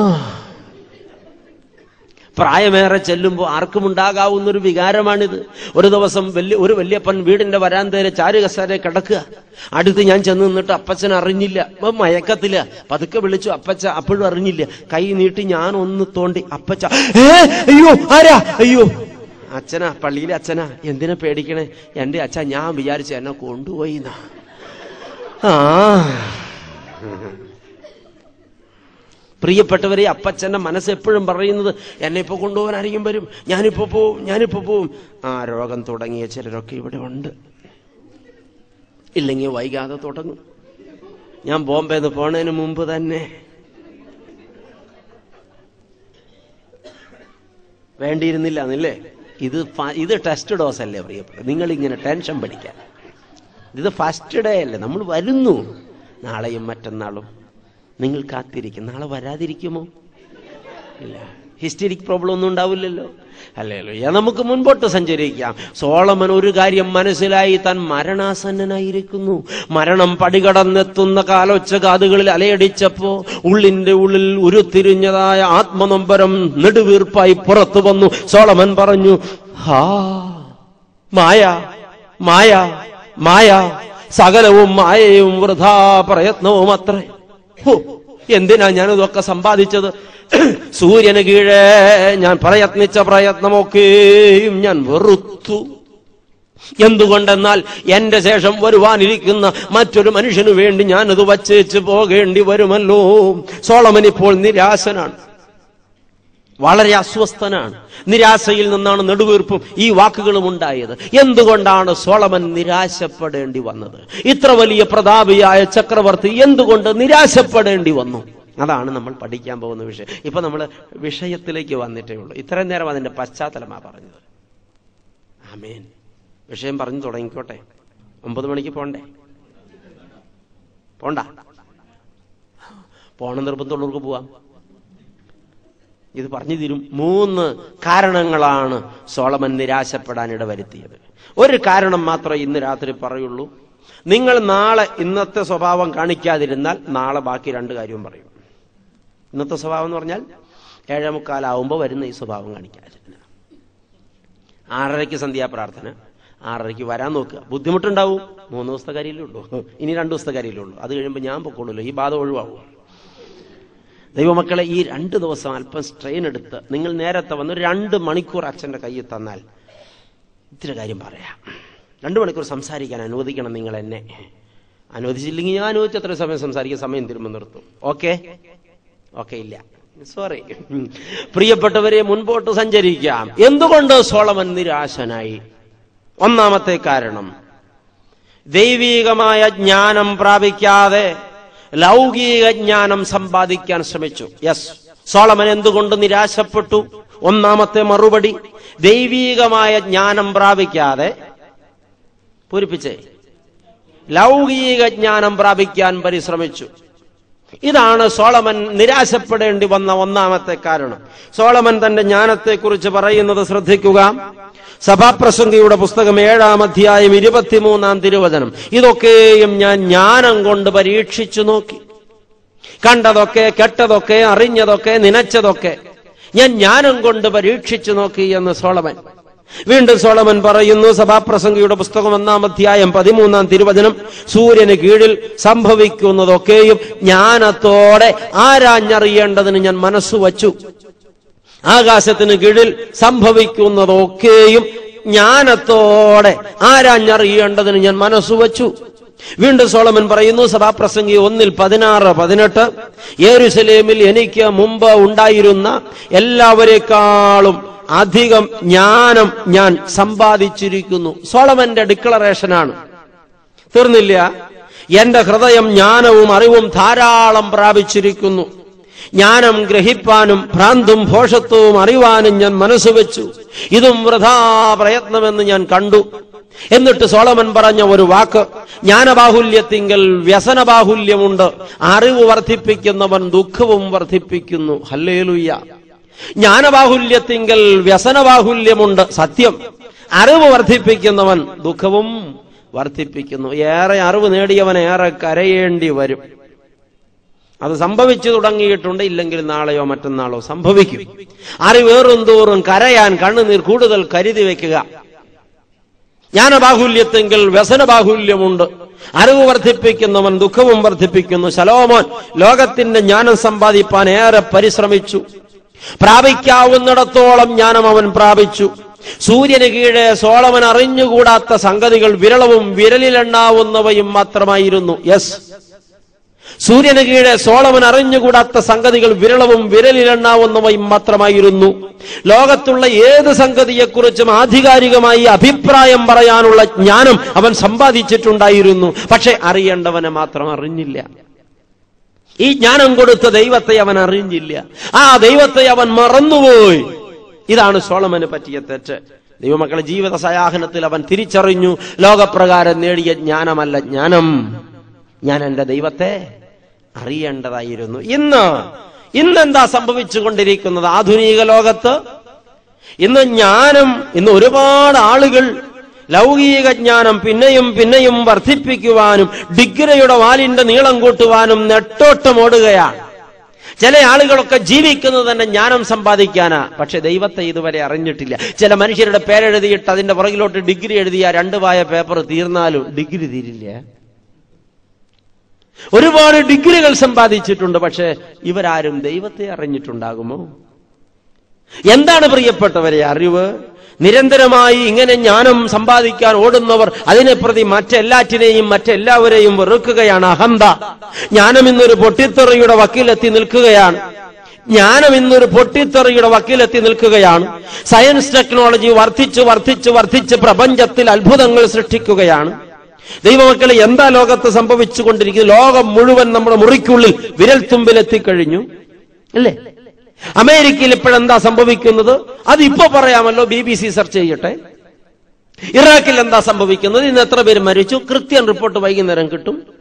പ്രായമേറെ ചെല്ലുമ്പോൾ ആർക്കും ഉണ്ടാകാവുന്നൊരു വികാരമാണിത്. ഒരു ദിവസം വലിയ ഒരു വല്യപ്പൻ വീടിന്റെ വരാന്തേരെ ചാരുകസേര കിടക്കുക. അടുത്ത് ഞാൻ ചെന്ന് നിന്നിട്ട് അപ്പച്ചൻ അറിഞ്ഞില്ല, മയക്കത്തില്ല. പതുക്കെ വിളിച്ചു, അപ്പച്ച അപ്പോഴും അറിഞ്ഞില്ല. കൈ നീട്ടി ഞാൻ ഒന്ന് തോണ്ടി, അപ്പച്ച ഏ അയ്യോ ആരാ, അയ്യോ അച്ഛനാ, പള്ളിയിലെ അച്ഛനാ. എന്തിനാ പേടിക്കണേ? എന്റെ അച്ഛൻ, ഞാൻ വിചാരിച്ചു എന്നെ കൊണ്ടുപോയി. ആ പ്രിയപ്പെട്ടവരെ, അപ്പച്ചന്റെ മനസ്സ് എപ്പോഴും പറയുന്നത് എന്നെ ഇപ്പൊ കൊണ്ടുപോകാൻ ആരെങ്കിലും വരും, ഞാനിപ്പോ പോവും, ഞാനിപ്പോ പോവും. ആ രോഗം തുടങ്ങിയ ചിലരൊക്കെ ഇവിടെ ഉണ്ട്. ഇല്ലെങ്കിൽ വൈകാതെ തുടങ്ങും. ഞാൻ ബോംബെന്ന് പോണതിന് മുമ്പ് തന്നെ വേണ്ടിയിരുന്നില്ല എന്നല്ലേ? ഇത് ഇത് ടെസ്റ്റ് ഡോസ് അല്ലേ പ്രിയപ്പെട്ട? നിങ്ങൾ ഇങ്ങനെ ടെൻഷൻ പഠിക്കാൻ. ഇത് ഫസ്റ്റ് ഡേ അല്ലേ? നമ്മൾ വരുന്നു. നാളെയും മറ്റന്നാളും നിങ്ങൾ കാത്തിരിക്കും. നാളെ വരാതിരിക്കുമോ? ഇല്ല. ഹിസ്റ്ററിക് പ്രോബ്ലം ഒന്നും ഉണ്ടാവില്ലല്ലോ. ഹല്ലേലൂയ. നമുക്ക് മുൻപോട്ട് സഞ്ചരിക്കാം. സോളമൻ ഒരു കാര്യം മനസ്സിലായി, താൻ മരണാസന്നനായിരിക്കുന്നു. മരണം പടികടന്നെത്തുന്ന കാലൊച്ച കാതുകളിൽ അലയടിച്ചപ്പോ ഉള്ളിന്റെ ഉള്ളിൽ ഉരുത്തിരിഞ്ഞതായ ആത്മനൊമ്പരം നെടുവീർപ്പായി പുറത്തു വന്നു. സോളമൻ പറഞ്ഞു, ഹാ മായ മായ മായ, സകലവും മായയും വൃഥാ പ്രയത്നവും അത്രേ. എന്തിനാ ഞാനിതൊക്കെ സമ്പാദിച്ചത്? സൂര്യന് കീഴേ ഞാൻ പ്രയത്നിച്ച പ്രയത്നമൊക്കെയും ഞാൻ വെറുത്തു. എന്തുകൊണ്ടെന്നാൽ എന്റെ ശേഷം വരുവാനിരിക്കുന്ന മറ്റൊരു മനുഷ്യനു വേണ്ടി ഞാനത് വച്ചേച്ച് പോകേണ്ടി വരുമല്ലോ. സോളമൻ ഇപ്പോൾ നിരാശനാണ്, വളരെ അസ്വസ്ഥനാണ്. നിരാശയിൽ നിന്നാണ് നെടുവീർപ്പും ഈ വാക്കുകളും ഉണ്ടായത്. എന്തുകൊണ്ടാണ് സോളമൻ നിരാശപ്പെടേണ്ടി വന്നത്? ഇത്ര വലിയ പ്രതാപിയായ ചക്രവർത്തി എന്തുകൊണ്ട് നിരാശപ്പെടേണ്ടി വന്നു? അതാണ് നമ്മൾ പഠിക്കാൻ പോകുന്ന വിഷയം. ഇപ്പൊ നമ്മൾ വിഷയത്തിലേക്ക് വന്നിട്ടേ ഉള്ളൂ. ഇത്രയും നേരം അതിന്റെ പശ്ചാത്തലമാണ് പറഞ്ഞത്. ആമേൻ. വിഷയം പറഞ്ഞു തുടങ്ങിക്കോട്ടെ. ഒമ്പത് മണിക്ക് പോണ്ടേ? പോണ്ട? പോണ നിർബന്ധമുള്ളവർക്ക് പോവാം. ഇത് പറഞ്ഞു തരും. മൂന്ന് കാരണങ്ങളാണ് സോളമൻ നിരാശപ്പെടാൻ ഇടവരുത്തിയത്. ഒരു കാരണം മാത്രമേ ഇന്ന് രാത്രി പറയുള്ളൂ. നിങ്ങൾ നാളെ ഇന്നത്തെ സ്വഭാവം കാണിക്കാതിരുന്നാൽ നാളെ ബാക്കി രണ്ട് കാര്യവും പറയും. ഇന്നത്തെ സ്വഭാവം എന്ന് പറഞ്ഞാൽ ഏഴേ മുക്കാലാവുമ്പോൾ വരുന്ന ഈ സ്വഭാവം കാണിക്കാതിരുന്ന, ആറരയ്ക്ക് സന്ധ്യാപ്രാർത്ഥന, ആറരയ്ക്ക് വരാൻ നോക്കുക. ബുദ്ധിമുട്ടുണ്ടാവും, മൂന്ന് ദിവസത്തെ കാര്യമല്ലേ ഉള്ളൂ, ഇനി രണ്ടു ദിവസത്തെ കാര്യമല്ലേ ഉള്ളൂ. അത് കഴിയുമ്പോൾ ഞാൻ പൊക്കോളൂല്ലോ, ഈ ബാധ ഒഴിവാകും. ദൈവമക്കളെ, ഈ രണ്ട് ദിവസം അല്പം സ്ട്രെയിൻ എടുത്ത് നിങ്ങൾ നേരത്തെ വന്ന് രണ്ട് മണിക്കൂർ അച്ഛൻ്റെ കയ്യിൽ തന്നാൽ ഇത്തിരി കാര്യം പറയാം. രണ്ടു മണിക്കൂർ സംസാരിക്കാൻ അനുവദിക്കണം നിങ്ങൾ എന്നെ. അനുവദിച്ചില്ലെങ്കിൽ ഞാൻ അനുവദിച്ച് എത്ര സമയം സംസാരിക്കാൻ സമയം തിരുമ്പ് നിർത്തും. ഓക്കെ ഓക്കെ ഇല്ല, സോറി. പ്രിയപ്പെട്ടവരെ, മുൻപോട്ട് സഞ്ചരിക്കാം. എന്തുകൊണ്ട് സോളമൻ നിരാശനായി? ഒന്നാമത്തെ കാരണം, ദൈവീകമായ ജ്ഞാനം പ്രാപിക്കാതെ ലൗകിക ജ്ഞാനം സമ്പാദിക്കാൻ ശ്രമിച്ചു. യെസ്, സോളമൻ എന്തുകൊണ്ട് നിരാശപ്പെട്ടു? ഒന്നാമത്തെ മറുപടി, ദൈവീകമായ ജ്ഞാനം പ്രാപിക്കാതെ പൂരിപ്പിച്ചേ ലൗകിക ജ്ഞാനം പ്രാപിക്കാൻ പരിശ്രമിച്ചു. ഇതാണ് സോളമൻ നിരാശപ്പെടേണ്ടി വന്ന ഒന്നാമത്തെ കാരണം. സോളമൻ തന്റെ ജ്ഞാനത്തെക്കുറിച്ച് പറയുന്നത് ശ്രദ്ധിക്കുക. സഭാപ്രസംഗിയുടെ പുസ്തകം ഏഴാം അധ്യായം ഇരുപത്തിമൂന്നാം തിരുവചനം. ഇതൊക്കെയും ഞാൻ ജ്ഞാനം കൊണ്ട് പരീക്ഷിച്ചു നോക്കി. കണ്ടതൊക്കെ, കേട്ടതൊക്കെ, അറിഞ്ഞതൊക്കെ, നനച്ചതൊക്കെ ഞാൻ ജ്ഞാനം കൊണ്ട് പരീക്ഷിച്ചു നോക്കി എന്ന് സോളമൻ. വീണ്ടും സോളമൻ പറയുന്നു, സഭാപ്രസംഗിയുടെ പുസ്തകം ഒന്നാം അധ്യായം പതിമൂന്നാം തിരുവചനം, സൂര്യന് കീഴിൽ സംഭവിക്കുന്നതൊക്കെയും ജ്ഞാനത്തോടെ ആരാഞ്ഞറിയേണ്ടതിന് ഞാൻ മനസ്സു വച്ചു. ആകാശത്തിന് കീഴിൽ സംഭവിക്കുന്നതൊക്കെയും ജ്ഞാനത്തോടെ ആരാഞ്ഞറിയേണ്ടതിന് ഞാൻ മനസ്സു വച്ചു. വീണ്ടും സോളമൻ പറയുന്നു, സഭാപ്രസംഗി ഒന്നിൽ പതിനാറ് പതിനെട്ട്, യെരൂശലേമിൽ എനിക്ക് മുമ്പ് ഉണ്ടായിരുന്ന എല്ലാവരെക്കാളും അധികം ജ്ഞാനം ഞാൻ സമ്പാദിച്ചിരിക്കുന്നു. സോളമന്റെ ഡിക്ലറേഷനാണ്. തീർന്നില്ല. എന്റെ ഹൃദയം ജ്ഞാനവും അറിവും ധാരാളം പ്രാപിച്ചിരിക്കുന്നു. ജ്ഞാനം ഗ്രഹിപ്പാനും ഭ്രാന്തും ഭോഷത്വവും അറിവാനും ഞാൻ മനസ്സുവെച്ചു. ഇതും വൃഥാ പ്രയത്നമെന്ന് ഞാൻ കണ്ടു. എന്നിട്ട് സോളമൻ പറഞ്ഞ ഒരു വാക്ക്, ജ്ഞാനബാഹുല്യത്തിങ്കൽ വ്യസനബാഹുല്യമുണ്ട്, അറിവ് വർദ്ധിപ്പിക്കുന്നവൻ ദുഃഖവും വർദ്ധിപ്പിക്കുന്നു. ഹല്ലേലൂയ. ജ്ഞാനബാഹുല്യത്തിങ്കൽ വ്യസനബാഹുല്യമുണ്ട്, സത്യം. അറിവ് വർദ്ധിപ്പിക്കുന്നവൻ ദുഃഖവും വർദ്ധിപ്പിക്കുന്നു. ഏറെ അറിവ് നേടിയവൻ ഏറെ കരയേണ്ടി വരും. അത് സംഭവിച്ചു തുടങ്ങിയിട്ടുണ്ട്. ഇല്ലെങ്കിൽ നാളെയോ മറ്റന്നാളോ സംഭവിക്കും. അറിവേറും തോറും കരയാൻ കണ്ണുനീർ കൂടുതൽ കരുതി വെക്കുക. ജ്ഞാനബാഹുല്യത്തെങ്കിൽ വ്യസനബാഹുല്യമുണ്ട്, അറിവ് വർദ്ധിപ്പിക്കുന്നവൻ ദുഃഖവും വർദ്ധിപ്പിക്കുന്നു. ശലോമോൻ ലോകത്തിന്റെ ജ്ഞാനം സമ്പാദിപ്പാൻ ഏറെ പരിശ്രമിച്ചു. പ്രാപിക്കാവുന്നിടത്തോളം ജ്ഞാനം അവൻ പ്രാപിച്ചു. സൂര്യന് കീഴെ സോളമൻ അറിഞ്ഞുകൂടാത്ത സംഗതികൾ വിരളവും വിരലിലെണ്ണാവുന്നവയും മാത്രമായിരുന്നു. യെസ്, സൂര്യന് കീഴെ സോളമൻ അറിഞ്ഞുകൂടാത്ത സംഗതികൾ വിരളവും വിരലിലെണ്ണാവുന്നവയും മാത്രമായിരുന്നു. ലോകത്തുള്ള ഏത് സംഗതിയെക്കുറിച്ചും ആധികാരികമായി അഭിപ്രായം പറയാനുള്ള ജ്ഞാനം അവൻ സമ്പാദിച്ചിട്ടുണ്ടായിരുന്നു. പക്ഷെ അറിയേണ്ടവനെ മാത്രം അറിഞ്ഞില്ല. ഈ ജ്ഞാനം കൊടുത്ത ദൈവത്തെ അവൻ അറിഞ്ഞില്ല. ആ ദൈവത്തെ അവൻ മറന്നുപോയി. ഇതാണ് സോളമന് പറ്റിയ തെറ്റ്. ദൈവമക്കളെ, ജീവിത സയാഹനത്തിൽ അവൻ തിരിച്ചറിഞ്ഞു, ലോകപ്രകാരം നേടിയ ജ്ഞാനമല്ല ജ്ഞാനം, ഞാൻ എന്റെ ദൈവത്തെ അറിയേണ്ടതായിരുന്നു. ഇന്ന് ഇന്നെന്താ സംഭവിച്ചുകൊണ്ടിരിക്കുന്നത്? ആധുനിക ലോകത്ത് ഇന്ന് ജ്ഞാനം, ഇന്ന് ഒരുപാട് ആളുകൾ ലൗകിക ജ്ഞാനം പിന്നെയും പിന്നെയും വർദ്ധിപ്പിക്കുവാനും ഡിഗ്രിയുടെ വാലിന്റെ നീളം കൂട്ടുവാനും നെട്ടോട്ടമോടുകയാണ്. ചില ആളുകളൊക്കെ ജീവിക്കുന്നത് തന്നെ ജ്ഞാനം സമ്പാദിക്കാനാ. പക്ഷെ ദൈവത്തെ ഇതുവരെ അറിഞ്ഞിട്ടില്ല. ചില മനുഷ്യരുടെ പേരെഴുതിയിട്ട് അതിന്റെ പുറകിലോട്ട് ഡിഗ്രി എഴുതിയ രണ്ടു പായ പേപ്പർ തീർന്നാലും ഡിഗ്രി തീരില്ല. ഒരുപാട് ഡിഗ്രികൾ സമ്പാദിച്ചിട്ടുണ്ട്. പക്ഷെ ഇവരാരും ദൈവത്തെ അറിഞ്ഞിട്ടുണ്ടാകുമോ? എന്താണ് പ്രിയപ്പെട്ടവരെ അറിവ്? നിരന്തരമായി ഇങ്ങനെ ജ്ഞാനം സമ്പാദിക്കാൻ ഓടുന്നവർ അതിനെ പ്രതി മറ്റെല്ലാറ്റിനെയും മറ്റെല്ലാവരെയും വെറുക്കുകയാണ്. അഹന്ത. ജ്ഞാനം ഇന്നൊരു പൊട്ടിത്തെറിയുടെ വക്കിലെത്തി നിൽക്കുകയാണ്. ജ്ഞാനം ഇന്നൊരു പൊട്ടിത്തെറിയുടെ വക്കിലെത്തി നിൽക്കുകയാണ്. സയൻസ് ടെക്നോളജി വർദ്ധിച്ചു വർദ്ധിച്ചു വർദ്ധിച്ച് പ്രപഞ്ചത്തിൽ അത്ഭുതങ്ങൾ സൃഷ്ടിക്കുകയാണ്. ദൈവമക്കളെ, എന്താ ലോകത്ത് സംഭവിച്ചുകൊണ്ടിരിക്കുന്നത്? ലോകം മുഴുവൻ നമ്മുടെ മുറിക്കുള്ളിൽ വിരൽ തുമ്പിലെത്തിക്കഴിഞ്ഞു അല്ലേ? അമേരിക്കയിൽ ഇപ്പോഴെന്താ സംഭവിക്കുന്നത്? അത് ഇപ്പൊ പറയാമല്ലോ, ബി ബി സി സെർച്ച് ചെയ്യട്ടെ. ഇറാഖിൽ എന്താ സംഭവിക്കുന്നത്? ഇന്ന് എത്ര പേര് മരിച്ചു? കൃത്യം റിപ്പോർട്ട് വൈകുന്നേരം കിട്ടും.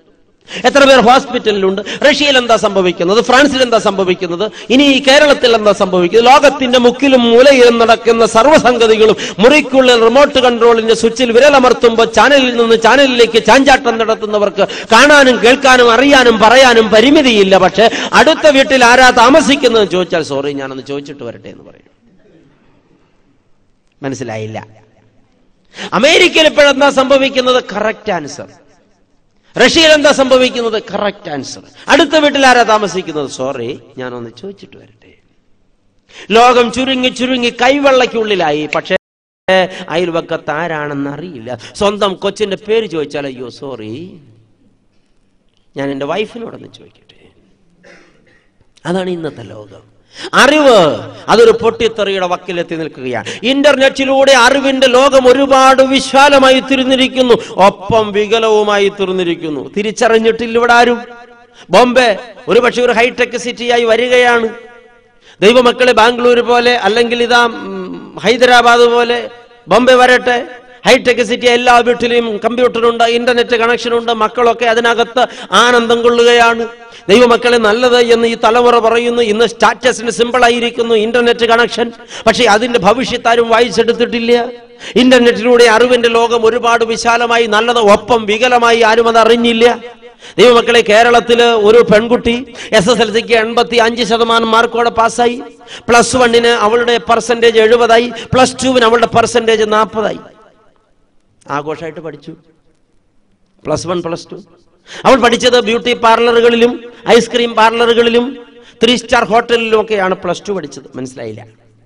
എത്ര പേർ ഹോസ്പിറ്റലിലുണ്ട്? റഷ്യയിൽ എന്താ സംഭവിക്കുന്നത്? ഫ്രാൻസിൽ എന്താ സംഭവിക്കുന്നത്? ഇനി കേരളത്തിൽ എന്താ സംഭവിക്കുന്നത്? ലോകത്തിന്റെ മുക്കിലും മൂലയിലും നടക്കുന്ന സർവ്വസംഗതികളും മുറിക്കുള്ളിൽ റിമോട്ട് കൺട്രോളിന്റെ സ്വിച്ചിൽ വിരലമർത്തുമ്പോൾ ചാനലിൽ നിന്ന് ചാനലിലേക്ക് ചാഞ്ചാട്ടം നടത്തുന്നവർക്ക് കാണാനും കേൾക്കാനും അറിയാനും പറയാനും പരിമിതിയില്ല. പക്ഷെ അടുത്ത വീട്ടിൽ ആരാ താമസിക്കുന്നത് ചോദിച്ചാൽ സോറി ഞാനൊന്ന് ചോദിച്ചിട്ട് വരട്ടെ എന്ന് പറയും. മനസ്സിലായില്ല? അമേരിക്കയിൽ ഇപ്പോഴെന്താ സംഭവിക്കുന്നത്? Correct answer. റഷ്യയിൽ എന്താ സംഭവിക്കുന്നത്? Correct answer. അടുത്ത വീട്ടിൽ ആരാ താമസിക്കുന്നത്? സോറി ഞാനൊന്ന് ചോദിച്ചിട്ട് വരട്ടെ. ലോകം ചുരുങ്ങി ചുരുങ്ങി കൈവെള്ളയ്ക്കുള്ളിലായി. പക്ഷേ അയൽവക്കത്ത് ആരാണെന്ന് അറിയില്ല. സ്വന്തം കൊച്ചിന്റെ പേര് ചോദിച്ചാൽ അയ്യോ സോറി ഞാൻ എന്റെ വൈഫിനോടൊന്ന് ചോദിക്കട്ടെ. അതാണ് ഇന്നത്തെ ലോകം. അറിവ് അതൊരു പൊട്ടിത്തെറിയുടെ വക്കിലെത്തി നിൽക്കുകയാണ്. ഇന്റർനെറ്റിലൂടെ അറിവിന്റെ ലോകം ഒരുപാട് വിശാലമായി തീർന്നിരിക്കുന്നു, ഒപ്പം വികലവുമായി തീർന്നിരിക്കുന്നു. തിരിച്ചറിഞ്ഞിട്ടില്ല ഇവിടെ ആരും. ബോംബെ ഒരുപക്ഷെ ഒരു ഹൈടെക് സിറ്റിയായി വരികയാണ്. ദൈവമക്കളെ ബാംഗ്ലൂർ പോലെ അല്ലെങ്കിൽ ഇതാ ഹൈദരാബാദ് പോലെ ബോംബെ വരട്ടെ. ഹൈടെക് സിറ്റി, എല്ലാ വീട്ടിലും കമ്പ്യൂട്ടറുണ്ട്, ഇന്റർനെറ്റ് കണക്ഷൻ ഉണ്ട്. മക്കളൊക്കെ അതിനകത്ത് ആനന്ദം കൊള്ളുകയാണ്. ദൈവമക്കളെ നല്ലത് എന്ന് ഈ തലമുറ പറയുന്നു. ഇന്ന് സ്റ്റാറ്റസിന് സിമ്പിൾ ആയിരിക്കുന്നു ഇന്റർനെറ്റ് കണക്ഷൻ. പക്ഷെ അതിന്റെ ഭവിഷ്യത്ത് ആരും വായിച്ചെടുത്തിട്ടില്ല. ഇന്റർനെറ്റിലൂടെ അറിവിന്റെ ലോകം ഒരുപാട് വിശാലമായി, നല്ലത് ഒപ്പം വികലമായി, ആരും അത് അറിഞ്ഞില്ല. ദൈവമക്കളെ, കേരളത്തില് ഒരു പെൺകുട്ടി എസ് എസ് എൽ സിക്ക് എൺപത്തി അഞ്ച് ശതമാനം മാർക്കോടെ പാസ്സായി. പ്ലസ് വണ്ണിന് അവളുടെ പെർസെന്റേജ് എഴുപതായി. പ്ലസ് ടുവിന് അവളുടെ പെർസെന്റേജ് നാൽപ്പതായി. ആഘോഷമായിട്ട് പഠിച്ചു. പ്ലസ് വൺ പ്ലസ് ടു അവൾ പഠിച്ചത് ബ്യൂട്ടി പാർലറുകളിലും ഐസ്ക്രീം പാർലറുകളിലും ത്രീ സ്റ്റാർ ഹോട്ടലിലും ഒക്കെയാണ് പ്ലസ് ടു പഠിച്ചത്. മനസ്സിലായില്ല?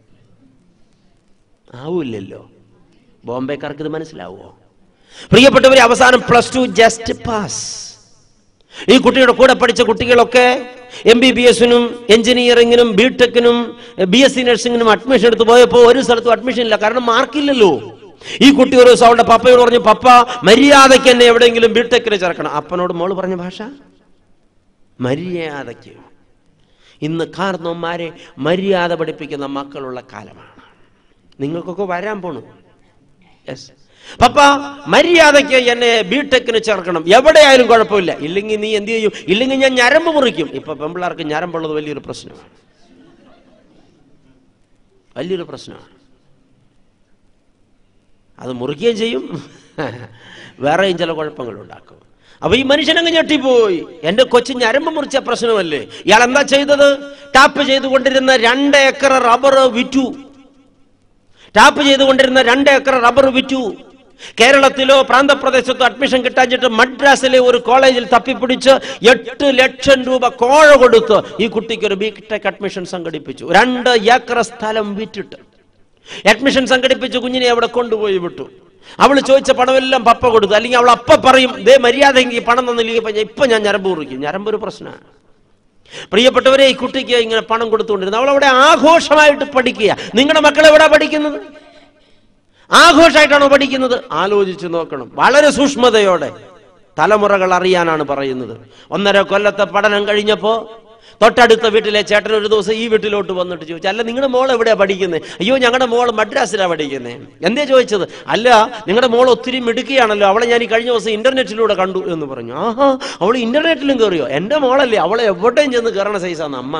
ആവൂല്ലല്ലോ. ബോംബെക്കാർക്ക് ഇത് മനസ്സിലാവോ? പ്രിയപ്പെട്ടവരെ, അവസാനം പ്ലസ് ടു ജസ്റ്റ് പാസ്. ഈ കുട്ടിയുടെ കൂടെ പഠിച്ച കുട്ടികളൊക്കെ എം ബി ബി എസിനും എഞ്ചിനീയറിംഗിനും ബി ടെക്കിനും ബി എസ് സി നഴ്സിംഗിനും അഡ്മിഷൻ എടുത്ത് പോയപ്പോൾ ഒരു സ്ഥലത്തും അഡ്മിഷൻ ഇല്ല. കാരണം മാർക്കില്ലല്ലോ. ഈ കുട്ടി ഒരു ദിവസം അവളുടെ പപ്പയോട് പറഞ്ഞു, പപ്പ മര്യാദയ്ക്ക് എന്നെ എവിടെയെങ്കിലും ബിടെക്കിന് ചേർക്കണം. അപ്പനോട് മോള് പറഞ്ഞ ഭാഷ മര്യാദയ്ക്ക്. ഇന്ന് കാരണവന്മാരെ മര്യാദ പഠിപ്പിക്കുന്ന മക്കളുള്ള കാലമാണ്. നിങ്ങൾക്കൊക്കെ വരാൻ പോണു. യെസ്, പപ്പ മര്യാദയ്ക്ക് എന്നെ ബിടെക്കിന് ചേർക്കണം, എവിടെയായാലും കുഴപ്പമില്ല. ഇല്ലെങ്കിൽ നീ എന്ത് ചെയ്യും? ഇല്ലെങ്കിൽ ഞാൻ ഞരമ്പ് മുറിക്കും. ഇപ്പൊ പെമ്പിള്ളാർക്ക് ഞരമ്പുള്ളത് വലിയൊരു പ്രശ്നമാണ്, വലിയൊരു പ്രശ്നമാണ്. അത് മുറിക്കുകയും ചെയ്യും, വേറെയും ചില കുഴപ്പങ്ങൾ ഉണ്ടാക്കും. അപ്പൊ ഈ മനുഷ്യനങ്ങ് ഞെട്ടിപ്പോയി. എന്റെ കൊച്ചു ഞരമ്പ് മുറിച്ച പ്രശ്നമല്ലേ? ഇയാൾ എന്താ ചെയ്തത്? ടാപ്പ് ചെയ്തുകൊണ്ടിരുന്ന രണ്ട് ഏക്കർ റബ്ബർ വിറ്റു. ടാപ്പ് ചെയ്തുകൊണ്ടിരുന്ന രണ്ട് ഏക്കർ റബ്ബർ വിറ്റു. കേരളത്തിലോ പ്രാന്തപ്രദേശത്തോ അഡ്മിഷൻ കിട്ടാഞ്ഞിട്ട് മദ്രാസിലെ ഒരു കോളേജിൽ തപ്പിപ്പിടിച്ച് എട്ട് ലക്ഷം രൂപ കോഴ കൊടുത്ത് ഈ കുട്ടിക്ക് ഒരു ബി ടെക് അഡ്മിഷൻ സംഘടിപ്പിച്ചു. രണ്ട് ഏക്കർ സ്ഥലം വിറ്റിട്ട് അഡ്മിഷൻ സംഘടിപ്പിച്ച് കുഞ്ഞിനെ അവിടെ കൊണ്ടുപോയി വിട്ടു. അവൾ ചോദിച്ച പണമെല്ലാം പപ്പ കൊടുത്തു. അല്ലെങ്കിൽ അവൾ അപ്പ പറയും, ദേ മര്യാദയെങ്കിൽ പണം തന്നില്ലെങ്കിൽ ഇപ്പൊ ഞാൻ ഞരമ്പ് കുറിക്കും. ഞരമ്പ് ഒരു പ്രശ്നമാണ്. പ്രിയപ്പെട്ടവരെ, ഈ കുട്ടിക്ക് ഇങ്ങനെ പണം കൊടുത്തുകൊണ്ടിരുന്നു. അവൾ അവിടെ ആഘോഷമായിട്ട് പഠിക്കുക. നിങ്ങളുടെ മക്കൾ എവിടാ പഠിക്കുന്നത്? ആഘോഷമായിട്ടാണോ പഠിക്കുന്നത്? ആലോചിച്ച് നോക്കണം. വളരെ സൂക്ഷ്മതയോടെ തലമുറകൾ അറിയാനാണ് പറയുന്നത്. ഒന്നര കൊല്ലത്തെ പഠനം കഴിഞ്ഞപ്പോ തൊട്ടടുത്ത വീട്ടിലെ ചേട്ടൻ ഒരു ദിവസം ഈ വീട്ടിലോട്ട് വന്നിട്ട് ചോദിച്ചു, അല്ല നിങ്ങളുടെ മോൾ എവിടെയാ പഠിക്കുന്നത്? അയ്യോ ഞങ്ങളുടെ മോൾ മദ്രാസിലാണ് പഠിക്കുന്നത്. എന്തേ ചോദിച്ചത്? അല്ല നിങ്ങളുടെ മോൾ ഒത്തിരി മിടുക്കിയാണല്ലോ, അവളെ ഞാൻ ഈ കഴിഞ്ഞ ദിവസം ഇന്റർനെറ്റിലൂടെ കണ്ടു എന്ന് പറഞ്ഞു. ആഹാ, അവൾ ഇന്റർനെറ്റിലും കയറിയോ? എന്റെ മോളല്ലേ, അവളെ എവിടെയും ചെന്ന് കയറണ സൈസാണ് അമ്മ.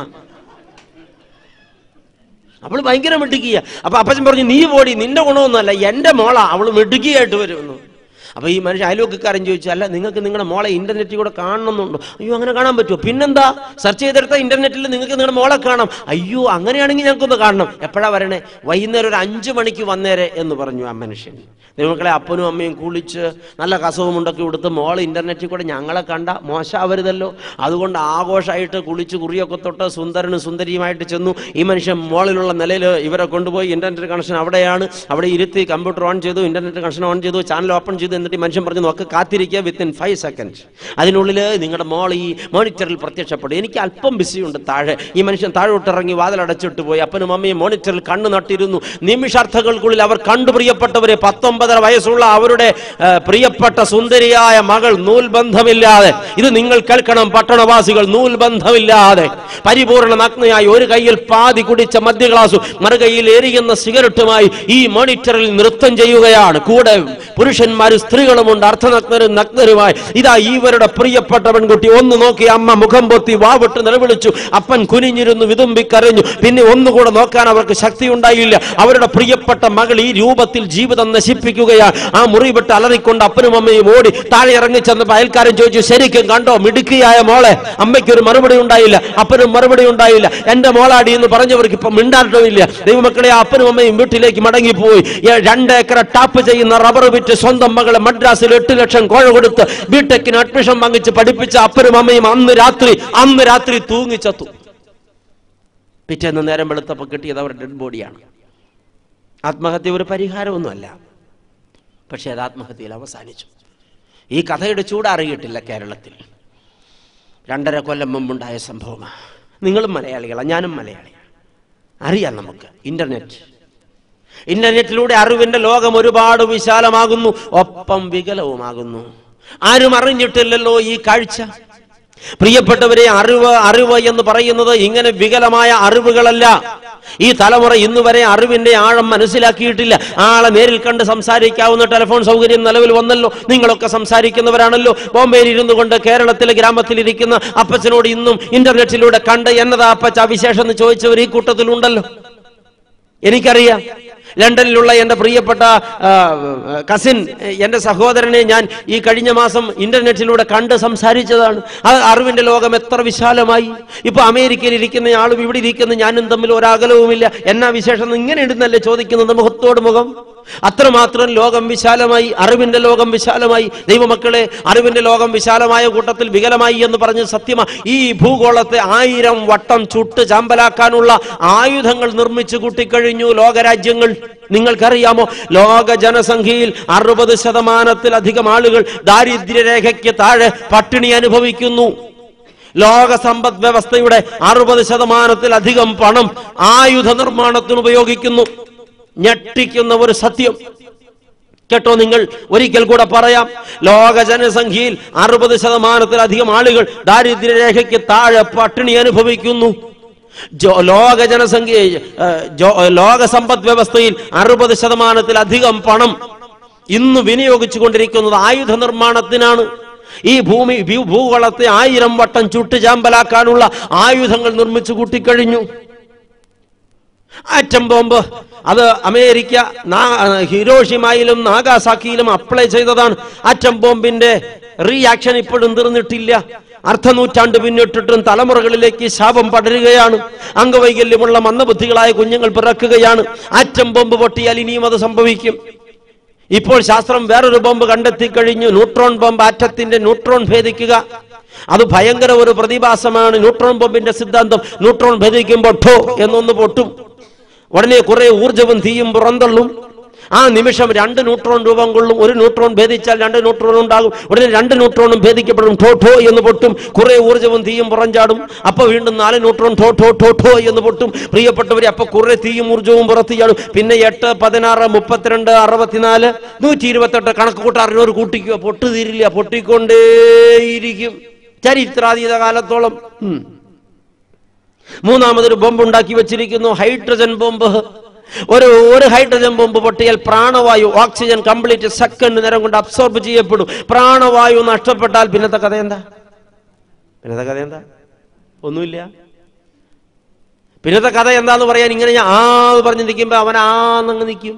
അവള് ഭയങ്കര മിടുക്കിയ. അപ്പൊ അപ്പച്ചൻ പറഞ്ഞു, നീ പോടി, നിന്റെ ഗുണമൊന്നുമല്ല, എന്റെ മോളാ, അവള് മിടുക്കിയായിട്ട് വരുന്നു. അപ്പൊ ഈ മനുഷ്യൻ അയൽവക്കക്കാരൻ ചോദിച്ചു, അല്ല നിങ്ങൾക്ക് നിങ്ങളുടെ മോളെ ഇന്റർനെറ്റിൽ കൂടെ കാണണമെന്നുണ്ടോ? അയ്യോ അങ്ങനെ കാണാൻ പറ്റുമോ? പിന്നെന്താ, സെർച്ച് ചെയ്തെടുത്ത ഇന്റർനെറ്റിൽ നിങ്ങൾക്ക് നിങ്ങളുടെ മോളെ കാണാം. അയ്യോ അങ്ങനെയാണെങ്കിൽ ഞങ്ങൾക്കൊന്ന് കാണണം. എപ്പോഴാ വരണേ? വൈകുന്നേരം ഒരു അഞ്ചു മണിക്ക് വന്നേരെ എന്ന് പറഞ്ഞു ആ മനുഷ്യൻ. നിങ്ങളെ അപ്പനും അമ്മയും കുളിച്ച് നല്ല കസവും ഉണ്ടൊക്കെ കൊടുത്ത് മോൾ ഇന്റർനെറ്റിൽ കൂടെ ഞങ്ങളെ കണ്ട മോശമാവരുതല്ലോ. അതുകൊണ്ട് ആഘോഷമായിട്ട് കുളിച്ച് കുറിയൊക്കെ തൊട്ട് സുന്ദരനും സുന്ദരിയുമായിട്ട് ചെന്നു. ഈ മനുഷ്യൻ മോളിലുള്ള നിലയിൽ ഇവരെ കൊണ്ടുപോയി ഇന്റർനെറ്റ് കണക്ഷൻ അവിടെയാണ്, അവിടെ ഇരുത്തി കമ്പ്യൂട്ടർ ഓൺ ചെയ്തു, ഇന്റർനെറ്റ് കണക്ഷൻ ഓൺ ചെയ്തു, ചാനൽ ഓപ്പൺ ചെയ്തു. എന്നിട്ട് മനുഷ്യൻ പറഞ്ഞു, നോക്ക് കാത്തിരിക്കുക, വിത്തിൻ ഫൈവ് സെക്കൻഡ് അതിനുള്ളിൽ നിങ്ങളുടെ മോൾ ഈ മോണിറ്ററിൽ പ്രത്യക്ഷപ്പെടും. എനിക്ക് അല്പം ബിസിയുണ്ട് താഴെ. ഈ മനുഷ്യൻ താഴോട്ടിറങ്ങി വാതിലടച്ചിട്ട് പോയി. അപ്പനും അമ്മയും മോണിറ്ററിൽ കണ്ണു നട്ടിരുന്നു. നിമിഷാർത്ഥങ്ങൾക്കുള്ളിൽ അവർ കണ്ടു. പ്രിയപ്പെട്ടവരെ, പത്തൊമ്പതര വയസ്സുള്ള അവരുടെ പ്രിയപ്പെട്ട സുന്ദരിയായ മകൾ നൂൽബന്ധമില്ലാതെ, ഇത് നിങ്ങൾ കേൾക്കണം പട്ടണവാസികൾ, നൂൽബന്ധമില്ലാതെ പരിപൂർണ നഗ്നയായി ഒരു കയ്യിൽ പാതി കുടിച്ച മദ്യ ഗ്ലാസും മറുകൈയിൽ എരിയുന്ന സിഗരറ്റുമായി ഈ മോണിറ്ററിൽ നൃത്തം ചെയ്യുകയാണ്. കൂടെ പുരുഷന്മാരും സ്ത്രീകളുമുണ്ട്, അർത്ഥനഗ്നരും നഗ്നരുമായി. ഇതാ ഇവരുടെ പ്രിയപ്പെട്ട പെൺകുട്ടി ഒന്ന് നോക്കി, അമ്മ മുഖം പൊത്തി വാവിട്ട് നിലവിളിച്ചു. അപ്പൻ കുനിഞ്ഞിരുന്നു, വിതുമ്പിക്കരഞ്ഞു. പിന്നെ ഒന്നുകൂടെ നോക്കാൻ അവർക്ക് ശക്തി ഉണ്ടായില്ല. അവരുടെ പ്രിയപ്പെട്ട മകൾ ഈ രൂപത്തിൽ ജീവിതം നശിപ്പിക്കുകയാണ്. ആ മുറി വിട്ട് അലറിക്കൊണ്ട് അപ്പനും അമ്മയും ഓടി താഴെ ഇറങ്ങിച്ചെന്നപ്പോൾ അയൽക്കാരൻ ചോദിച്ചു, ശരിക്കും കണ്ടോ മിടുക്കിയായ മോളെ? അമ്മയ്ക്കൊരു മറുപടി ഉണ്ടായില്ല, അപ്പനും മറുപടി ഉണ്ടായില്ല. എന്റെ മോളാടി എന്ന് പറഞ്ഞവർക്ക് ഇപ്പൊ മിണ്ടാട്ടമില്ല. ദൈവമക്കളെ, അപ്പനും അമ്മയും വീട്ടിലേക്ക് മടങ്ങിപ്പോയി. രണ്ട് ഏക്കർ ടാപ്പ് ചെയ്യുന്ന റബ്ബർ വിറ്റ് സ്വന്തം മകളെ മദ്രാസിൽ എട്ട് ലക്ഷം കോഴ കൊടുത്ത് ബിടെക്കിന് അഡ്മിഷൻ വാങ്ങിച്ച് പഠിപ്പിച്ച അപ്പനും അമ്മയും അന്ന് രാത്രി അന്ന് രാത്രി തൂങ്ങിച്ചത്തു. പിറ്റേന്ന് നേരം വെളുത്തപ്പോൾ കിട്ടിയത് അവരുടെ ഡെഡ് ബോഡിയാണ്. ആത്മഹത്യ ഒരു പരിഹാരമൊന്നുമല്ല, പക്ഷെ അത് ആത്മഹത്യയിൽ അവസാനിച്ചു. ഈ കഥയുടെ ചൂടറിയിട്ടില്ല കേരളത്തിൽ. രണ്ടര കൊല്ലം മുമ്പുണ്ടായ സംഭവമാണ്. നിങ്ങളും മലയാളികളാണ്, ഞാനും മലയാളിയാണ്. അറിയാം നമുക്ക്. ഇന്റർനെറ്റ് ഇന്റർനെറ്റിലൂടെ അറിവിന്റെ ലോകം ഒരുപാട് വിശാലമാകുന്നു, ഒപ്പം വികലവുമാകുന്നു. ആരും അറിഞ്ഞിട്ടില്ലല്ലോ ഈ കാഴ്ച. പ്രിയപ്പെട്ടവരെ, അറിവ് അറിവ് എന്ന് പറയുന്നത് ഇങ്ങനെ വികലമായ അറിവുകളല്ല. ഈ തലമുറ ഇന്ന് വരെ അറിവിന്റെ ആഴം മനസ്സിലാക്കിയിട്ടില്ല. ആളെ നേരിൽ കണ്ട് സംസാരിക്കാവുന്ന ടെലിഫോൺ സൗകര്യം നിലവിൽ വന്നല്ലോ. നിങ്ങളൊക്കെ സംസാരിക്കുന്നവരാണല്ലോ. ബോംബെയിൽ ഇരുന്നു കൊണ്ട് കേരളത്തിലെ ഗ്രാമത്തിലിരിക്കുന്ന അപ്പച്ചനോട് ഇന്നും ഇന്റർനെറ്റിലൂടെ കണ്ട് എന്നതാ അപ്പച്ച വിശേഷം എന്ന് ചോദിച്ചവർ ഈ കൂട്ടത്തിലുണ്ടല്ലോ. എനിക്കറിയാം. ലണ്ടനിലുള്ള എൻ്റെ പ്രിയപ്പെട്ട കസിൻ, എൻ്റെ സഹോദരനെ ഞാൻ ഈ കഴിഞ്ഞ മാസം ഇന്റർനെറ്റിലൂടെ കണ്ട് സംസാരിച്ചതാണ്. ആ അറിവിന്റെ ലോകം എത്ര വിശാലമായി. ഇപ്പൊ അമേരിക്കയിൽ ഇരിക്കുന്ന ആളും ഇവിടെ ഇരിക്കുന്ന ഞാനും തമ്മിൽ ഒരകലവുമില്ല. എന്നാ വിശേഷം ഇങ്ങനെ ഇടുന്നല്ലേ ചോദിക്കുന്നത്, മുഖത്തോട് മുഖം. അത്രമാത്രം ലോകം വിശാലമായി, അറിവിന്റെ ലോകം വിശാലമായി. ദൈവമക്കളെ, അറിവിന്റെ ലോകം വിശാലമായ കൂട്ടത്തിൽ വികലമായി എന്ന് പറഞ്ഞ് സത്യമാ. ഈ ഭൂഗോളത്തെ ആയിരം വട്ടം ചുട്ട് ചാമ്പലാക്കാനുള്ള ആയുധങ്ങൾ നിർമ്മിച്ചു കൂട്ടിക്കഴിഞ്ഞു ലോകരാജ്യങ്ങൾ. നിങ്ങൾക്കറിയാമോ, ലോക ജനസംഖ്യയിൽ അറുപത് ശതമാനത്തിലധികം ആളുകൾ ദാരിദ്ര്യരേഖയ്ക്ക് താഴെ പട്ടിണി അനുഭവിക്കുന്നു. ലോക സമ്പദ് വ്യവസ്ഥയുടെ അറുപത് ശതമാനത്തിലധികം പണം ആയുധ നിർമ്മാണത്തിന് ഉപയോഗിക്കുന്നു. ഞെട്ടിക്കുന്ന ഒരു സത്യം കേട്ടോ നിങ്ങൾ. ഒരിക്കൽ കൂടെ പറയാം, ലോക ജനസംഖ്യയിൽ അറുപത് ശതമാനത്തിലധികം ആളുകൾ ദാരിദ്ര്യരേഖയ്ക്ക് താഴെ പട്ടിണി അനുഭവിക്കുന്നു. ലോക ജനസംഖ്യ ലോക സമ്പദ് വ്യവസ്ഥയിൽ അറുപത് ശതമാനത്തിലധികം പണം ഇന്ന് വിനിയോഗിച്ചു കൊണ്ടിരിക്കുന്നത് ആയുധ നിർമ്മാണത്തിനാണ്. ഈ ഭൂമി ഭൂഗോളത്തെ ആയിരം വട്ടം ചുട്ടുചാമ്പലാക്കാനുള്ള ആയുധങ്ങൾ നിർമ്മിച്ചു കൂട്ടിക്കഴിഞ്ഞു. ആറ്റം ബോംബ് അത് അമേരിക്ക ഹിരോഷിമയിലും നാഗാസാക്കിയിലും അപ്ലൈ ചെയ്തതാണ്. ആറ്റം ബോംബിന്റെ റിയാക്ഷൻ ഇപ്പോഴും തീർന്നിട്ടില്ല. അർദ്ധനൂറ്റാണ്ട് പിന്നിട്ടിട്ടും തലമുറകളിലേക്ക് ശാപം പടരുകയാണ്. അംഗവൈകല്യമുള്ള മന്ദബുദ്ധികളായ കുഞ്ഞുങ്ങൾ പിറക്കുകയാണ്. ആറ്റം ബോംബ് പൊട്ടിയാൽ ഇനിയും അത് സംഭവിക്കും. ഇപ്പോൾ ശാസ്ത്രം വേറൊരു ബോംബ് കണ്ടെത്തി കഴിഞ്ഞു, ന്യൂട്രോൺ ബോംബ്. ആറ്റത്തിന്റെ ന്യൂട്രോൺ ഭേദിക്കുക, അത് ഭയങ്കര ഒരു പ്രതിഭാസമാണ്. ന്യൂട്രോൺ ബോംബിന്റെ സിദ്ധാന്തം, ന്യൂട്രോൺ ഭേദിക്കുമ്പോൾ ഠോ എന്നൊന്ന് പൊട്ടും, ഉടനെ കുറെ ഊർജവും തീയും പുറന്തള്ളും. ആ നിമിഷം രണ്ട് ന്യൂട്രോൺ രൂപം കൊള്ളും. ഒരു ന്യൂട്രോൺ ഭേദിച്ചാൽ രണ്ട് ന്യൂട്രോൺ ഉണ്ടാകും. ഉടനെ രണ്ട് ന്യൂട്രോണും ഭേദിക്കപ്പെടും, ഠോ ഠോ എന്ന് പൊട്ടും. കുറെ ഊർജവും തീയും പുറഞ്ചാടും. അപ്പൊ വീണ്ടും നാല് ന്യൂട്രോൺ ഠോ ഠോ ഠോ ഠോ എന്ന് പൊട്ടും. പ്രിയപ്പെട്ടവരെ, അപ്പൊ കുറെ തീയും ഊർജവും പുറത്തു ചാടും. പിന്നെ എട്ട് പതിനാറ് മുപ്പത്തിരണ്ട് അറുപത്തിനാല് നൂറ്റി ഇരുപത്തെട്ട് കണക്ക് കൂട്ടാറിനോട് കൂട്ടിക്കുക. പൊട്ടു തീരില്ല, പൊട്ടിക്കൊണ്ടേയിരിക്കും ചരിത്രാതീത കാലത്തോളം. മൂന്നാമതൊരു ബോംബ് ഉണ്ടാക്കി വെച്ചിരിക്കുന്നു, ഹൈഡ്രജൻ ബോംബ്. ഒരു ഒരു ഹൈഡ്രജൻ ബോംബ് പൊട്ടിയാൽ പ്രാണവായു, ഓക്സിജൻ കംപ്ലീറ്റ് സെക്കൻഡ് നേരം കൊണ്ട് അബ്സോർബ് ചെയ്യപ്പെടും. പ്രാണവായു നഷ്ടപ്പെട്ടാൽ പിന്നത്തെ കഥ എന്താ? പിന്നത്തെ കഥ എന്താ? ഒന്നുമില്ല. പിന്നത്തെ കഥ എന്താന്ന് പറയാൻ ഇങ്ങനെ ഞാൻ ആ പറഞ്ഞ് നിൽക്കുമ്പോ അവൻ ആന്നങ്ങ് നിൽക്കും.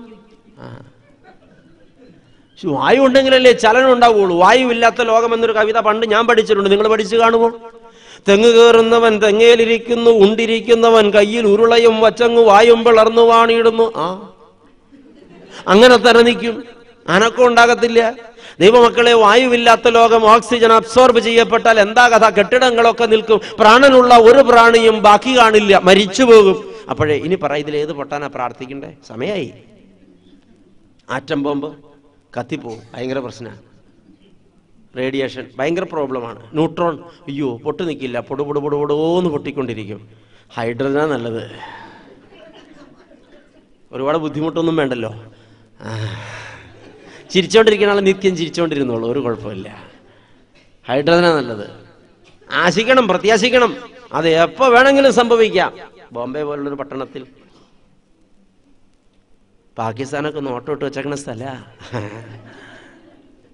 വായു ഉണ്ടെങ്കിലല്ലേ ചലനം ഉണ്ടാവുള്ളൂ. വായു ഇല്ലാത്ത ലോകം എന്നൊരു കവിത പണ്ട് ഞാൻ പഠിച്ചിട്ടുണ്ട്. നിങ്ങൾ പഠിച്ചു കാണുമോ? തെങ്ങ് കയറുന്നവൻ തെങ്ങയിലിരിക്കുന്നു, ഉണ്ടിരിക്കുന്നവൻ കയ്യിൽ ഉരുളയും വച്ചങ്ങു വായും പിളർന്നു വാണിയിടുന്നു. ആ അങ്ങനെ തന്നെ നിൽക്കും, അനക്കം ഉണ്ടാകത്തില്ല. ദൈവമക്കളെ, വായുവില്ലാത്ത ലോകം, ഓക്സിജൻ അബ്സോർബ് ചെയ്യപ്പെട്ടാൽ എന്താ കഥ? കെട്ടിടങ്ങളൊക്കെ നിൽക്കും, പ്രാണനുള്ള ഒരു പ്രാണിയും ബാക്കി കാണില്ല, മരിച്ചു പോകും. അപ്പോഴേ ഇനി പറ, ഇതിൽ ഏത് പൊട്ടാനാ പ്രാർത്ഥിക്കണ്ടേ? സമയായി. ആറ്റം ബോംബ് കത്തിപ്പോവും, ഭയങ്കര പ്രശ്നമാണ്. റേഡിയേഷൻ ഭയങ്കര പ്രോബ്ലമാണ്. ന്യൂട്രോൺ അയ്യോ പൊട്ടു നിൽക്കില്ല, പൊടു പൊടു പൊടു പൊടോന്ന് പൊട്ടിക്കൊണ്ടിരിക്കും. ഹൈഡ്രജനാണ് നല്ലത്, ഒരുപാട് ബുദ്ധിമുട്ടൊന്നും വേണ്ടല്ലോ. ചിരിച്ചോണ്ടിരിക്കുന്ന ആൾ നിത്യം ചിരിച്ചോണ്ടിരുന്നോളൂ, ഒരു കുഴപ്പമില്ല. ഹൈഡ്രജനാണ് നല്ലത്. ആശിക്കണം, പ്രത്യാശിക്കണം, അത് എപ്പോൾ വേണമെങ്കിലും സംഭവിക്കാം. ബോംബെ പോലുള്ളൊരു പട്ടണത്തിൽ പാകിസ്ഥാനൊക്കെ നോട്ടോട്ട് വെച്ചേക്കണ സ്ഥല.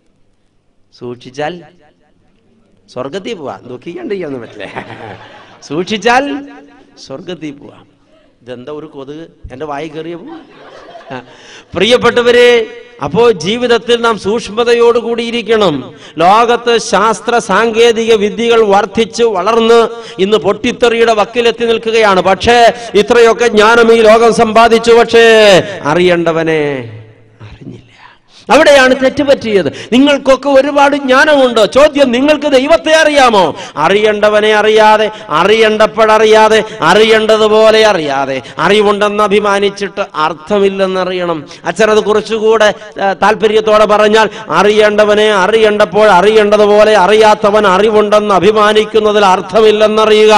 സൂക്ഷിച്ചാൽ സ്വർഗത്തിൽ പോവാം. ദുഃഖിക്കാണ്ടിരിക്കാനൊന്നും പറ്റില്ല. സൂക്ഷിച്ചാൽ സ്വർഗത്തിൽ പോവാം. ഇതെന്താ ഒരു കൊതുക് എൻ്റെ വായി കയറിയ പോ. പ്രിയപ്പെട്ടവരെ, അപ്പോ ജീവിതത്തിൽ നാം സൂക്ഷ്മതയോടുകൂടിയിരിക്കണം. ലോകത്ത് ശാസ്ത്ര സാങ്കേതിക വിദ്യകൾ വർദ്ധിച്ച് വളർന്ന് ഇന്ന് പൊട്ടിത്തെറിയുടെ വക്കിലെത്തി നിൽക്കുകയാണ്. പക്ഷേ ഇത്രയൊക്കെ ജ്ഞാനം ഈ ലോകം സമ്പാദിച്ചു, പക്ഷേ അറിയേണ്ടവനെ അറിഞ്ഞില്ല. അവിടെയാണ് തെറ്റുപറ്റിയത്. നിങ്ങൾക്കൊക്കെ ഒരുപാട് ജ്ഞാനമുണ്ട്. ചോദ്യം, നിങ്ങൾക്ക് ദൈവത്തെ അറിയാമോ? അറിയേണ്ടവനെ അറിയാതെ, അറിയേണ്ടപ്പോഴറിയാതെ, അറിയേണ്ടതുപോലെ അറിയാതെ, അറിവുണ്ടെന്ന് അഭിമാനിച്ചിട്ട് അർത്ഥമില്ലെന്നറിയണം. അച്ഛനത് കുറച്ചുകൂടെ താല്പര്യത്തോടെ പറഞ്ഞാൽ, അറിയേണ്ടവനെ അറിയേണ്ടപ്പോൾ അറിയേണ്ടതുപോലെ അറിയാത്തവൻ അറിവുണ്ടെന്ന് അഭിമാനിക്കുന്നതിൽ അർത്ഥമില്ലെന്നറിയുക.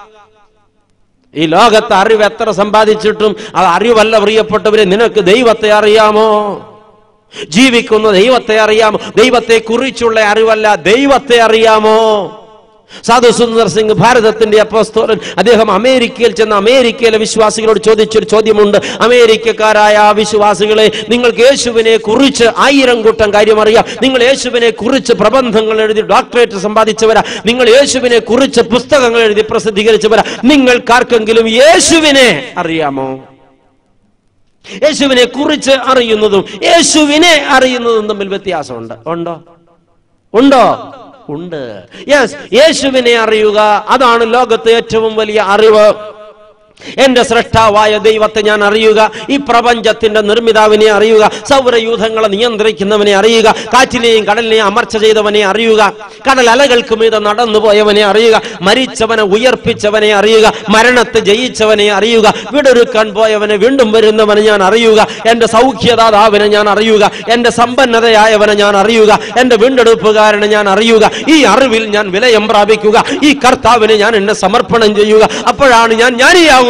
ഈ ലോകത്ത് അറിവ് എത്ര സമ്പാദിച്ചിട്ടും അത് അറിവല്ല പ്രിയപ്പെട്ടവരെ. നിനക്ക് ദൈവത്തെ അറിയാമോ? ജീവിക്കുന്ന ദൈവത്തെ അറിയാമോ? ദൈവത്തെ കുറിച്ചുള്ള അറിവല്ല, ദൈവത്തെ അറിയാമോ? സാധു സുന്ദർ സിംഗ്, ഭാരതത്തിന്റെ അപ്പോസ്തലൻ, അദ്ദേഹം അമേരിക്കയിൽ ചെന്ന അമേരിക്കയിലെ വിശ്വാസികളോട് ചോദിച്ചൊരു ചോദ്യമുണ്ട്. അമേരിക്കക്കാരായ വിശ്വാസികളെ, നിങ്ങൾക്ക് യേശുവിനെ കുറിച്ച് ആയിരം കൂട്ടം കാര്യം അറിയാം. നിങ്ങൾ യേശുവിനെ കുറിച്ച് പ്രബന്ധങ്ങൾ എഴുതി ഡോക്ടറേറ്റ് സമ്പാദിച്ചവരാ. നിങ്ങൾ യേശുവിനെ കുറിച്ച് പുസ്തകങ്ങൾ എഴുതി പ്രസിദ്ധീകരിച്ചവരാ. നിങ്ങൾക്കാർക്കെങ്കിലും യേശുവിനെ അറിയാമോ? യേശുവിനെ കുറിച്ച് അറിയുന്നതും യേശുവിനെ അറിയുന്നതും തമ്മിൽ വ്യത്യാസമുണ്ട്. ഉണ്ടോ? ഉണ്ടോ? ഉണ്ട്. യെസ്, യേശുവിനെ അറിയുക, അതാണ് ലോകത്തെ ഏറ്റവും വലിയ അറിവ്. എന്റെ സ്രഷ്ടാവായ ദൈവത്തെ ഞാൻ അറിയുക, ഈ പ്രപഞ്ചത്തിന്റെ നിർമ്മിതാവിനെ അറിയുക, സൗരയൂഥങ്ങളെ നിയന്ത്രിക്കുന്നവനെ അറിയുക, കാറ്റിനെയും കടലിനെയും അമർച്ച ചെയ്തവനെ അറിയുക, കടൽ അലകൾക്ക് മീതെ നടന്നുപോയവനെ അറിയുക, മരിച്ചവനെ ഉയർപ്പിച്ചവനെ അറിയുക, മരണത്തെ ജയിച്ചവനെ അറിയുക, വിടൊരുക്കാൻ പോയവനെ വീണ്ടും വരുന്നവനെ ഞാൻ അറിയുക, എന്റെ സൗഖ്യദാതാവിനെ ഞാൻ അറിയുക, എന്റെ സമ്പന്നതയായവനെ ഞാൻ അറിയുക, എന്റെ വീണ്ടെടുപ്പുകാരനെ ഞാൻ അറിയുക. ഈ അറിവിൽ ഞാൻ വിലയം പ്രാപിക്കുക. ഈ കർത്താവിനെ ഞാൻ എന്നെ സമർപ്പണം ചെയ്യുക. അപ്പോഴാണ് ഞാൻ ജ്ഞാനിയാവുക.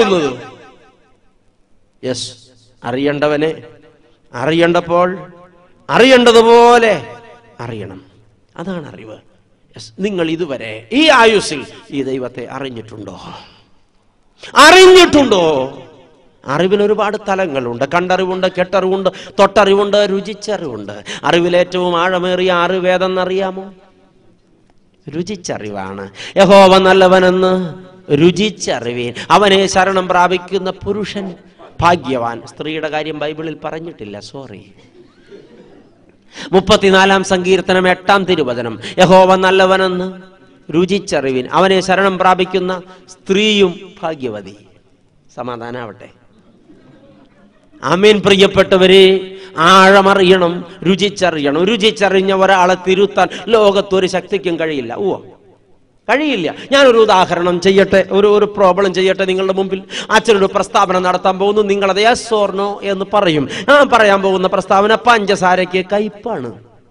യെസ്, അറിയേണ്ടവനെ അറിയേണ്ടപ്പോൾ അറിയേണ്ടതുപോലെ അറിയണം. അതാണ് അറിവ്. യെസ്, നിങ്ങൾ ഇതുവരെ ഈ ആയുസ്സിൽ ഈ ദൈവത്തെ അറിഞ്ഞിട്ടുണ്ടോ? അറിഞ്ഞിട്ടുണ്ടോ? അറിവിന് ഒരുപാട് തലങ്ങളുണ്ട്. കണ്ടറിവുണ്ട്, കെട്ടറിവുണ്ട്, തൊട്ടറിവുണ്ട്, രുചിച്ചറിവുണ്ട്. അറിവിലേറ്റവും ആഴമേറിയ അറിവ് ഏതെന്നറിയാമോ? രുചിച്ചറിവാണ്. യഹോവ നല്ലവനെന്ന് രുചിച്ചറിവീൻ. അവനെ ശരണം പ്രാപിക്കുന്ന പുരുഷൻ ഭാഗ്യവാൻ. സ്ത്രീയുടെ കാര്യം ബൈബിളിൽ പറഞ്ഞിട്ടില്ല, സോറി. മുപ്പത്തിനാലാം സങ്കീർത്തനം എട്ടാം തിരുവചനം, യഹോവ നല്ലവനെന്ന് രുചിച്ചറിവീൻ, അവനെ ശരണം പ്രാപിക്കുന്ന സ്ത്രീയും ഭാഗ്യവതി. സമാധാനാവട്ടെ. ആമേൻ. പ്രിയപ്പെട്ടവരെ, ആഴമറിയണം, രുചിച്ചറിയണം. രുചിച്ചറിഞ്ഞ ഒരാളെ തിരുത്താൻ ലോകത്തൊരു ശക്തിക്കും കഴിയില്ല. ഓ കഴിയില്ല. ഞാനൊരു ഉദാഹരണം ചെയ്യട്ടെ, ഒരു ഒരു പ്രോബ്ലം ചെയ്യട്ടെ നിങ്ങളുടെ മുമ്പിൽ. അച്ഛനൊരു പ്രസ്താവന നടത്താൻ പോകുന്നു. നിങ്ങളത് യെസ് ഓർ നോ എന്ന് പറയും. ഞാൻ പറയാൻ പോകുന്ന പ്രസ്താവന പഞ്ചസാരയ്ക്ക് കയ്പാണ്.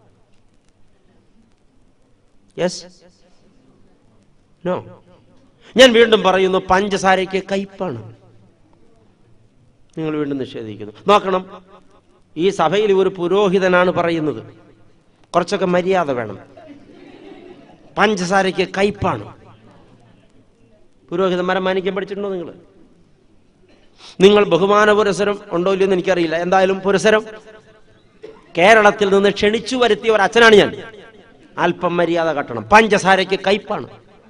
Yes, no. ഞാൻ വീണ്ടും പറയുന്നു, പഞ്ചസാരയ്ക്ക് കയ്പാണ്. നിങ്ങൾ വീണ്ടും നിഷേധിക്കുന്നു. നോക്കണം, ഈ സഭയിൽ ഒരു പുരോഹിതനാണ് പറയുന്നത്. കുറച്ചൊക്കെ മര്യാദ വേണം. പഞ്ചസാരയ്ക്ക് കയ്പാണ്. പുരോഹിതന്മാരെ മാനിക്കാൻ പഠിച്ചിട്ടുണ്ടോ നിങ്ങൾ? നിങ്ങൾ ബഹുമാന പുരസരം ഉണ്ടോ ഇല്ലെന്ന് എനിക്കറിയില്ല. എന്തായാലും പുരസരം കേരളത്തിൽ നിന്ന് ക്ഷണിച്ചു വരുത്തിയ ഒരു അച്ഛനാണ് ഞാൻ. അല്പം മര്യാദ കാട്ടണം. പഞ്ചസാരയ്ക്ക് കയ്പാണ്.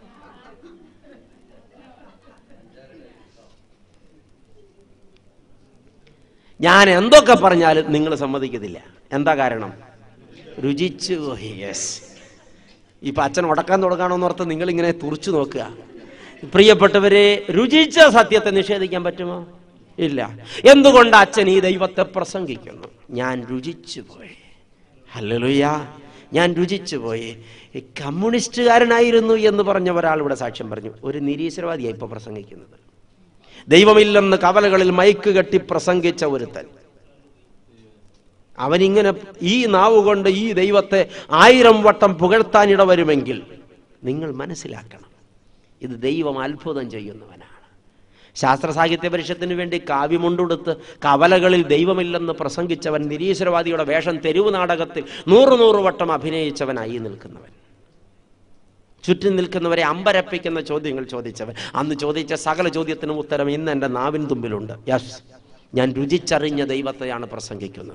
ഞാൻ എന്തൊക്കെ പറഞ്ഞാലും നിങ്ങൾ സമ്മതിക്കത്തില്ല. എന്താ കാരണം? രുചിച്ചു. യെസ്, ഇപ്പൊ അച്ഛൻ ഉടക്കാൻ തുടങ്ങാണോന്ന് ഓർത്ത് നിങ്ങൾ ഇങ്ങനെ തുറച്ചു നോക്കുക. പ്രിയപ്പെട്ടവരെ, രുചിച്ച സത്യത്തെ നിഷേധിക്കാൻ പറ്റുമോ? ഇല്ല. എന്തുകൊണ്ട് അച്ഛൻ ഈ ദൈവത്തെ പ്രസംഗിക്കുന്നു? ഞാൻ രുചിച്ചു പോയി. ഹല്ലേലൂയ, ഞാൻ രുചിച്ചു പോയി. കമ്മ്യൂണിസ്റ്റുകാരനായിരുന്നു എന്ന് പറഞ്ഞ ഒരാൾ ഇവിടെ സാക്ഷ്യം പറഞ്ഞു. ഒരു നിരീശ്വരവാദിയായി ഇപ്പൊ പ്രസംഗിക്കുന്നത്. ദൈവമില്ലെന്ന് കവലകളിൽ മൈക്ക് കെട്ടി പ്രസംഗിച്ച ഒരുത്തൻ. അവനിങ്ങനെ ഈ നാവ് കൊണ്ട് ഈ ദൈവത്തെ ആയിരം വട്ടം പുകഴ്ത്താനിട വരുമെങ്കിൽ നിങ്ങൾ മനസ്സിലാക്കണം, ഇത് ദൈവം അത്ഭുതം ചെയ്യുന്നവനാണ്. ശാസ്ത്ര സാഹിത്യ പരിഷത്തിന് വേണ്ടി കാവ്യമുണ്ടെടുത്ത് കവലകളിൽ ദൈവമില്ലെന്ന് പ്രസംഗിച്ചവൻ, നിരീശ്വരവാദിയുടെ വേഷം തെരുവ് നാടകത്തിൽ നൂറ് നൂറ് വട്ടം അഭിനയിച്ചവനായി നിൽക്കുന്നവൻ, ചുറ്റും നിൽക്കുന്നവരെ അമ്പരപ്പിക്കുന്ന ചോദ്യങ്ങൾ ചോദിച്ചവൻ. അന്ന് ചോദിച്ച സകല ചോദ്യത്തിനും ഉത്തരം ഇന്ന് എൻ്റെ നാവിൻ തുമ്പിലുണ്ട്. യെസ്, ഞാൻ രുചിച്ചറിഞ്ഞ ദൈവത്തെയാണ് പ്രസംഗിക്കുന്നത്.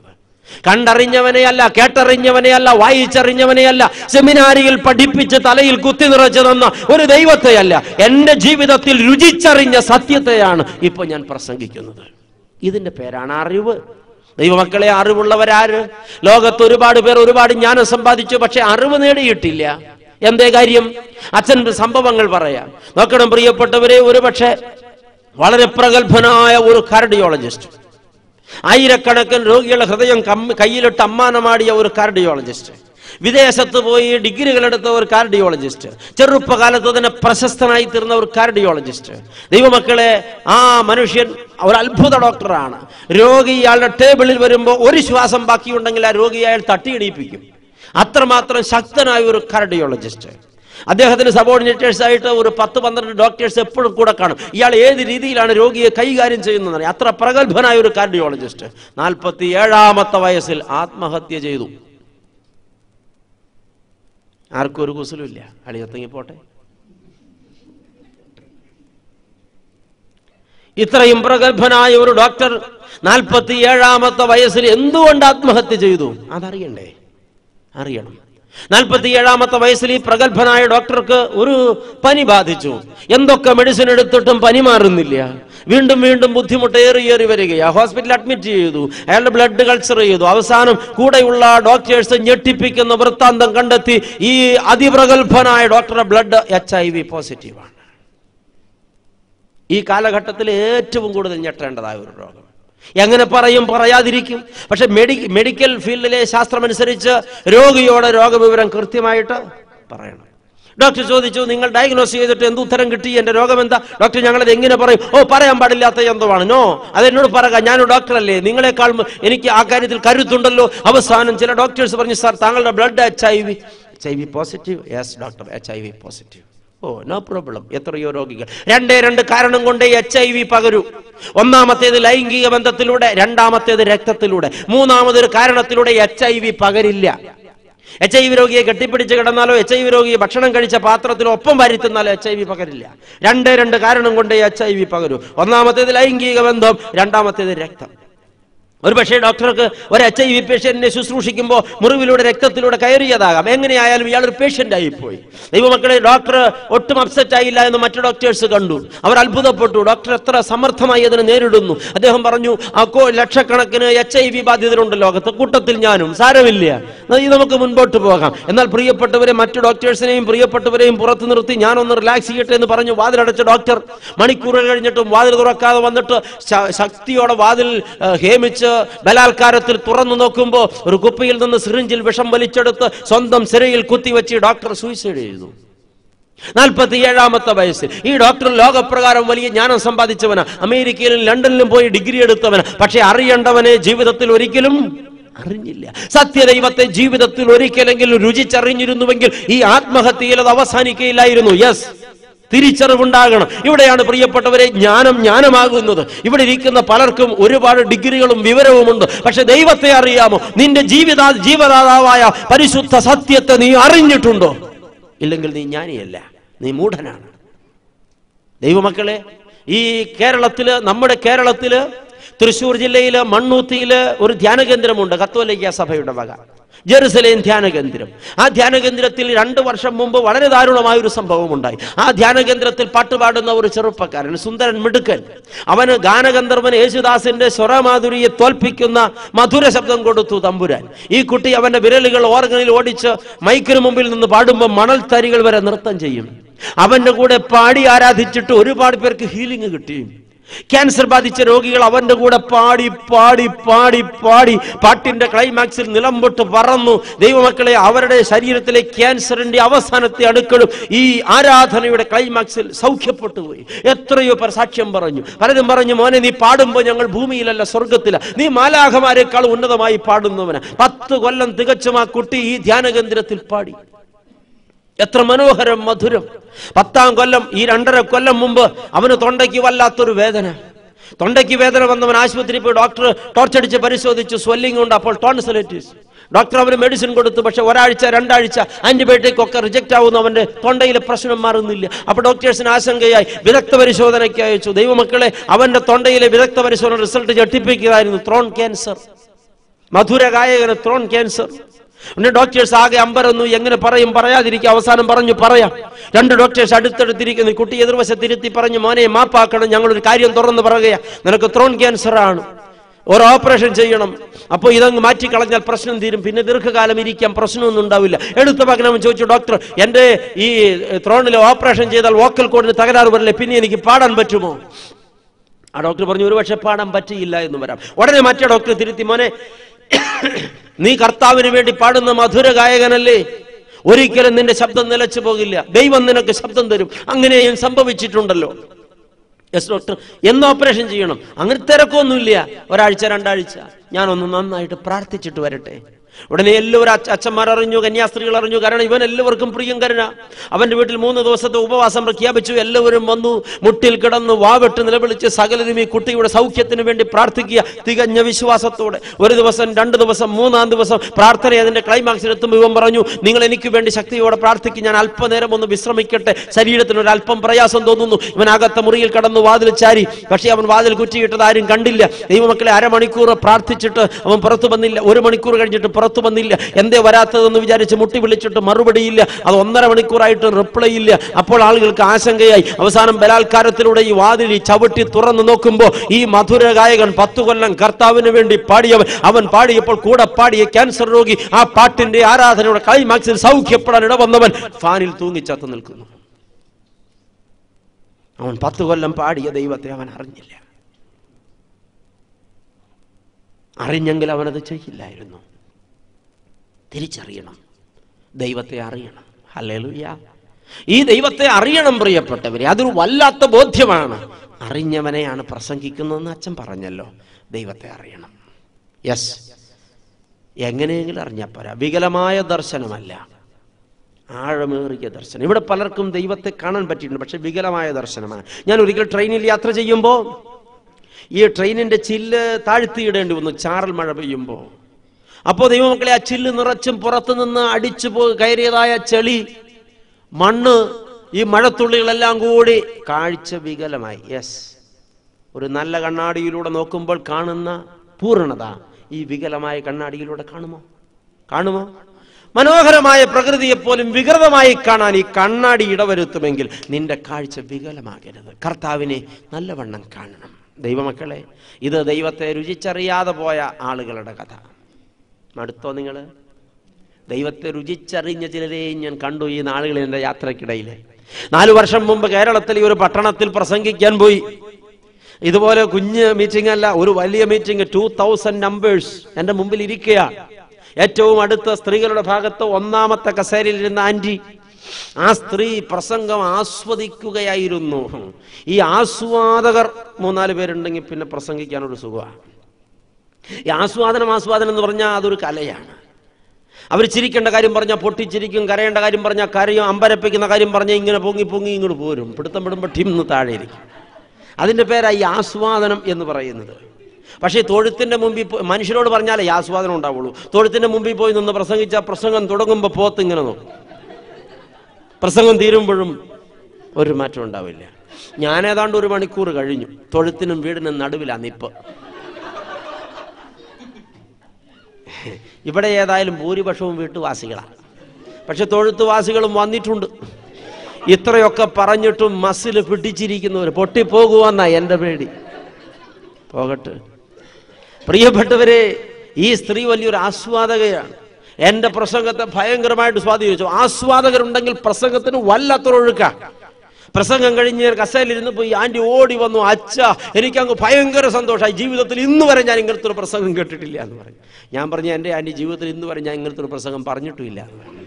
കണ്ടറിഞ്ഞവനെയല്ല, കേട്ടറിഞ്ഞവനെയല്ല, വായിച്ചറിഞ്ഞവനെയല്ല, സെമിനാരിയിൽ പഠിപ്പിച്ച് തലയിൽ കുത്തി നിറച്ചു തന്ന ഒരു ദൈവത്തെയല്ല, എന്റെ ജീവിതത്തിൽ രുചിച്ചറിഞ്ഞ സത്യത്തെയാണ് ഇപ്പൊ ഞാൻ പ്രസംഗിക്കുന്നത്. ഇതിന്റെ പേരാണ് അറിവ്. ദൈവമക്കളെ, അറിവുള്ളവരാര്? ലോകത്ത് ഒരുപാട് പേർ ഒരുപാട് ജ്ഞാനം സമ്പാദിച്ചു, പക്ഷെ അറിവ് നേടിയിട്ടില്ല. എന്തേ കാര്യം? അച്ഛൻ്റെ സംഭവങ്ങൾ പറയാം. നോക്കണം പ്രിയപ്പെട്ടവരെ, ഒരു പക്ഷേ വളരെ പ്രഗത്ഭനായ ഒരു കാർഡിയോളജിസ്റ്റ്, ആയിരക്കണക്കിന് രോഗികളുടെ ഹൃദയം കയ്യിലിട്ട് അമ്മാനമാടിയ ഒരു കാർഡിയോളജിസ്റ്റ്, വിദേശത്ത് പോയി ഡിഗ്രികളെടുത്ത ഒരു കാർഡിയോളജിസ്റ്റ്, ചെറുപ്പകാലത്ത് തന്നെ പ്രശസ്തനായി തീർന്ന ഒരു കാർഡിയോളജിസ്റ്റ്. ദൈവമക്കളെ, ആ മനുഷ്യൻ ഒരു അത്ഭുത ഡോക്ടറാണ്. രോഗി ഇയാളുടെ ടേബിളിൽ വരുമ്പോൾ ഒരു ശ്വാസം ബാക്കിയുണ്ടെങ്കിൽ ആ രോഗി അയാൾ തട്ടിയിടിപ്പിക്കും. അത്രമാത്രം ശക്തനായ ഒരു കാർഡിയോളജിസ്റ്റ്. അദ്ദേഹത്തിന് സബോർഡിനേറ്റേഴ്സ് ആയിട്ട് ഒരു പത്ത് പന്ത്രണ്ട് ഡോക്ടേഴ്സ് എപ്പോഴും കൂടെ കാണും. ഇയാൾ ഏത് രീതിയിലാണ് രോഗിയെ കൈകാര്യം ചെയ്യുന്നത്. അത്ര പ്രഗത്ഭനായ ഒരു കാർഡിയോളജിസ്റ്റ് നാൽപ്പത്തി ഏഴാമത്തെ വയസ്സിൽ ആത്മഹത്യ ചെയ്തു. ആർക്കും ഒരു കുസലുമില്ല, അളിയത്തെങ്ങി പോട്ടെ. ഇത്രയും പ്രഗത്ഭനായ ഒരു ഡോക്ടർ നാൽപ്പത്തി ഏഴാമത്തെ വയസ്സിൽ എന്തുകൊണ്ട് ആത്മഹത്യ ചെയ്തു? അതറിയണ്ടേ? അറിയണം. നാൽപ്പത്തി ഏഴാമത്തെ വയസ്സിൽ ഈ പ്രഗത്ഭനായ ഡോക്ടർക്ക് ഒരു പനി ബാധിച്ചു. എന്തൊക്കെ മെഡിസിൻ എടുത്തിട്ടും പനി മാറുന്നില്ല. വീണ്ടും വീണ്ടും ബുദ്ധിമുട്ട് ഏറി ഏറി വരികയാണ്. ഹോസ്പിറ്റലിൽ അഡ്മിറ്റ് ചെയ്തു, അയാളുടെ ബ്ലഡ് കൾച്ചർ ചെയ്തു. അവസാനം കൂടെയുള്ള ഡോക്ടേഴ്സ് ഞെട്ടിപ്പിക്കുന്ന വൃത്താന്തം കണ്ടെത്തി, ഈ അതിപ്രഗത്ഭനായ ഡോക്ടറുടെ ബ്ലഡ് എച്ച് ഐ വി പോസിറ്റീവാണ്. ഈ കാലഘട്ടത്തിൽ ഏറ്റവും കൂടുതൽ ഞെട്ടേണ്ടതായ ഒരു രോഗം. എങ്ങനെ പറയും? പറയാതിരിക്കും. പക്ഷെ മെഡി മെഡിക്കൽ ഫീൽഡിലെ ശാസ്ത്രമനുസരിച്ച് രോഗിയോടെ രോഗവിവരം കൃത്യമായിട്ട് പറയണം. ഡോക്ടർ ചോദിച്ചു, നിങ്ങൾ ഡയഗ്നോസ് ചെയ്തിട്ട് എന്ത് ഉത്തരം കിട്ടി? എന്റെ രോഗം എന്താ? ഡോക്ടർ, ഞങ്ങളത് എങ്ങനെ പറയും? ഓ, പറയാൻ പാടില്ലാത്ത എന്തുവാണ്? നോ, അതെന്നോട് പറയുക, ഞാനൊരു ഡോക്ടറല്ലേ, നിങ്ങളെക്കാൾ എനിക്ക് ആ കാര്യത്തിൽ കരുത്തുണ്ടല്ലോ. അവസാനം ചില ഡോക്ടേഴ്സ് പറഞ്ഞു, സാർ താങ്കളുടെ blood H I V H I V positive. Yes doctor, H I V positive. Oh, no problem. എത്രയോ രോഗികൾ രണ്ടേ രണ്ട് കാരണം കൊണ്ട് എച്ച് ഐ വി പകരൂ. ഒന്നാമത്തേത് ലൈംഗിക ബന്ധത്തിലൂടെ, രണ്ടാമത്തേത് രക്തത്തിലൂടെ, മൂന്നാമതൊരു കാരണത്തിലൂടെ എച്ച് ഐ വി പകരില്ല. എച്ച് ഐ വി രോഗിയെ കെട്ടിപ്പിടിച്ച് കിടന്നാലോ എച്ച് ഐ വി രോഗിയെ ഭക്ഷണം കഴിച്ച പാത്രത്തിലോ ഒപ്പം വരുത്തുന്നാലോ എച്ച് ഐ വി പകരില്ല. രണ്ടേ രണ്ട് കാരണം കൊണ്ട് എച്ച് ഐ വി പകരൂ. ഒന്നാമത്തേത് ലൈംഗിക ബന്ധം, രണ്ടാമത്തേത് രക്തം. ഒരു പക്ഷേ ഡോക്ടർക്ക് ഒരു എച്ച് ഐ വി പേഷ്യന്റിനെ ശുശ്രൂഷിക്കുമ്പോൾ മുറിവിലൂടെ രക്തത്തിലൂടെ കയറിയതാകാം. എങ്ങനെയായാലും ഇയാൾ ഒരു പേഷ്യന്റ് ആയിപ്പോയി. ദൈവമക്കളെ, ഡോക്ടർ ഒട്ടും അപ്സെറ്റ് ആയില്ല എന്ന് മറ്റു ഡോക്ടേഴ്സ് കണ്ടു. അവർ അത്ഭുതപ്പെട്ടു. ഡോക്ടർ എത്ര സമർത്ഥമായി അതിനെ നേരിടുന്നു. അദ്ദേഹം പറഞ്ഞു, ആ ലക്ഷക്കണക്കിന് എച്ച് ഐ വി ബാധിതരുണ്ട് ലോകത്ത്, കൂട്ടത്തിൽ ഞാനും. സാരമില്ല, നമുക്ക് മുൻപോട്ട് പോകാം. എന്നാൽ പ്രിയപ്പെട്ടവരെ, മറ്റു ഡോക്ടേഴ്സിനെയും പ്രിയപ്പെട്ടവരെയും പുറത്തു നിർത്തി ഞാനൊന്ന് റിലാക്സ് ചെയ്യട്ടെ എന്ന് പറഞ്ഞു വാതിലടച്ച ഡോക്ടർ മണിക്കൂറുകൾ കഴിഞ്ഞിട്ടും വാതിൽ തുറക്കാതെ വന്നിട്ട് ശക്തിയോടെ വാതിൽ ഹേമിച്ച് ബലാത്കാരത്തിൽ തുറന്നു നോക്കുമ്പോ ഒരു കുപ്പിയിൽ നിന്ന് സിറിഞ്ചിൽ വിഷം വലിച്ചെടുത്ത് സ്വന്തം സിരയിൽ കുത്തിവെച്ച് ഡോക്ടർ സൂയിസൈഡ് ചെയ്തു. നാൽപ്പത്തി ഏഴാമത്തെ വയസ്സിൽ ഈ ഡോക്ടർ ലോകപ്രകാരം വലിയ ജ്ഞാനം സമ്പാദിച്ചവനാ. അമേരിക്കയിലും ലണ്ടനിലും പോയി ഡിഗ്രി എടുത്തവനാ. പക്ഷെ അറിയേണ്ടവനെ ജീവിതത്തിൽ ഒരിക്കലും അറിഞ്ഞില്ല. സത്യദൈവത്തെ ജീവിതത്തിൽ ഒരിക്കലെങ്കിലും രുചിച്ചറിഞ്ഞിരുന്നുവെങ്കിൽ ഈ ആത്മഹത്യയിൽ അത് അവസാനിക്കയില്ലായിരുന്നു. യെസ്, തിരിച്ചറിവുണ്ടാകണം. ഇവിടെയാണ് പ്രിയപ്പെട്ടവരെ ജ്ഞാനം ജ്ഞാനമാകുന്നത്. ഇവിടെ ഇരിക്കുന്ന പലർക്കും ഒരുപാട് ഡിഗ്രികളും വിവരവുമുണ്ട്. പക്ഷെ ദൈവത്തെ അറിയാമോ? നിന്റെ ജീവിത ജീവദാതാവായ പരിശുദ്ധ സത്യത്തെ നീ അറിഞ്ഞിട്ടുണ്ടോ? ഇല്ലെങ്കിൽ നീ ജ്ഞാനിയല്ല, നീ മൂഢനാണ്. ദൈവമക്കളെ, ഈ കേരളത്തില്, നമ്മുടെ കേരളത്തില് തൃശ്ശൂർ ജില്ലയില് മണ്ണൂത്തിയില് ഒരു ധ്യാന കേന്ദ്രമുണ്ട്, കത്തോലിക്ക സഭയുടെ വക, ജെറുസലേം ധ്യാന കേന്ദ്രം. ആ ധ്യാന കേന്ദ്രത്തിൽ രണ്ടു വർഷം മുമ്പ് വളരെ ദാരുണമായ ഒരു സംഭവം ഉണ്ടായി. ആ ധ്യാന കേന്ദ്രത്തിൽ പാട്ടുപാടുന്ന ഒരു ചെറുപ്പക്കാരൻ, സുന്ദരൻ മിടുക്കൻ, അവന് ഗാനഗന്ധർവൻ യേശുദാസിന്റെ സ്വരമാധുരിയെ തോൽപ്പിക്കുന്ന മധുര ശബ്ദം കൊടുത്തു തമ്പുരാൻ. ഈ കുട്ടി അവന്റെ വിരലുകൾ ഓർഗനിൽ ഓടിച്ച് മൈക്കിന് മുമ്പിൽ നിന്ന് പാടുമ്പോൾ മണൽ തരികൾ വരെ നൃത്തം ചെയ്യും. അവന്റെ കൂടെ പാടി ആരാധിച്ചിട്ട് ഒരുപാട് പേർക്ക് ഹീലിംഗ് കിട്ടി. ക്യാൻസർ ബാധിച്ച രോഗികൾ അവന്റെ കൂടെ പാടി പാടി പാടി പാടി പാട്ടിന്റെ ക്ലൈമാക്സിൽ നിലംപൊട്ട് പറന്നു. ദൈവമക്കളെ, അവരുടെ ശരീരത്തിലെ ക്യാൻസറിന്റെ അവസാനത്തെ അണുക്കളും ഈ ആരാധനയുടെ ക്ലൈമാക്സിൽ സൗഖ്യപ്പെട്ടു പോയി. എത്രയോ പേർ സാക്ഷ്യം പറഞ്ഞു. പലരും പറഞ്ഞു, മോനെ നീ പാടുമ്പോൾ ഞങ്ങൾ ഭൂമിയിലല്ല സ്വർഗത്തില, നീ മാലാഖമാരെക്കാൾ ഉന്നതമായി പാടുന്നവന്. പത്ത് കൊല്ലം തികച്ചും ആ കുട്ടി ഈ ധ്യാന കേന്ദ്രത്തിൽ പാടി. എത്ര മനോഹരം, മധുരം. പത്താം കൊല്ലം, ഈ രണ്ടര കൊല്ലം മുമ്പ് അവന് തൊണ്ടയ്ക്ക് വല്ലാത്തൊരു വേദന. തൊണ്ടയ്ക്ക് വേദന വന്നവൻ ആശുപത്രിയിൽ പോയി ഡോക്ടർ ടോർച്ചടിച്ച് പരിശോധിച്ചു, സ്വെല്ലിംഗ് ഉണ്ട്. അപ്പോൾ ടോൺസിലൈറ്റിസ്. ഡോക്ടർ അവന് മെഡിസിൻ കൊടുത്തു. പക്ഷെ ഒരാഴ്ച രണ്ടാഴ്ച ആന്റിബയോട്ടിക് ഒക്കെ റിജക്ട് ആവുന്നു. അവന്റെ തൊണ്ടയിലെ പ്രശ്നം മാറുന്നില്ല. അപ്പൊ ഡോക്ടേഴ്സിന് ആശങ്കയായി, വിദഗ്ധ പരിശോധനയ്ക്ക് അയച്ചു. ദൈവമക്കളെ, അവന്റെ തൊണ്ടയിലെ വിദഗ്ധ പരിശോധന റിസൾട്ട് ഞെട്ടിപ്പിക്കുകയായിരുന്നു. Throat cancer. മധുര ഗായകന് ത്രോൺ ക്യാൻസർ. പിന്നെ ഡോക്ടേഴ്സ് ആകെ അമ്പരന്നു, എങ്ങനെ പറയും, പറയാതിരിക്കും. അവസാനം പറഞ്ഞു പറയാം. രണ്ട് ഡോക്ടേഴ്സ് അടുത്തടുത്തിരിക്കുന്നു. കുട്ടി എതിർവശത്തിരുത്തി പറഞ്ഞു, മോനെ മാപ്പാക്കണം, ഞങ്ങളൊരു കാര്യം തുറന്ന് പറയുക, നിനക്ക് ത്രോൺ ക്യാൻസർ ആണ്, ഒരു ഓപ്പറേഷൻ ചെയ്യണം. അപ്പോൾ ഇതങ്ങ് മാറ്റിക്കളഞ്ഞാൽ പ്രശ്നം തീരും, പിന്നെ ദീർഘകാലം ഇരിക്കാം, പ്രശ്നമൊന്നും ഉണ്ടാവില്ല. എടുത്ത പകരം ചോദിച്ചു, ഡോക്ടർ എന്റെ ഈ ത്രോണിൽ ഓപ്പറേഷൻ ചെയ്താൽ വോക്കൽ കോഡിന് തകരാറ് വരില്ലേ, പിന്നെ എനിക്ക് പാടാൻ പറ്റുമോ? ആ ഡോക്ടർ പറഞ്ഞു, ഒരു പക്ഷെ പാടാൻ പറ്റിയില്ല എന്ന് വരാം. ഉടനെ മറ്റേ ഡോക്ടർ തിരുത്തി, മോനെ നീ കർത്താവിന് വേണ്ടി പാടുന്ന മധുര ഗായകനല്ലേ, ഒരിക്കലും നിന്റെ ശബ്ദം നിലച്ചു പോകില്ല, ദൈവം നിനക്ക് ശബ്ദം തരും. അങ്ങനെയും സംഭവിച്ചിട്ടുണ്ടല്ലോ. യെസ് ഡോക്ടർ, എന്ന് ഓപ്പറേഷൻ ചെയ്യണം? അങ്ങനെ തിരക്കൊന്നുമില്ല, ഒരാഴ്ച രണ്ടാഴ്ച, ഞാനൊന്ന് നന്നായിട്ട് പ്രാർത്ഥിച്ചിട്ട് വരട്ടെ. ഉടനെ എല്ലാവരും അച്ഛന്മാർ അറിഞ്ഞു, കന്യാസ്ത്രീകൾ അറിഞ്ഞു. കാരണം ഇവൻ എല്ലാവർക്കും പ്രിയങ്കരന. അവന്റെ വീട്ടിൽ മൂന്ന് ദിവസത്തെ ഉപവാസം പ്രഖ്യാപിച്ചു. എല്ലാവരും വന്നു, മുട്ടിൽ കിടന്നു വാവിട്ട് നിലവിളിച്ച് സകലരും ഈ കുട്ടിയുടെ സൗഖ്യത്തിന് വേണ്ടി പ്രാർത്ഥിക്കുക തികഞ്ഞ വിശ്വാസത്തോടെ. ഒരു ദിവസം, രണ്ട് ദിവസം, മൂന്നാം ദിവസം പ്രാർത്ഥന അതിന്റെ ക്ലൈമാക്സിൽ എത്തുമ്പോൾ ഇവൻ പറഞ്ഞു, നിങ്ങൾ എനിക്ക് വേണ്ടി ശക്തിയോടെ പ്രാർത്ഥിക്കും, ഞാൻ അല്പനേരം ഒന്ന് വിശ്രമിക്കട്ടെ, ശരീരത്തിന് ഒരു അല്പം പ്രയാസം തോന്നുന്നു. ഇവൻ അകത്ത മുറിയിൽ കടന്നു വാതിൽ ചാരി. പക്ഷേ അവൻ വാതിൽ കുറ്റിയിട്ടത് ആരും കണ്ടില്ല. ദൈവമക്കളെ, അരമണിക്കൂർ പ്രാർത്ഥിച്ചിട്ട് അവൻ പുറത്തു വന്നില്ല. ഒരു മണിക്കൂർ കഴിഞ്ഞിട്ട് പുറത്തു വന്നില്ല. എന്തേ വരാത്തതെന്ന് വിചാരിച്ച് മുട്ടി വിളിച്ചിട്ട് മറുപടിയില്ല. അത് ഒന്നര മണിക്കൂറായിട്ട് റിപ്ലൈ ഇല്ല. അപ്പോൾ ആളുകൾക്ക് ആശങ്കയായി. അവസാനം ബലാത്കാരത്തിലൂടെ ഈ വാതിൽ ചവിട്ടി തുറന്നു നോക്കുമ്പോൾ ഈ മധുര ഗായകൻ പത്തു കൊല്ലം കർത്താവിന് വേണ്ടി പാടിയവൻ, അവൻ പാടിയപ്പോൾ കൂടെ പാടിയ ക്യാൻസർ രോഗി ആ പാട്ടിന്റെ ആരാധനയുടെ ക്ലൈമാക്സിൽ സൗഖ്യപ്പെടാൻ ഇടവന്നവൻ ഫാനിൽ തൂങ്ങിച്ചത്ത് നിൽക്കുന്നു. അവൻ പത്തു കൊല്ലം പാടിയ ദൈവത്തെ അവൻ അറിഞ്ഞില്ല. അറിഞ്ഞെങ്കിൽ അവനത് ചെയ്യില്ലായിരുന്നു. തിരിച്ചറിയണം, ദൈവത്തെ അറിയണം. ഹല്ലേലൂയ. ഈ ദൈവത്തെ അറിയണം പ്രിയപ്പെട്ടവരെ, അതൊരു വല്ലാത്ത ബോധ്യമാണ്. അറിഞ്ഞവനെയാണ് പ്രസംഗിക്കുന്നതെന്ന് അച്ഛൻ പറഞ്ഞല്ലോ. ദൈവത്തെ അറിയണം. യെസ്, എങ്ങനെയെങ്കിലും അറിഞ്ഞാൽ പോരാ. വികലമായ ദർശനമല്ല, ആഴമേറിയ ദർശനം. ഇവിടെ പലർക്കും ദൈവത്തെ കാണാൻ പറ്റിയിട്ടുണ്ട്, പക്ഷെ വികലമായ ദർശനമാണ്. ഞാൻ ഒരിക്കൽ ട്രെയിനിൽ യാത്ര ചെയ്യുമ്പോൾ ഈ ട്രെയിനിന്റെ ചില്ല് താഴ്ത്തിയിടേണ്ടി വന്നു, ചാറൽ മഴ പെയ്യുമ്പോൾ. അപ്പോൾ ദൈവമക്കളെ, ആ ചില്ല് നിറച്ചും പുറത്തു നിന്ന് അടിച്ചു പോ കയറിയതായ ചെളി, മണ്ണ്, ഈ മഴത്തുള്ളികളെല്ലാം കൂടി കാഴ്ച വികലമായി. യെസ്, ഒരു നല്ല കണ്ണാടിയിലൂടെ നോക്കുമ്പോൾ കാണുന്ന പൂർണ്ണത ഈ വികലമായ കണ്ണാടിയിലൂടെ കാണുമോ? കാണുമോ? മനോഹരമായ പ്രകൃതിയെപ്പോലും വികൃതമായി കാണാൻ ഈ കണ്ണാടി ഇടവരുത്തുമെങ്കിൽ നിന്റെ കാഴ്ച വികലമാകരുത്. കർത്താവിനെ നല്ലവണ്ണം കാണണം. ദൈവമക്കളെ, ഇത് ദൈവത്തെ രുചിച്ചറിയാതെ പോയ ആളുകളുടെ കഥ. അടുത്തോ നിങ്ങൾ? ദൈവത്തെ രുചിച്ചറിഞ്ഞ ചിലരെയും ഞാൻ കണ്ടു ഈ നാളുകളിൽ എൻ്റെ യാത്രക്കിടയിൽ. നാലു വർഷം മുമ്പ് കേരളത്തിൽ ഒരു പട്ടണത്തിൽ പ്രസംഗിക്കാൻ പോയി. ഇതുപോലെ കുഞ്ഞ് മീറ്റിംഗ് അല്ല, ഒരു വലിയ മീറ്റിംഗ്. ടൂ തൗസൻഡ് നമ്പേഴ്സ് എൻ്റെ മുമ്പിൽ ഇരിക്കുക. ഏറ്റവും അടുത്ത സ്ത്രീകളുടെ ഭാഗത്ത് ഒന്നാമത്തെ കസേരയിൽ ഇരുന്ന ആന്റി, ആ സ്ത്രീ പ്രസംഗം ആസ്വദിക്കുകയായിരുന്നു. ഈ ആസ്വാദകർ മൂന്നാല് പേരുണ്ടെങ്കിൽ പിന്നെ പ്രസംഗിക്കാനൊരു സുഖമാണ്. ഈ ആസ്വാദനം ആസ്വാദനം എന്ന് പറഞ്ഞാൽ അതൊരു കലയാണ്. അവർ ചിരിക്കേണ്ട കാര്യം പറഞ്ഞാൽ പൊട്ടിച്ചിരിക്കും, കരയേണ്ട കാര്യം പറഞ്ഞാൽ കരയും, അമ്പരപ്പിക്കുന്ന കാര്യം പറഞ്ഞാൽ ഇങ്ങനെ പൊങ്ങി പൊങ്ങി ഇങ്ങോട്ട് പോരും, പിടുത്തം പിടുമ്പോൾ ടിന്ന് താഴെ ഇരിക്കും. അതിൻ്റെ പേരായി ആസ്വാദനം എന്ന് പറയുന്നത്. പക്ഷേ തൊഴുത്തിൻ്റെ മുമ്പിൽ മനുഷ്യരോട് പറഞ്ഞാലേ ഈ ആസ്വാദനം ഉണ്ടാവുള്ളൂ. തൊഴുത്തിൻ്റെ മുമ്പിൽ പോയി നിന്ന് പ്രസംഗിച്ചാൽ പ്രസംഗം തുടങ്ങുമ്പോൾ പോത്ത് ഇങ്ങനെ നോക്കും, പ്രസംഗം തീരുമ്പോഴും ഒരു മാറ്റം ഉണ്ടാവില്ല. ഞാൻ ഏതാണ്ട് ഒരു മണിക്കൂർ കഴിഞ്ഞു. തൊഴുത്തിനും വീടിനും നടുവിലാണ് നിപ്പ്. ഇവിടെ ഏതായാലും ഭൂരിപക്ഷവും വീട്ടുവാസികളാണ്, പക്ഷെ തൊഴുത്തുവാസികളും വന്നിട്ടുണ്ട്. ഇത്രയൊക്കെ പറഞ്ഞിട്ടും മസിൽ പിടിച്ചിരിക്കുന്നവർ പൊട്ടിപ്പോകുവാന്നാ എൻ്റെ പേടി. പോകട്ടെ പ്രിയപ്പെട്ടവരെ, ഈ സ്ത്രീ വലിയൊരു ആസ്വാദകയാണ്. എൻ്റെ പ്രസംഗത്തെ ഭയങ്കരമായിട്ട് സ്വാധീനിച്ചു. ആസ്വാദകരുണ്ടെങ്കിൽ പ്രസംഗത്തിന് വല്ലാത്തൊരൊഴുക്ക. പ്രസംഗം കഴിഞ്ഞ് കസേരയിലിരുന്ന് പോയി ആന്റി ഓടി വന്നു, അച്ഛ എനിക്കങ്ങ് ഭയങ്കര സന്തോഷമായി, ജീവിതത്തിൽ ഇന്ന് വരെ ഞാൻ ഇങ്ങനത്തെ ഒരു പ്രസംഗം കേട്ടിട്ടില്ല എന്ന് പറഞ്ഞു. ഞാൻ പറഞ്ഞു, എൻ്റെ ആന്റി ജീവിതത്തിൽ ഇന്ന് വരെ ഞാൻ ഇങ്ങനത്തെ ഒരു പ്രസംഗം പറഞ്ഞിട്ടുമില്ല.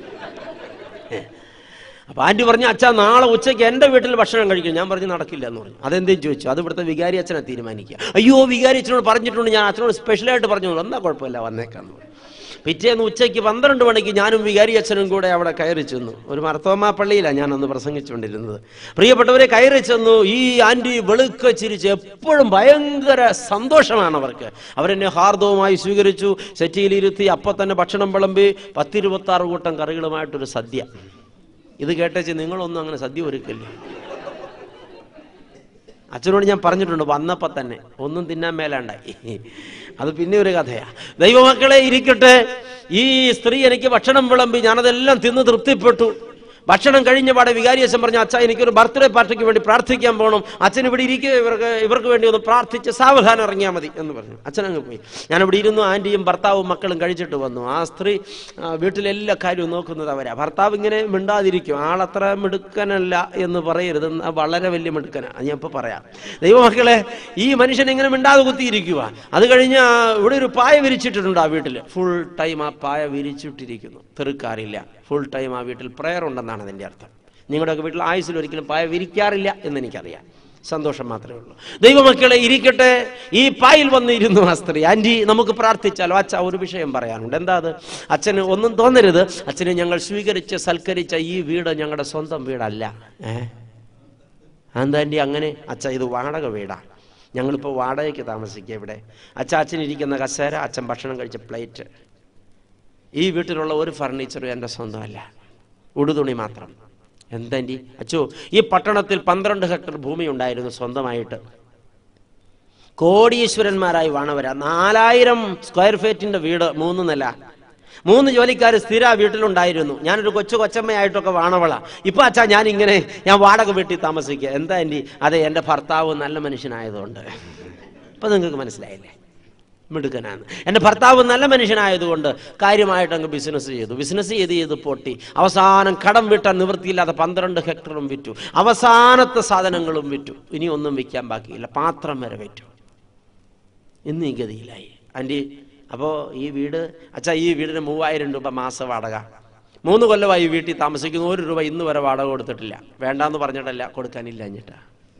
അപ്പൊ ആന്റി പറഞ്ഞു, അച്ഛാ നാളെ ഉച്ചയ്ക്ക് എൻ്റെ വീട്ടിൽ ഭക്ഷണം കഴിക്കും. ഞാൻ പറഞ്ഞു നടക്കില്ല എന്ന് പറഞ്ഞു. അതെന്തേലും ചോദിച്ചു. അത് ഇവിടുത്തെ വികാരി അച്ഛനെ തീരുമാനിക്കുക. അയ്യോ, വികാരി അച്ഛനോട് പറഞ്ഞിട്ടുണ്ട്, ഞാൻ അച്ഛനോട് സ്പെഷ്യലായിട്ട് പറഞ്ഞു, എന്നാ കുഴപ്പമില്ല വന്നേക്കാന്ന് പറഞ്ഞു. പിറ്റേന്ന് ഉച്ചയ്ക്ക് പന്ത്രണ്ട് മണിക്ക് ഞാനും വികാരി അച്ഛനും കൂടെ അവിടെ കയറി ചെന്നു. ഒരു മർത്തോമാ പള്ളിയിലാണ് ഞാൻ അന്ന് പ്രസംഗിച്ചുകൊണ്ടിരുന്നത്. പ്രിയപ്പെട്ടവരെ, കയറി ചെന്നു. ഈ ആന്റി വെളുക്ക ചിരിച്ച്, എപ്പോഴും ഭയങ്കര സന്തോഷമാണ് അവർക്ക്. അവരെന്നെ ഹാർദവുമായി സ്വീകരിച്ചു, സെറ്റിയിലിരുത്തി, അപ്പം തന്നെ ഭക്ഷണം വിളമ്പി, പത്തിരുപത്തി ആറ് കൂട്ടം കറികളുമായിട്ടൊരു സദ്യ. ഇത് കേട്ടേച്ച് നിങ്ങളൊന്നും അങ്ങനെ സദ്യ ഒരുക്കില്ല. അച്ഛനോട് ഞാൻ പറഞ്ഞിട്ടുണ്ട് വന്നപ്പോൾ തന്നെ ഒന്നും തിന്നാൻ മേലാണ്ടായി. അത് പിന്നെ ഒരു കഥയാണ്. ദൈവമക്കളെ ഇരിക്കട്ടെ, ഈ സ്ത്രീ എനിക്ക് ഭക്ഷണം വിളമ്പി, ഞാനതെല്ലാം തിന്ന് തൃപ്തിപ്പെട്ടു. ഭക്ഷണം കഴിഞ്ഞ പാടെ വികാരി അച്ഛൻ പറഞ്ഞു, അച്ഛാ എനിക്കൊരു ബർത്ത്ഡേ പാർട്ടിക്ക് വേണ്ടി പ്രാർത്ഥിക്കാൻ പോകണം, അച്ഛൻ ഇവിടെ ഇരിക്കുക, ഇവർക്ക് ഇവർക്ക് വേണ്ടി ഒന്ന് പ്രാർത്ഥിച്ച് സാവധാനം ഇറങ്ങിയാൽ മതി എന്ന് പറഞ്ഞു. അച്ഛൻ അങ്ങ് പോയി. ഞാനിവിടെ ഇരുന്നു. ആൻറ്റിയും ഭർത്താവും മക്കളും കഴിച്ചിട്ട് വന്നു. ആ സ്ത്രീ വീട്ടിലെല്ലാ കാര്യവും നോക്കുന്നത് അവരാ. ഭർത്താവ് ഇങ്ങനെ മിണ്ടാതിരിക്കും. ആളത്ര മിടുക്കനല്ല എന്ന് പറയരുത്, വളരെ വലിയ മിടുക്കനാണ്. അത് ഞാൻ ഇപ്പോൾ പറയാം. ദൈവമക്കളെ, ഈ മനുഷ്യൻ ഇങ്ങനെ മിണ്ടാതെ കുത്തിയിരിക്കുക. അത് കഴിഞ്ഞ് ഇവിടെ ഒരു പായ വിരിച്ചിട്ടിട്ടുണ്ട്. ആ വീട്ടിൽ ഫുൾ ടൈം ആ പായ വിരിച്ചിട്ടിരിക്കുന്നു, തെറുക്കാറില്ല. ഫുൾ ടൈം ആ വീട്ടിൽ പ്രയർ ഉണ്ടെന്നാണ് അതിൻ്റെ അർത്ഥം. നിങ്ങളുടെയൊക്കെ വീട്ടിൽ ആയുസിൽ ഒരിക്കലും പായ വിരിക്കാറില്ല എന്ന് എനിക്കറിയാം. സന്തോഷം മാത്രമേ ഉള്ളൂ. ദൈവമക്കളെ ഇരിക്കട്ടെ, ഈ പായിൽ വന്നിരുന്നു ആ സ്ത്രീ. ആൻറ്റി നമുക്ക് പ്രാർത്ഥിച്ചാലോ? അച്ഛ ഒരു വിഷയം പറയാനുണ്ട്. എന്താ അത്? അച്ഛന് ഒന്നും തോന്നരുത്. അച്ഛനെ ഞങ്ങൾ സ്വീകരിച്ച് സൽക്കരിച്ച ഈ വീട് ഞങ്ങളുടെ സ്വന്തം വീടല്ല. ഏഹ് എന്താ ആൻറ്റി അങ്ങനെ? അച്ഛ ഇത് വാടക വീടാണ്, ഞങ്ങളിപ്പോൾ വാടകയ്ക്ക് താമസിക്കുക ഇവിടെ. അച്ഛ അച്ഛനിരിക്കുന്ന കസേര, അച്ഛൻ ഭക്ഷണം കഴിച്ച പ്ലേറ്റ്, ഈ വീട്ടിലുള്ള ഒരു ഫർണിച്ചറും എൻ്റെ സ്വന്തമല്ല, ഉടുതുണി മാത്രം. എന്താൻറ്റി? അച്ചോ, ഈ പട്ടണത്തിൽ പന്ത്രണ്ട് ഹെക്ടർ ഭൂമി ഉണ്ടായിരുന്നു സ്വന്തമായിട്ട്. കോടീശ്വരന്മാരായി വാണവരാ. നാലായിരം സ്ക്വയർ ഫീറ്റിന്റെ വീട്, മൂന്ന് നില, മൂന്ന് ജോലിക്കാർ സ്ഥിര വീട്ടിലുണ്ടായിരുന്നു. ഞാനൊരു കൊച്ചു കൊച്ചമ്മയായിട്ടൊക്കെ വാണവള. ഇപ്പൊ അച്ഛാ ഞാൻ ഇങ്ങനെ ഞാൻ വാടക വീട്ടിൽ താമസിക്കുക. എന്താ ആൻറ്റി? അതെ, എൻ്റെ ഭർത്താവ് നല്ല മനുഷ്യനായതുകൊണ്ട്. ഇപ്പൊ നിങ്ങൾക്ക് മനസ്സിലായില്ലേ? മിടുക്കനാണ്. എൻ്റെ ഭർത്താവ് നല്ല മനുഷ്യനായതുകൊണ്ട് കാര്യമായിട്ട് അങ്ങ് ബിസിനസ് ചെയ്തു. ബിസിനസ് ചെയ്ത് ചെയ്ത് പൊട്ടി. അവസാനം കടം വീട്ടാൻ നിവൃത്തിയില്ലാതെ പന്ത്രണ്ട് ഹെക്ടറും വിറ്റു. അവസാനത്തെ സാധനങ്ങളും വിറ്റു. ഇനി ഒന്നും വിൽക്കാൻ ബാക്കിയില്ല. പാത്രം വരെ വിറ്റു. ഇന്ന് ഈ ഗതിയിലായി. ആൻറ്റി അപ്പോൾ ഈ വീട്, അച്ഛാ ഈ വീടിന് മൂവായിരം രൂപ മാസ വാടക. മൂന്ന് കൊല്ലമായി വീട്ടിൽ താമസിക്കുന്നു. ഒരു രൂപ ഇന്ന് വരെ വാടക കൊടുത്തിട്ടില്ല. വേണ്ടാന്ന് പറഞ്ഞിട്ടല്ല, കൊടുക്കാനില്ല എന്നിട്ടാ.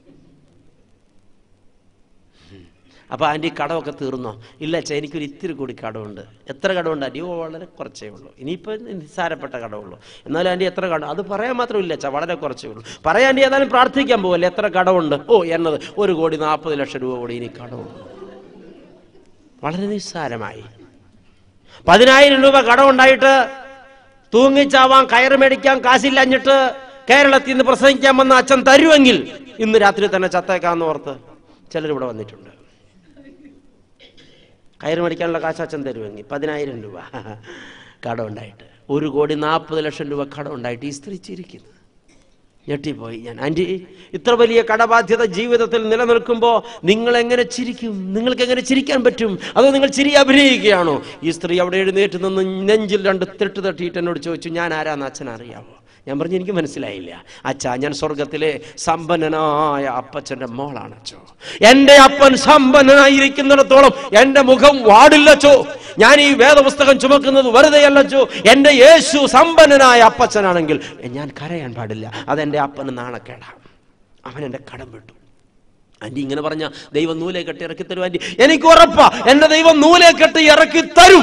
അപ്പോൾ ആൻറ്റി കടമൊക്കെ തീർന്നോ? ഇല്ല അച്ഛാ, എനിക്കൊരു ഇത്തിരി കൂടി കടമുണ്ട്. എത്ര കടമുണ്ട് ആൻറ്റി? ഓ വളരെ കുറച്ചേ ഉള്ളൂ. ഇനിയിപ്പോൾ നിസ്സാരപ്പെട്ട കടമുള്ളൂ. എന്നാലും ആൻറ്റി എത്ര കടം? അത് പറയാൻ മാത്രമില്ല അച്ഛാ, വളരെ കുറച്ചേ ഉള്ളൂ. പറയാൻ ആൻറ്റി ഏതായാലും പ്രാർത്ഥിക്കാൻ പോവല്ലേ? എത്ര കടമുണ്ട്? ഓ എന്നത് ഒരു കോടി നാൽപ്പത് ലക്ഷം രൂപ കൂടി ഇനി കടമുണ്ട്. വളരെ നിസ്സാരമായി. പതിനായിരം രൂപ കടമുണ്ടായിട്ട് തൂങ്ങിച്ചാവാൻ കയറ് മേടിക്കാൻ കാശില്ലഞ്ഞിട്ട് കേരളത്തിൽ നിന്ന് പ്രസംഗിക്കാൻ വന്ന അച്ഛൻ തരുമെങ്കിൽ ഇന്ന് രാത്രി തന്നെ ചത്തേക്കാന്ന് ഓർത്ത് ചിലരിവിടെ വന്നിട്ടുണ്ട്. കയറ് മേടിക്കാനുള്ള കാശ് അച്ഛൻ തരുമെങ്കിൽ പതിനായിരം രൂപ കടമുണ്ടായിട്ട്, ഒരു കോടി നാൽപ്പത് ലക്ഷം രൂപ കടമുണ്ടായിട്ട് ഈ സ്ത്രീ ചിരിക്കുന്നു. ഞെട്ടിപ്പോയി ഞാൻ. ആൻറ്റി, ഇത്ര വലിയ കടബാധ്യത ജീവിതത്തിൽ നിലനിൽക്കുമ്പോൾ നിങ്ങൾ എങ്ങനെ ചിരിക്കും? നിങ്ങൾക്ക് എങ്ങനെ ചിരിക്കാൻ പറ്റും? അതോ നിങ്ങൾ ചിരി അഭിനയിക്കുകയാണോ? ഈ സ്ത്രീ അവിടെ എഴുന്നേറ്റ് നിന്ന് നെഞ്ചിൽ രണ്ട് തെട്ട് തട്ടിയിട്ട് എന്നോട് ചോദിച്ചു, ഞാൻ ആരാന്ന് അച്ഛൻ അറിയാമോ? ഞാൻ പറഞ്ഞു, എനിക്ക് മനസ്സിലായില്ല. അച്ഛാ, ഞാൻ സ്വർഗത്തിലെ സമ്പന്നനായ അപ്പച്ചൻ്റെ മോളാണ് അച്ചോ. എൻ്റെ അപ്പൻ സമ്പന്നനായിരിക്കുന്നിടത്തോളം എൻ്റെ മുഖം വാടില്ലച്ചോ. ഞാൻ ഈ വേദപുസ്തകം ചുമക്കുന്നത് വെറുതെയല്ലച്ചോ. എൻ്റെ യേശു സമ്പന്നനായ അപ്പച്ചനാണെങ്കിൽ ഞാൻ കരയാൻ പാടില്ല. അതെൻ്റെ അപ്പന് നാണക്കേടാ. അവൻ എൻ്റെ കടം വിട്ടു. ആൻറ്റി ഇങ്ങനെ പറഞ്ഞ ദൈവം നൂലെ കെട്ടി ഇറക്കി തരും ആൻറ്റി. എനിക്ക് ഉറപ്പാ, എൻ്റെ ദൈവം നൂലെ കെട്ടി ഇറക്കി തരും.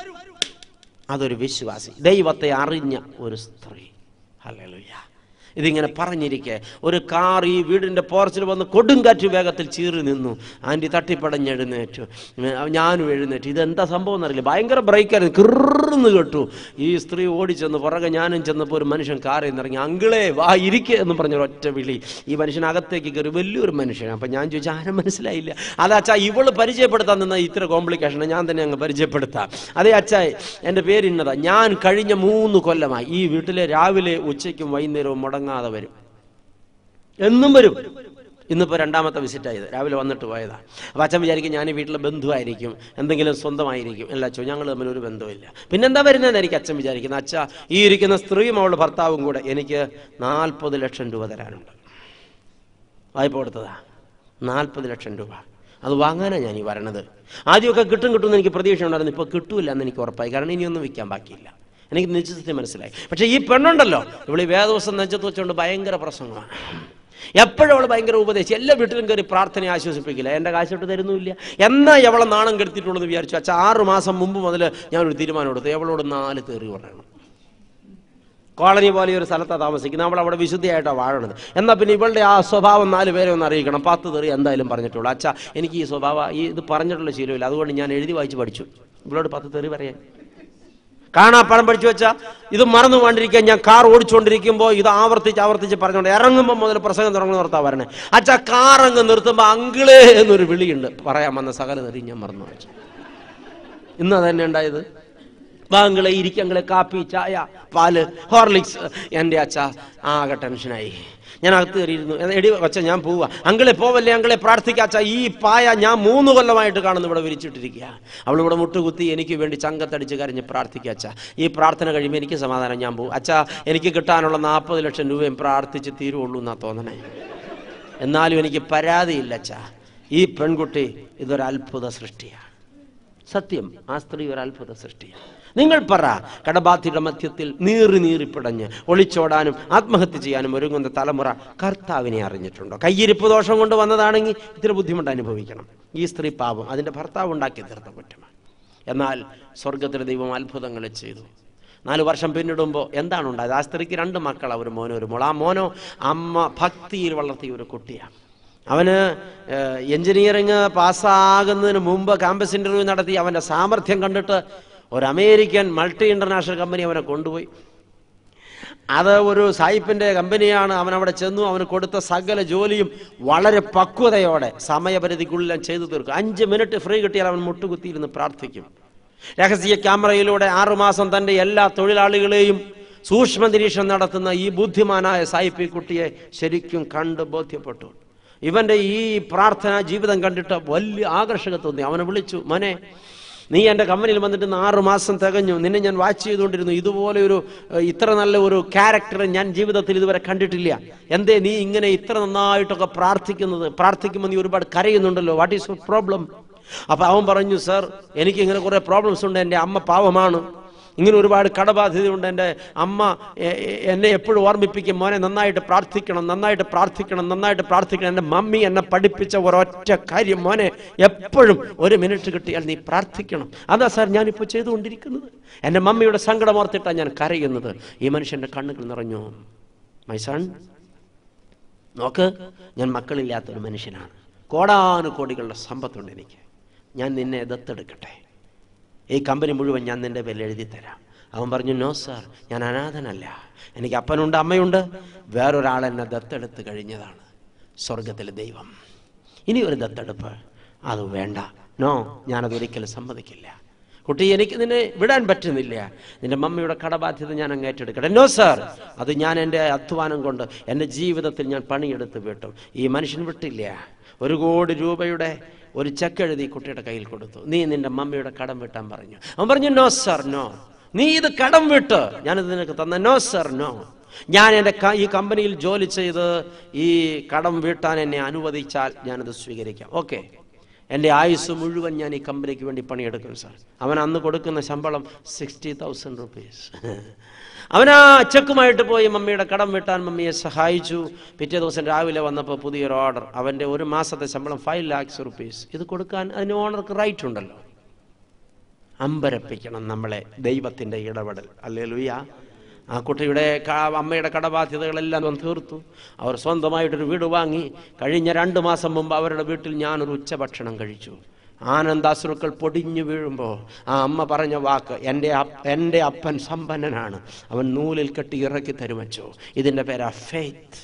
അതൊരു വിശ്വാസി, ദൈവത്തെ അറിഞ്ഞ ഒരു സ്ത്രീ. ഹല്ലേലൂയ. ഇതിങ്ങനെ പറഞ്ഞിരിക്കെ ഒരു കാർ ഈ വീടിൻ്റെ പോർച്ചിൽ വന്ന് കൊടുങ്കാറ്റ് വേഗത്തിൽ ചീറി നിന്നു. ആൻറ്റി തട്ടിപ്പടഞ്ഞെഴുന്നേറ്റു. ഞാനും എഴുന്നേറ്റു. ഇതെന്താ സംഭവം എന്നറിയില്ല. ഭയങ്കര ബ്രേക്കായിരുന്നു. കിർന്ന് കേട്ടു. ഈ സ്ത്രീ ഓടിച്ചെന്ന് പുറകെ ഞാനും ചെന്നപ്പോൾ ഒരു മനുഷ്യൻ കാറിൽ നിന്ന് ഇറങ്ങി. അങ്കിളേ വാ ഇരിക്കുക എന്ന് പറഞ്ഞൊരു ഒറ്റ വിളി. ഈ മനുഷ്യൻ അകത്തേക്ക് കയറി, വലിയൊരു മനുഷ്യൻ. അപ്പം ഞാൻ ചോദിച്ചു, ആരും മനസ്സിലായില്ല. അതെ അച്ഛാ, ഇവള് പരിചയപ്പെടുത്താൻ നിന്ന ഇത്ര കോംപ്ലിക്കേഷൻ ഞാൻ തന്നെ അങ്ങ് പരിചയപ്പെടുത്താം. അതേ അച്ഛാ, എൻ്റെ പേര് ഇന്നതാ. ഞാൻ കഴിഞ്ഞ മൂന്ന് കൊല്ലമായി ഈ വീട്ടിലെ രാവിലെ ഉച്ചയ്ക്കും വൈകുന്നേരവും മുടങ്ങാതെ വരും. എന്നും വരും. ഇന്നിപ്പോൾ രണ്ടാമത്തെ വിസിറ്റായത്. രാവിലെ വന്നിട്ട് പോയതാണ്. അപ്പോൾ അച്ഛൻ വിചാരിക്കും ഞാൻ ഈ വീട്ടിലെ ബന്ധുവായിരിക്കും, എന്തെങ്കിലും സ്വന്തമായിരിക്കും. അല്ല അച്ഛൻ, ഞങ്ങൾ തമ്മിൽ ഒരു ബന്ധമില്ല. പിന്നെന്താ വരുന്നതെന്നായിരിക്കും അച്ഛൻ വിചാരിക്കുന്നത്. അച്ഛാ, ഈ ഇരിക്കുന്ന സ്ത്രീയും അവളുടെ ഭർത്താവും കൂടെ എനിക്ക് നാൽപ്പത് ലക്ഷം രൂപ തരാനുണ്ട്. വായ്പ കൊടുത്തതാ നാൽപ്പത് ലക്ഷം രൂപ. അത് വാങ്ങാനാണ് ഞാൻ ഈ വരണത്. ആദ്യമൊക്കെ കിട്ടും കിട്ടുമെന്ന് എനിക്ക് പ്രതീക്ഷ ഉണ്ടായിരുന്നു. ഇപ്പോൾ കിട്ടൂല എന്ന് എനിക്ക് ഉറപ്പായി. കാരണം ഇനിയൊന്നും വിൽക്കാൻ ബാക്കിയില്ല. എനിക്ക് നിശ്ചിതത്തെ മനസ്സിലായി. പക്ഷേ ഈ പെണ്ണുണ്ടല്ലോ, ഇവള് വേദവസം നെഞ്ചത്ത് വെച്ചുകൊണ്ട് ഭയങ്കര പ്രസംഗമാണ്. എപ്പോഴും അവൾ ഭയങ്കര ഉപദേശിച്ച് എല്ലാ വീട്ടിലും കയറി പ്രാർത്ഥനയെ ആശ്വസിപ്പിക്കില്ല. എൻ്റെ കാശോട്ട് തരുന്നുമില്ല. എന്നാ എവളെ നാണം കെടുത്തിട്ടുള്ളൂ വിചാരിച്ചു. അച്ഛാ, ആറ് മാസം മുമ്പ് മുതൽ ഞാനൊരു തീരുമാനം എടുത്തു. എവളോട് നാല് തെറി പറയണം. കോളനി പോലെ ഒരു സ്ഥലത്താണ് താമസിക്കുന്നത്. നമ്മൾ അവിടെ വിശുദ്ധിയായിട്ടാണ് വാഴണത്. എന്നാൽ പിന്നെ ഇവളുടെ ആ സ്വഭാവം നാല് പേരെ ഒന്ന് അറിയിക്കണം. പത്ത് തെറി എന്തായാലും പറഞ്ഞിട്ടുള്ളൂ. അച്ഛാ, എനിക്ക് ഈ സ്വഭാവം ഈ ഇത് പറഞ്ഞിട്ടുള്ള ശീലമില്ല. അതുകൊണ്ട് ഞാൻ എഴുതി വായിച്ച് പഠിച്ചു ഇവളോട് പത്ത് തെറി പറയാൻ. കാണാപ്പാടം പഠിച്ചു വെച്ചാൽ ഇത് മറന്നു പോകാണ്ടിരിക്കാൻ ഞാൻ കാർ ഓടിച്ചുകൊണ്ടിരിക്കുമ്പോൾ ഇത് ആവർത്തിച്ച് ആവർത്തിച്ച് പറഞ്ഞുകൊണ്ട് ഇറങ്ങുമ്പോൾ മുതൽ പ്രസംഗം തുടങ്ങുന്ന നിർത്താ വരണേ. അച്ഛാ കാറങ്ങ് നിർത്തുമ്പോൾ അങ്കിളേ എന്നൊരു വിളിയുണ്ട്, പറയാൻ വന്ന സകല നെറി ഞാൻ മറന്നു വെച്ചു. ഇന്ന് അതന്നെ ഉണ്ടായത്. ബാങ്കളെ ഇരിക്കങ്ങളെ കാപ്പി ചായ പാല് ഹോർലിക്സ്. എൻ്റെ അച്ഛ ആകെ ടെൻഷനായി. ഞാൻ അകത്ത് കയറിയിരുന്നു. എടി അച്ഛ ഞാൻ പോവാ. അങ്കിളെ പോവല്ലേ അങ്കിളെ പ്രാർത്ഥിക്കാച്ച, ഈ പായ ഞാൻ മൂന്ന് കൊല്ലമായിട്ട് കാണുന്നു ഇവിടെ വിരിച്ചിട്ടിരിക്കുക. അവളിവിടെ മുട്ടുകുത്തി എനിക്ക് വേണ്ടി ചങ്കത്തടിച്ച് കരഞ്ഞ് പ്രാർത്ഥിക്കാച്ച. ഈ പ്രാർത്ഥന കഴിയുമ്പോൾ എനിക്ക് സമാധാനം, ഞാൻ പോകും. അച്ഛാ എനിക്ക് കിട്ടാനുള്ള നാൽപ്പത് ലക്ഷം രൂപയും പ്രാർത്ഥിച്ച് തീരുള്ളൂ എന്നാ തോന്നണേ. എന്നാലും എനിക്ക് പരാതിയില്ല അച്ഛാ. ഈ പെൺകുട്ടി ഇതൊരു അത്ഭുത സൃഷ്ടിയാണ്. സത്യം, ആ സ്ത്രീ ഒരു അത്ഭുത സൃഷ്ടിയാണ്. നിങ്ങൾ പറ, കടബാധ്യയുടെ മധ്യത്തിൽ നീറി നീറിപ്പിടഞ്ഞ് ഒളിച്ചോടാനും ആത്മഹത്യ ചെയ്യാനും ഒരുങ്ങുന്ന തലമുറ കർത്താവിനെ അറിഞ്ഞിട്ടുണ്ടോ? കയ്യിരിപ്പ് ദോഷം കൊണ്ട് വന്നതാണെങ്കിൽ ഇത്തിരി ബുദ്ധിമുട്ട് അനുഭവിക്കണം. ഈ സ്ത്രീ പാപം അതിൻ്റെ ഭർത്താവ് ഉണ്ടാക്കി തീർത്ത കുറ്റമാണ്. എന്നാൽ സ്വർഗത്തിലെ ദൈവം അത്ഭുതങ്ങൾ ചെയ്തു. നാല് വർഷം പിന്നിടുമ്പോൾ എന്താണ് ഉണ്ടായത്? ആ സ്ത്രീക്ക് രണ്ട് മക്കളാണ്, ഒരു മോനോ ഒരു മോൾ. ആ മോനോ അമ്മ ഭക്തിയിൽ വളർത്തിയ ഒരു കുട്ടിയാണ്. അവന് എഞ്ചിനീയറിങ് പാസ്സാകുന്നതിന് മുമ്പ് ക്യാമ്പസ് ഇൻ്റർവ്യൂ നടത്തി അവൻ്റെ സാമർഥ്യം കണ്ടിട്ട് ഒരു അമേരിക്കൻ മൾട്ടി ഇൻ്റർനാഷണൽ കമ്പനി അവനെ കൊണ്ടുപോയി. അത് ഒരു സായിപ്പിൻ്റെ കമ്പനിയാണ്. അവൻ അവിടെ ചെന്നു. അവന് കൊടുത്ത സകല ജോലിയും വളരെ പക്വതയോടെ സമയപരിധിക്കുള്ളിൽ ചെയ്തു തീർക്കും. അഞ്ച് മിനിറ്റ് ഫ്രീ കിട്ടിയാൽ അവൻ മുട്ടുകുത്തിയിരുന്ന് പ്രാർത്ഥിക്കും. രഹസ്യ ക്യാമറയിലൂടെ ആറുമാസം തൻ്റെ എല്ലാ തൊഴിലാളികളെയും സൂക്ഷ്മ നിരീക്ഷണം നടത്തുന്ന ഈ ബുദ്ധിമാനായ സായിപ്പ് കുട്ടിയെ ശരിക്കും കണ്ട് ബോധ്യപ്പെട്ടു. ഇവൻ്റെ ഈ പ്രാർത്ഥന ജീവിതം കണ്ടിട്ട് വലിയ ആകർഷക തോന്നി. അവനെ വിളിച്ചു, മോനെ നീ എൻ്റെ കമ്പനിയിൽ വന്നിട്ട് ആറു മാസം തികഞ്ഞു, നിന്നെ ഞാൻ വാച്ച് ചെയ്തുകൊണ്ടിരുന്നു. ഇതുപോലെ ഒരു ഇത്ര നല്ല ഒരു ക്യാരക്ടർ ഞാൻ ജീവിതത്തിൽ ഇതുവരെ കണ്ടിട്ടില്ല. എന്തേ നീ ഇങ്ങനെ ഇത്ര നന്നായിട്ടൊക്കെ പ്രാർത്ഥിക്കുന്നത്? പ്രാർത്ഥിക്കുമ്പോൾ നീ ഒരുപാട് കരയുന്നുണ്ടല്ലോ, വാട്ട് ഈസ് യുവർ പ്രോബ്ലം? അപ്പം അവൻ പറഞ്ഞു, സർ എനിക്ക് ഇങ്ങനെ കുറേ പ്രോബ്ലംസ് ഉണ്ട്. എൻ്റെ അമ്മ പാവമാണ്, ഇങ്ങനെ ഒരുപാട് കടബാധ്യതയുണ്ട്. എൻ്റെ അമ്മ എന്നെ എപ്പോഴും ഓർമ്മിപ്പിക്കും, മോനെ നന്നായിട്ട് പ്രാർത്ഥിക്കണം, നന്നായിട്ട് പ്രാർത്ഥിക്കണം, നന്നായിട്ട് പ്രാർത്ഥിക്കണം. എൻ്റെ മമ്മി എന്നെ പഠിപ്പിച്ച ഒരൊറ്റ കാര്യം, മോനെ എപ്പോഴും ഒരു മിനിറ്റ് കിട്ടിയാൽ നീ പ്രാർത്ഥിക്കണം. അതാ സാർ ഞാനിപ്പോൾ ചെയ്തുകൊണ്ടിരിക്കുന്നത്. എൻ്റെ മമ്മിയുടെ സങ്കടം ഓർത്തിട്ടാണ് ഞാൻ കരയുന്നത്. ഈ മനുഷ്യൻ്റെ കണ്ണുകൾ നിറഞ്ഞു. മൈ സൺ, നോക്ക്, ഞാൻ മക്കളില്ലാത്തൊരു മനുഷ്യനാണ്, കോടാനുകോടികളുടെ സമ്പത്തുണ്ട് എനിക്ക്. ഞാൻ നിന്നെ ദത്തെടുക്കട്ടെ, ഈ കമ്പനി മുഴുവൻ ഞാൻ നിൻ്റെ പേരിൽ എഴുതി തരാം. അവൻ പറഞ്ഞു, നോ സാർ, ഞാൻ അനാഥനല്ല, എനിക്ക് അപ്പനുണ്ട് അമ്മയുണ്ട്, വേറൊരാൾ എന്നെ ദത്തെടുത്ത് കഴിഞ്ഞതാണ്, സ്വർഗത്തിലെ ദൈവം. ഇനി ഒരു ദത്തെടുപ്പ് അത് വേണ്ട, നോ, ഞാനതൊരിക്കലും സമ്മതിക്കില്ല. കുട്ടി, എനിക്ക് നിന്നെ വിടാൻ പറ്റുന്നില്ല, നിന്റെ മമ്മിയുടെ കടബാധ്യത ഞാൻ അങ്ങ് ഏറ്റെടുക്കട്ടെ. നോ സാർ, അത് ഞാൻ എൻ്റെ അധ്വാനം കൊണ്ട് എൻ്റെ ജീവിതത്തിൽ ഞാൻ പണിയെടുത്ത് വിട്ടു. ഈ മനുഷ്യൻ വിട്ടില്ല. ഒരു കോടി രൂപയുടെ ഒരു ചെക്ക് എഴുതി കുട്ടിയുടെ കയ്യിൽ കൊടുത്തു. നീ നിന്റെ മമ്മിയുടെ കടം വിട്ടാൻ പറഞ്ഞു. അവൻ പറഞ്ഞു, നോ സർ, നോ, നീ ഇത് കടം വിട്ട് ഞാനിത് നിനക്ക് തന്ന. നോ സർ, നോ, ഞാൻ എൻ്റെ ഈ കമ്പനിയിൽ ജോലി ചെയ്ത് ഈ കടം വീട്ടാൻ എന്നെ അനുവദിച്ചാൽ ഞാനത് സ്വീകരിക്കാം. ഓക്കെ, എൻ്റെ ആയുസ് മുഴുവൻ ഞാൻ ഈ കമ്പനിക്ക് വേണ്ടി പണിയെടുക്കും സാർ. അവൻ അന്ന് കൊടുക്കുന്ന ശമ്പളം സിക്സ്റ്റി തൗസൻഡ് റുപ്പീസ്. അവനാ ചെക്കുമായിട്ട് പോയി മമ്മിയുടെ കടം വീട്ടാൻ മമ്മിയെ സഹായിച്ചു. പിറ്റേ ദിവസം രാവിലെ വന്നപ്പോൾ പുതിയൊരു ഓർഡർ. അവൻ്റെ ഒരു മാസത്തെ ശമ്പളം ഫൈവ് ലാക്സ് റുപ്പീസ്. ഇത് കൊടുക്കാൻ അതിന് ഓണർക്ക് റൈറ്റ് ഉണ്ടല്ലോ. അമ്പരപ്പിക്കണം നമ്മളെ ദൈവത്തിൻ്റെ ഇടപെടൽ. ഹല്ലേലൂയ. ആ കുട്ടിയുടെ അമ്മയുടെ കടബാധ്യതകളെല്ലാം തീർത്തു. അവർ സ്വന്തമായിട്ടൊരു വീട് വാങ്ങി. കഴിഞ്ഞ രണ്ട് മാസം മുമ്പ് അവരുടെ വീട്ടിൽ ഞാനൊരു ഉച്ചഭക്ഷണം കഴിച്ചു. ആനന്ദാശ്രുക്കൾ പൊടിഞ്ഞു വീഴുമ്പോൾ ആ അമ്മ പറഞ്ഞ വാക്ക്, എൻ്റെ എൻ്റെ അപ്പൻ സമ്പന്നനാണ്, അവൻ നൂലിൽ കെട്ടി ഇറക്കി തരുമച്ചോ. ഇതിൻ്റെ പേരാ ഫെയ്ത്ത്,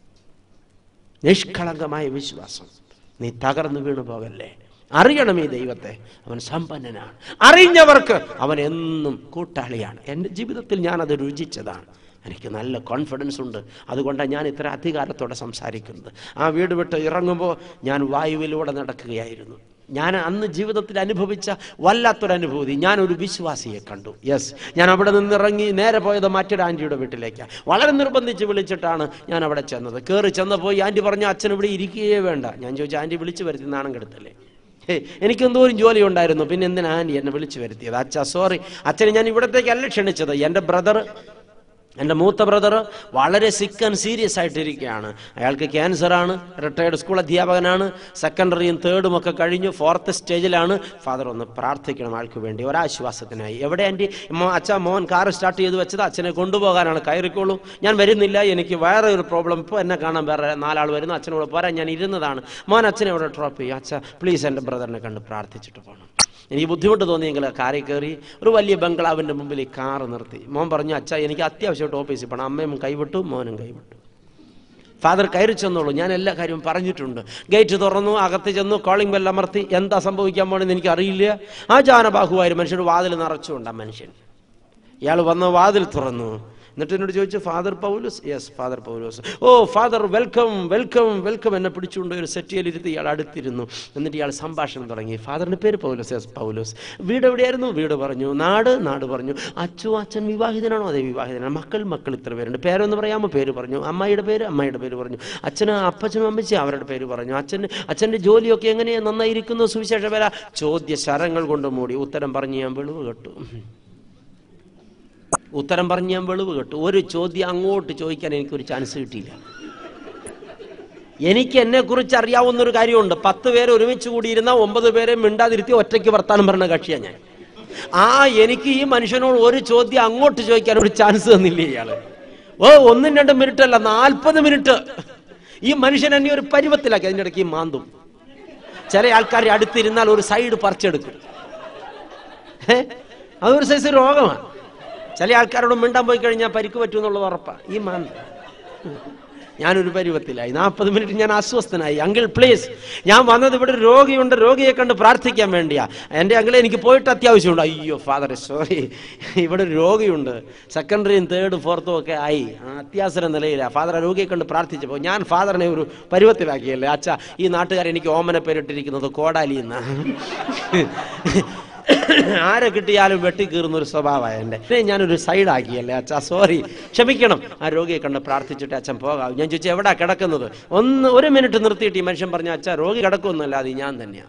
നിഷ്കളങ്കമായ വിശ്വാസം. നീ തകർന്നു വീണു പോകല്ലേ. അറിയണം ഈ ദൈവത്തെ, അവൻ സമ്പന്നനാണ്. അറിഞ്ഞവർക്ക് അവൻ എന്നും കൂട്ടാളിയാണ്. എൻ്റെ ജീവിതത്തിൽ ഞാനത് രുചിച്ചതാണ്. എനിക്ക് നല്ല കോൺഫിഡൻസ് ഉണ്ട്. അതുകൊണ്ടാണ് ഞാൻ ഇത്ര അധികാരത്തോടെ സംസാരിക്കുന്നത്. ആ വീട് വിട്ട് ഇറങ്ങുമ്പോൾ ഞാൻ വായുവിലൂടെ നടക്കുകയായിരുന്നു. ഞാൻ അന്ന് ജീവിതത്തിൽ അനുഭവിച്ച വല്ലാത്തൊരനുഭൂതി. ഞാനൊരു വിശ്വാസിയെ കണ്ടു. യെസ്, ഞാൻ അവിടെ നിന്നിറങ്ങി നേരെ പോയത് മറ്റൊരു ആൻറ്റിയുടെ വീട്ടിലേക്കാണ്. വളരെ നിർബന്ധിച്ച് വിളിച്ചിട്ടാണ് ഞാൻ അവിടെ ചെന്നത്. കയറി ചെന്നപ്പോൾ ഈ ആൻറ്റി പറഞ്ഞു, അച്ഛൻ ഇവിടെ ഇരിക്കുകയേ വേണ്ട. ഞാൻ ചോദിച്ചു, ആൻറ്റി വിളിച്ചു വരുത്തി നാണം കെടുത്തല്ലേ? ഹേ, എനിക്കെന്തോരം ജോലി ഉണ്ടായിരുന്നു, പിന്നെ എന്തിനാ ആൻറ്റി എന്നെ വിളിച്ചു വരുത്തിയത്? അച്ഛാ സോറി, അച്ഛനെ ഞാൻ ഇവിടത്തേക്കല്ല ക്ഷണിച്ചത്. എൻ്റെ ബ്രദർ, എൻ്റെ മൂത്ത ബ്രദർ വളരെ സിക്ക് ആൻഡ് സീരിയസ് ആയിട്ടിരിക്കുകയാണ്. അയാൾക്ക് ക്യാൻസറാണ്. റിട്ടയർഡ് സ്കൂൾ അധ്യാപകനാണ്. സെക്കൻഡറിയും തേർഡും ഒക്കെ കഴിഞ്ഞു. ഫോർത്ത് സ്റ്റേജിലാണ്. ഫാദർ ഒന്ന് പ്രാർത്ഥിക്കണം ആൾക്ക് വേണ്ടി, ഒരാശ്വാസത്തിനായി. എവിടെ ആൻറ്റി? അച്ഛാ, മോൻ കാർ സ്റ്റാർട്ട് ചെയ്ത് വെച്ചത്, അച്ഛനെ കൊണ്ടുപോകാനാണ്. കയറിക്കോളൂ. ഞാൻ വരുന്നില്ല, എനിക്ക് വേറെ ഒരു പ്രോബ്ലം. ഇപ്പോൾ എന്നെ കാണാൻ വേറെ നാലാൾ വരുന്നു, അച്ഛനോട് പോരാൻ ഞാൻ ഇരുന്നതാണ്. മോൻ അച്ഛനെ ഇവിടെ ഡ്രോപ്പ് ചെയ്യും. അച്ഛാ പ്ലീസ് എൻ്റെ ബ്രദറിനെ കണ്ട് പ്രാർത്ഥിച്ചിട്ട് പോകണം. എനിക്ക് ബുദ്ധിമുട്ട് തോന്നിയെങ്കിൽ കാറിൽ കയറി ഒരു വലിയ ബംഗ്ലാവിൻ്റെ മുമ്പിൽ ഈ കാറ് നിർത്തി. മോൻ പറഞ്ഞു, അച്ഛാ എനിക്ക് അത്യാവശ്യമായിട്ട് ഓഫീസിൽ പോകണം. അമ്മയും കൈവിട്ടു, മോനും കൈവിട്ടു. ഫാദർ കയറി ചെന്നോളൂ, ഞാൻ എല്ലാ കാര്യവും പറഞ്ഞിട്ടുണ്ട്. ഗേറ്റ് തുറന്നു, അകത്ത് ചെന്നു, കോളിംഗ് ബെൽ അമർത്തി. എന്താ സംഭവിക്കാൻ പോണെന്ന് എനിക്കറിയില്ല. ആ ജാനബാഹുവായ മനുഷ്യൻ വാതിൽ നിറച്ചുകൊണ്ട് ആ മനുഷ്യൻ ഇയാൾ വന്ന് വാതിൽ തുറന്നു. എന്നിട്ട് എന്നോട് ചോദിച്ചു, father Paulose? Yes, father Paulose. Oh father, welcome welcome welcome. എന്നെ പിടിച്ചുകൊണ്ട് ഒരു സെറ്റിയിലിരുത്തി ഇയാൾ അടുത്തിരുന്നു. എന്നിട്ട് ഇയാൾ സംഭാഷണം തുടങ്ങി. ഫാദറിൻ്റെ പേര് പൗലോസ്? യെസ്, പൗലോസ്. വീട് എവിടെയായിരുന്നു? വീട് പറഞ്ഞു. നാട്? നാട് പറഞ്ഞു. അച്ചു അച്ഛൻ വിവാഹിതനാണോ? അതെ, വിവാഹിതനാണ്. മക്കൾ? മക്കൾ ഇത്ര പേരുണ്ട്. പേരൊന്ന് പറയാമോ? പേര് പറഞ്ഞു. അമ്മായിയുടെ പേര്? അമ്മായിയുടെ പേര് പറഞ്ഞു. അച്ഛന് അപ്പച്ചനും അമ്മച്ചി അവരുടെ പേര് പറഞ്ഞു. അച്ഛൻ അച്ഛൻ്റെ ജോലിയൊക്കെ എങ്ങനെയാണ്? നന്നായിരിക്കുന്നു. സുവിശേഷ വേല? ചോദ്യ ശരങ്ങൾ കൊണ്ട് മൂടി. ഉത്തരം പറഞ്ഞ് ഞാൻ വെളിവ് കേട്ടു. ഉത്തരം പറഞ്ഞ് ഞാൻ വെളിവ് കേട്ടു. ഒരു ചോദ്യം അങ്ങോട്ട് ചോദിക്കാൻ എനിക്കൊരു ചാൻസ് കിട്ടിയില്ല. എനിക്ക് എന്നെക്കുറിച്ച് അറിയാവുന്നൊരു കാര്യമുണ്ട്. പത്ത് പേര് ഒരുമിച്ച് കൂടിയിരുന്ന ഒമ്പത് പേരെ മിണ്ടാതിരുത്തി ഒറ്റയ്ക്ക് വർത്താനം പറഞ്ഞ കക്ഷിയാണ് ഞാൻ. ആ എനിക്ക് ഈ മനുഷ്യനോട് ഒരു ചോദ്യം അങ്ങോട്ട് ചോദിക്കാൻ ഒരു ചാൻസ് തന്നില്ല ഇയാള്. ഓ ഒന്നും രണ്ടും മിനിറ്റ് അല്ല, നാൽപ്പത് മിനിറ്റ് ഈ മനുഷ്യൻ എന്നെ ഒരു പരുവത്തിലാക്കി. അതിൻ്റെ ഇടയ്ക്ക് മാന്തും. ചില ആൾക്കാർ അടുത്തിരുന്നാൽ ഒരു സൈഡ് പറിച്ചെടുക്കും. ഏഹ് അതൊരു സൈസ് രോഗമാണ്. ചില ആൾക്കാരോട് മിണ്ടാൻ പോയി കഴിഞ്ഞാൽ പരിക്ക് പറ്റും എന്നുള്ളത് ഉറപ്പാണ്. ഈ മാന്ത ഞാനൊരു പരുവത്തിലായി. നാൽപ്പത് മിനിറ്റ് ഞാൻ അസ്വസ്ഥനായി. അങ്കിൾ പ്ലീസ്, ഞാൻ വന്നത് ഇവിടെ ഒരു രോഗിയുണ്ട്, രോഗിയെ കണ്ട് പ്രാർത്ഥിക്കാൻ വേണ്ടിയാ. എൻ്റെ അങ്കിളെ എനിക്ക് പോയിട്ട് അത്യാവശ്യമുണ്ട്. അയ്യോ ഫാദർ സോറി, ഇവിടെ ഒരു രോഗിയുണ്ട്, സെക്കൻഡറിയും തേർഡും ഫോർത്തും ഒക്കെ ആയി, അത്യാസര നിലയിലാണ്. ഫാദർ രോഗിയെ കണ്ട് പ്രാർത്ഥിച്ചപ്പോൾ ഞാൻ ഫാദറിനെ ഒരു പരുവത്തിലാക്കിയല്ലേ. അച്ഛാ, ഈ നാട്ടുകാർ എനിക്ക് ഓമന പേരിട്ടിരിക്കുന്നത് കോടാലി എന്നാ. ആരെ കിട്ടിയാലും വെട്ടിക്കീറുന്ന ഒരു സ്വഭാവമായ എൻ്റെ. ഞാനൊരു സൈഡാക്കിയല്ലേ അച്ഛാ, സോറി, ക്ഷമിക്കണം. ആ രോഗിയെ കണ്ട് പ്രാർത്ഥിച്ചിട്ട് അച്ഛൻ പോകാം. ഞാൻ ചോദിച്ചു, എവിടാ കിടക്കുന്നത്? ഒന്ന് ഒരു മിനിറ്റ് നിർത്തിയിട്ട് ഈ മനുഷ്യൻ പറഞ്ഞു, അച്ഛാ രോഗി കിടക്കുമെന്നല്ല, അത് ഞാൻ തന്നെയാണ്.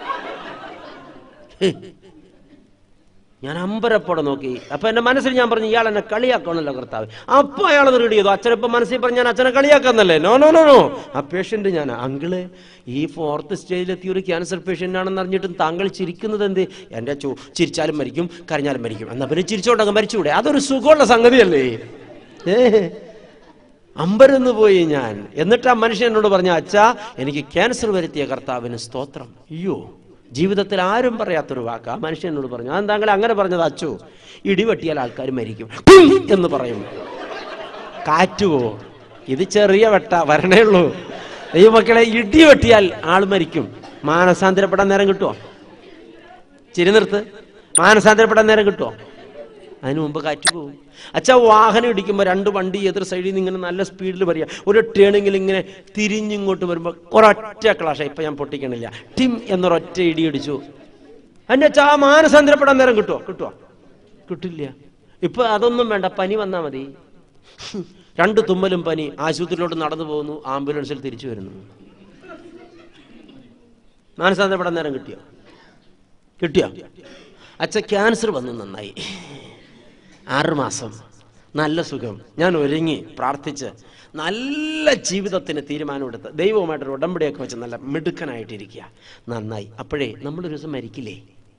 ഞാൻ അമ്പരപ്പോടെ നോക്കി. അപ്പൊ എന്റെ മനസ്സിൽ ഞാൻ പറഞ്ഞു, ഇയാൾ എന്നെ കളിയാക്കണമല്ലോ കർത്താവ്. അപ്പൊ അയാൾ റെഡി ചെയ്തു. അച്ഛനിപ്പോ മനസ്സിൽ പറഞ്ഞു, ഞാൻ അച്ഛനെ കളിയാക്കാന്നല്ലേ? നോ നോ നോ നോ, ആ പേഷ്യന്റ് ഞാൻ. അങ്കിള്, ഈ ഫോർത്ത് സ്റ്റേജിലെത്തിയ ഒരു ക്യാൻസർ പേഷ്യന്റ് ആണെന്ന് അറിഞ്ഞിട്ടും താങ്കൾ ചിരിക്കുന്നത് എന്ത്? എന്റെ ചോ ചിരിച്ചാലും മരിക്കും, കരഞ്ഞാലും മരിക്കും. എന്നാ പിന്നെ ചിരിച്ചോണ്ടങ്ങ് മരിച്ചുകൂടെ? അതൊരു സുഖമുള്ള സംഗതിയല്ലേ? ഏ അമ്പരന്ന് പോയി ഞാൻ. എന്നിട്ട് ആ മനുഷ്യൻ എന്നോട് പറഞ്ഞു, അച്ഛാ എനിക്ക് ക്യാൻസർ വരുത്തിയ കർത്താവിന് സ്തോത്രം. അയ്യോ, ജീവിതത്തിൽ ആരും പറയാത്തൊരു വാക്ക് ആ മനുഷ്യൻ എന്നോട് പറഞ്ഞു. അത് താങ്കൾ അങ്ങനെ പറഞ്ഞത്? അച്ചു, ഇടിവെട്ടിയാൽ ആൾക്കാർ മരിക്കും എന്ന് പറയും. കാറ്റുവോ? ഇത് ചെറിയ വെട്ട വരണേ ഉള്ളൂ. ഈ മക്കളെ, ഇടി വെട്ടിയാൽ ആൾ മരിക്കും. മാനസാന്തരപ്പെടാൻ നേരം കിട്ടുമോ? ചിരി നിർത്ത്. മാനസാന്തരപ്പെടാൻ നേരം കിട്ടുമോ? അതിനു മുമ്പ് കാറ്റ് പോകും. അച്ഛാ, വാഹനം ഇടിക്കുമ്പോൾ രണ്ട് വണ്ടി എതിർ സൈഡിൽ നിന്ന് ഇങ്ങനെ നല്ല സ്പീഡിൽ വരിക, ഒരു ടേണിങ്ങിൽ ഇങ്ങനെ തിരിഞ്ഞിങ്ങോട്ട് വരുമ്പോൾ ഒരൊറ്റ ക്ലാഷ്. ഇപ്പം ഞാൻ പൊട്ടിക്കണില്ല, ടിം എന്നൊരൊറ്റ ഇടി ഇടിച്ചു. എൻ്റെ അച്ഛാ, മാനസാന്തരപ്പെടാൻ നേരം കിട്ടുമോ? കിട്ടുമോ? കിട്ടില്ല. ഇപ്പൊ അതൊന്നും വേണ്ട, പനി വന്നാൽ മതി. രണ്ട് തുമ്മലും പനി, ആശുപത്രിയിലോട്ട് നടന്നു പോകുന്നു, ആംബുലൻസിൽ തിരിച്ചു വരുന്നു. മാനസാന്തരപ്പെടാൻ നേരം കിട്ടിയോ? കിട്ടിയോ? അച്ഛ, ക്യാൻസർ വന്നു, നന്നായി, ആറ് മാസം നല്ല സുഖം. ഞാൻ ഒരുങ്ങി പ്രാർത്ഥിച്ച് നല്ല ജീവിതത്തിന് തീരുമാനമെടുത്ത് ദൈവവുമായിട്ടൊരു ഉടമ്പടിയൊക്കെ വെച്ച് നല്ല മിടുക്കനായിട്ടിരിക്കുക. നന്നായി. അപ്പോഴേ നമ്മളൊരു ദിവസം മരിക്കില്ലേ?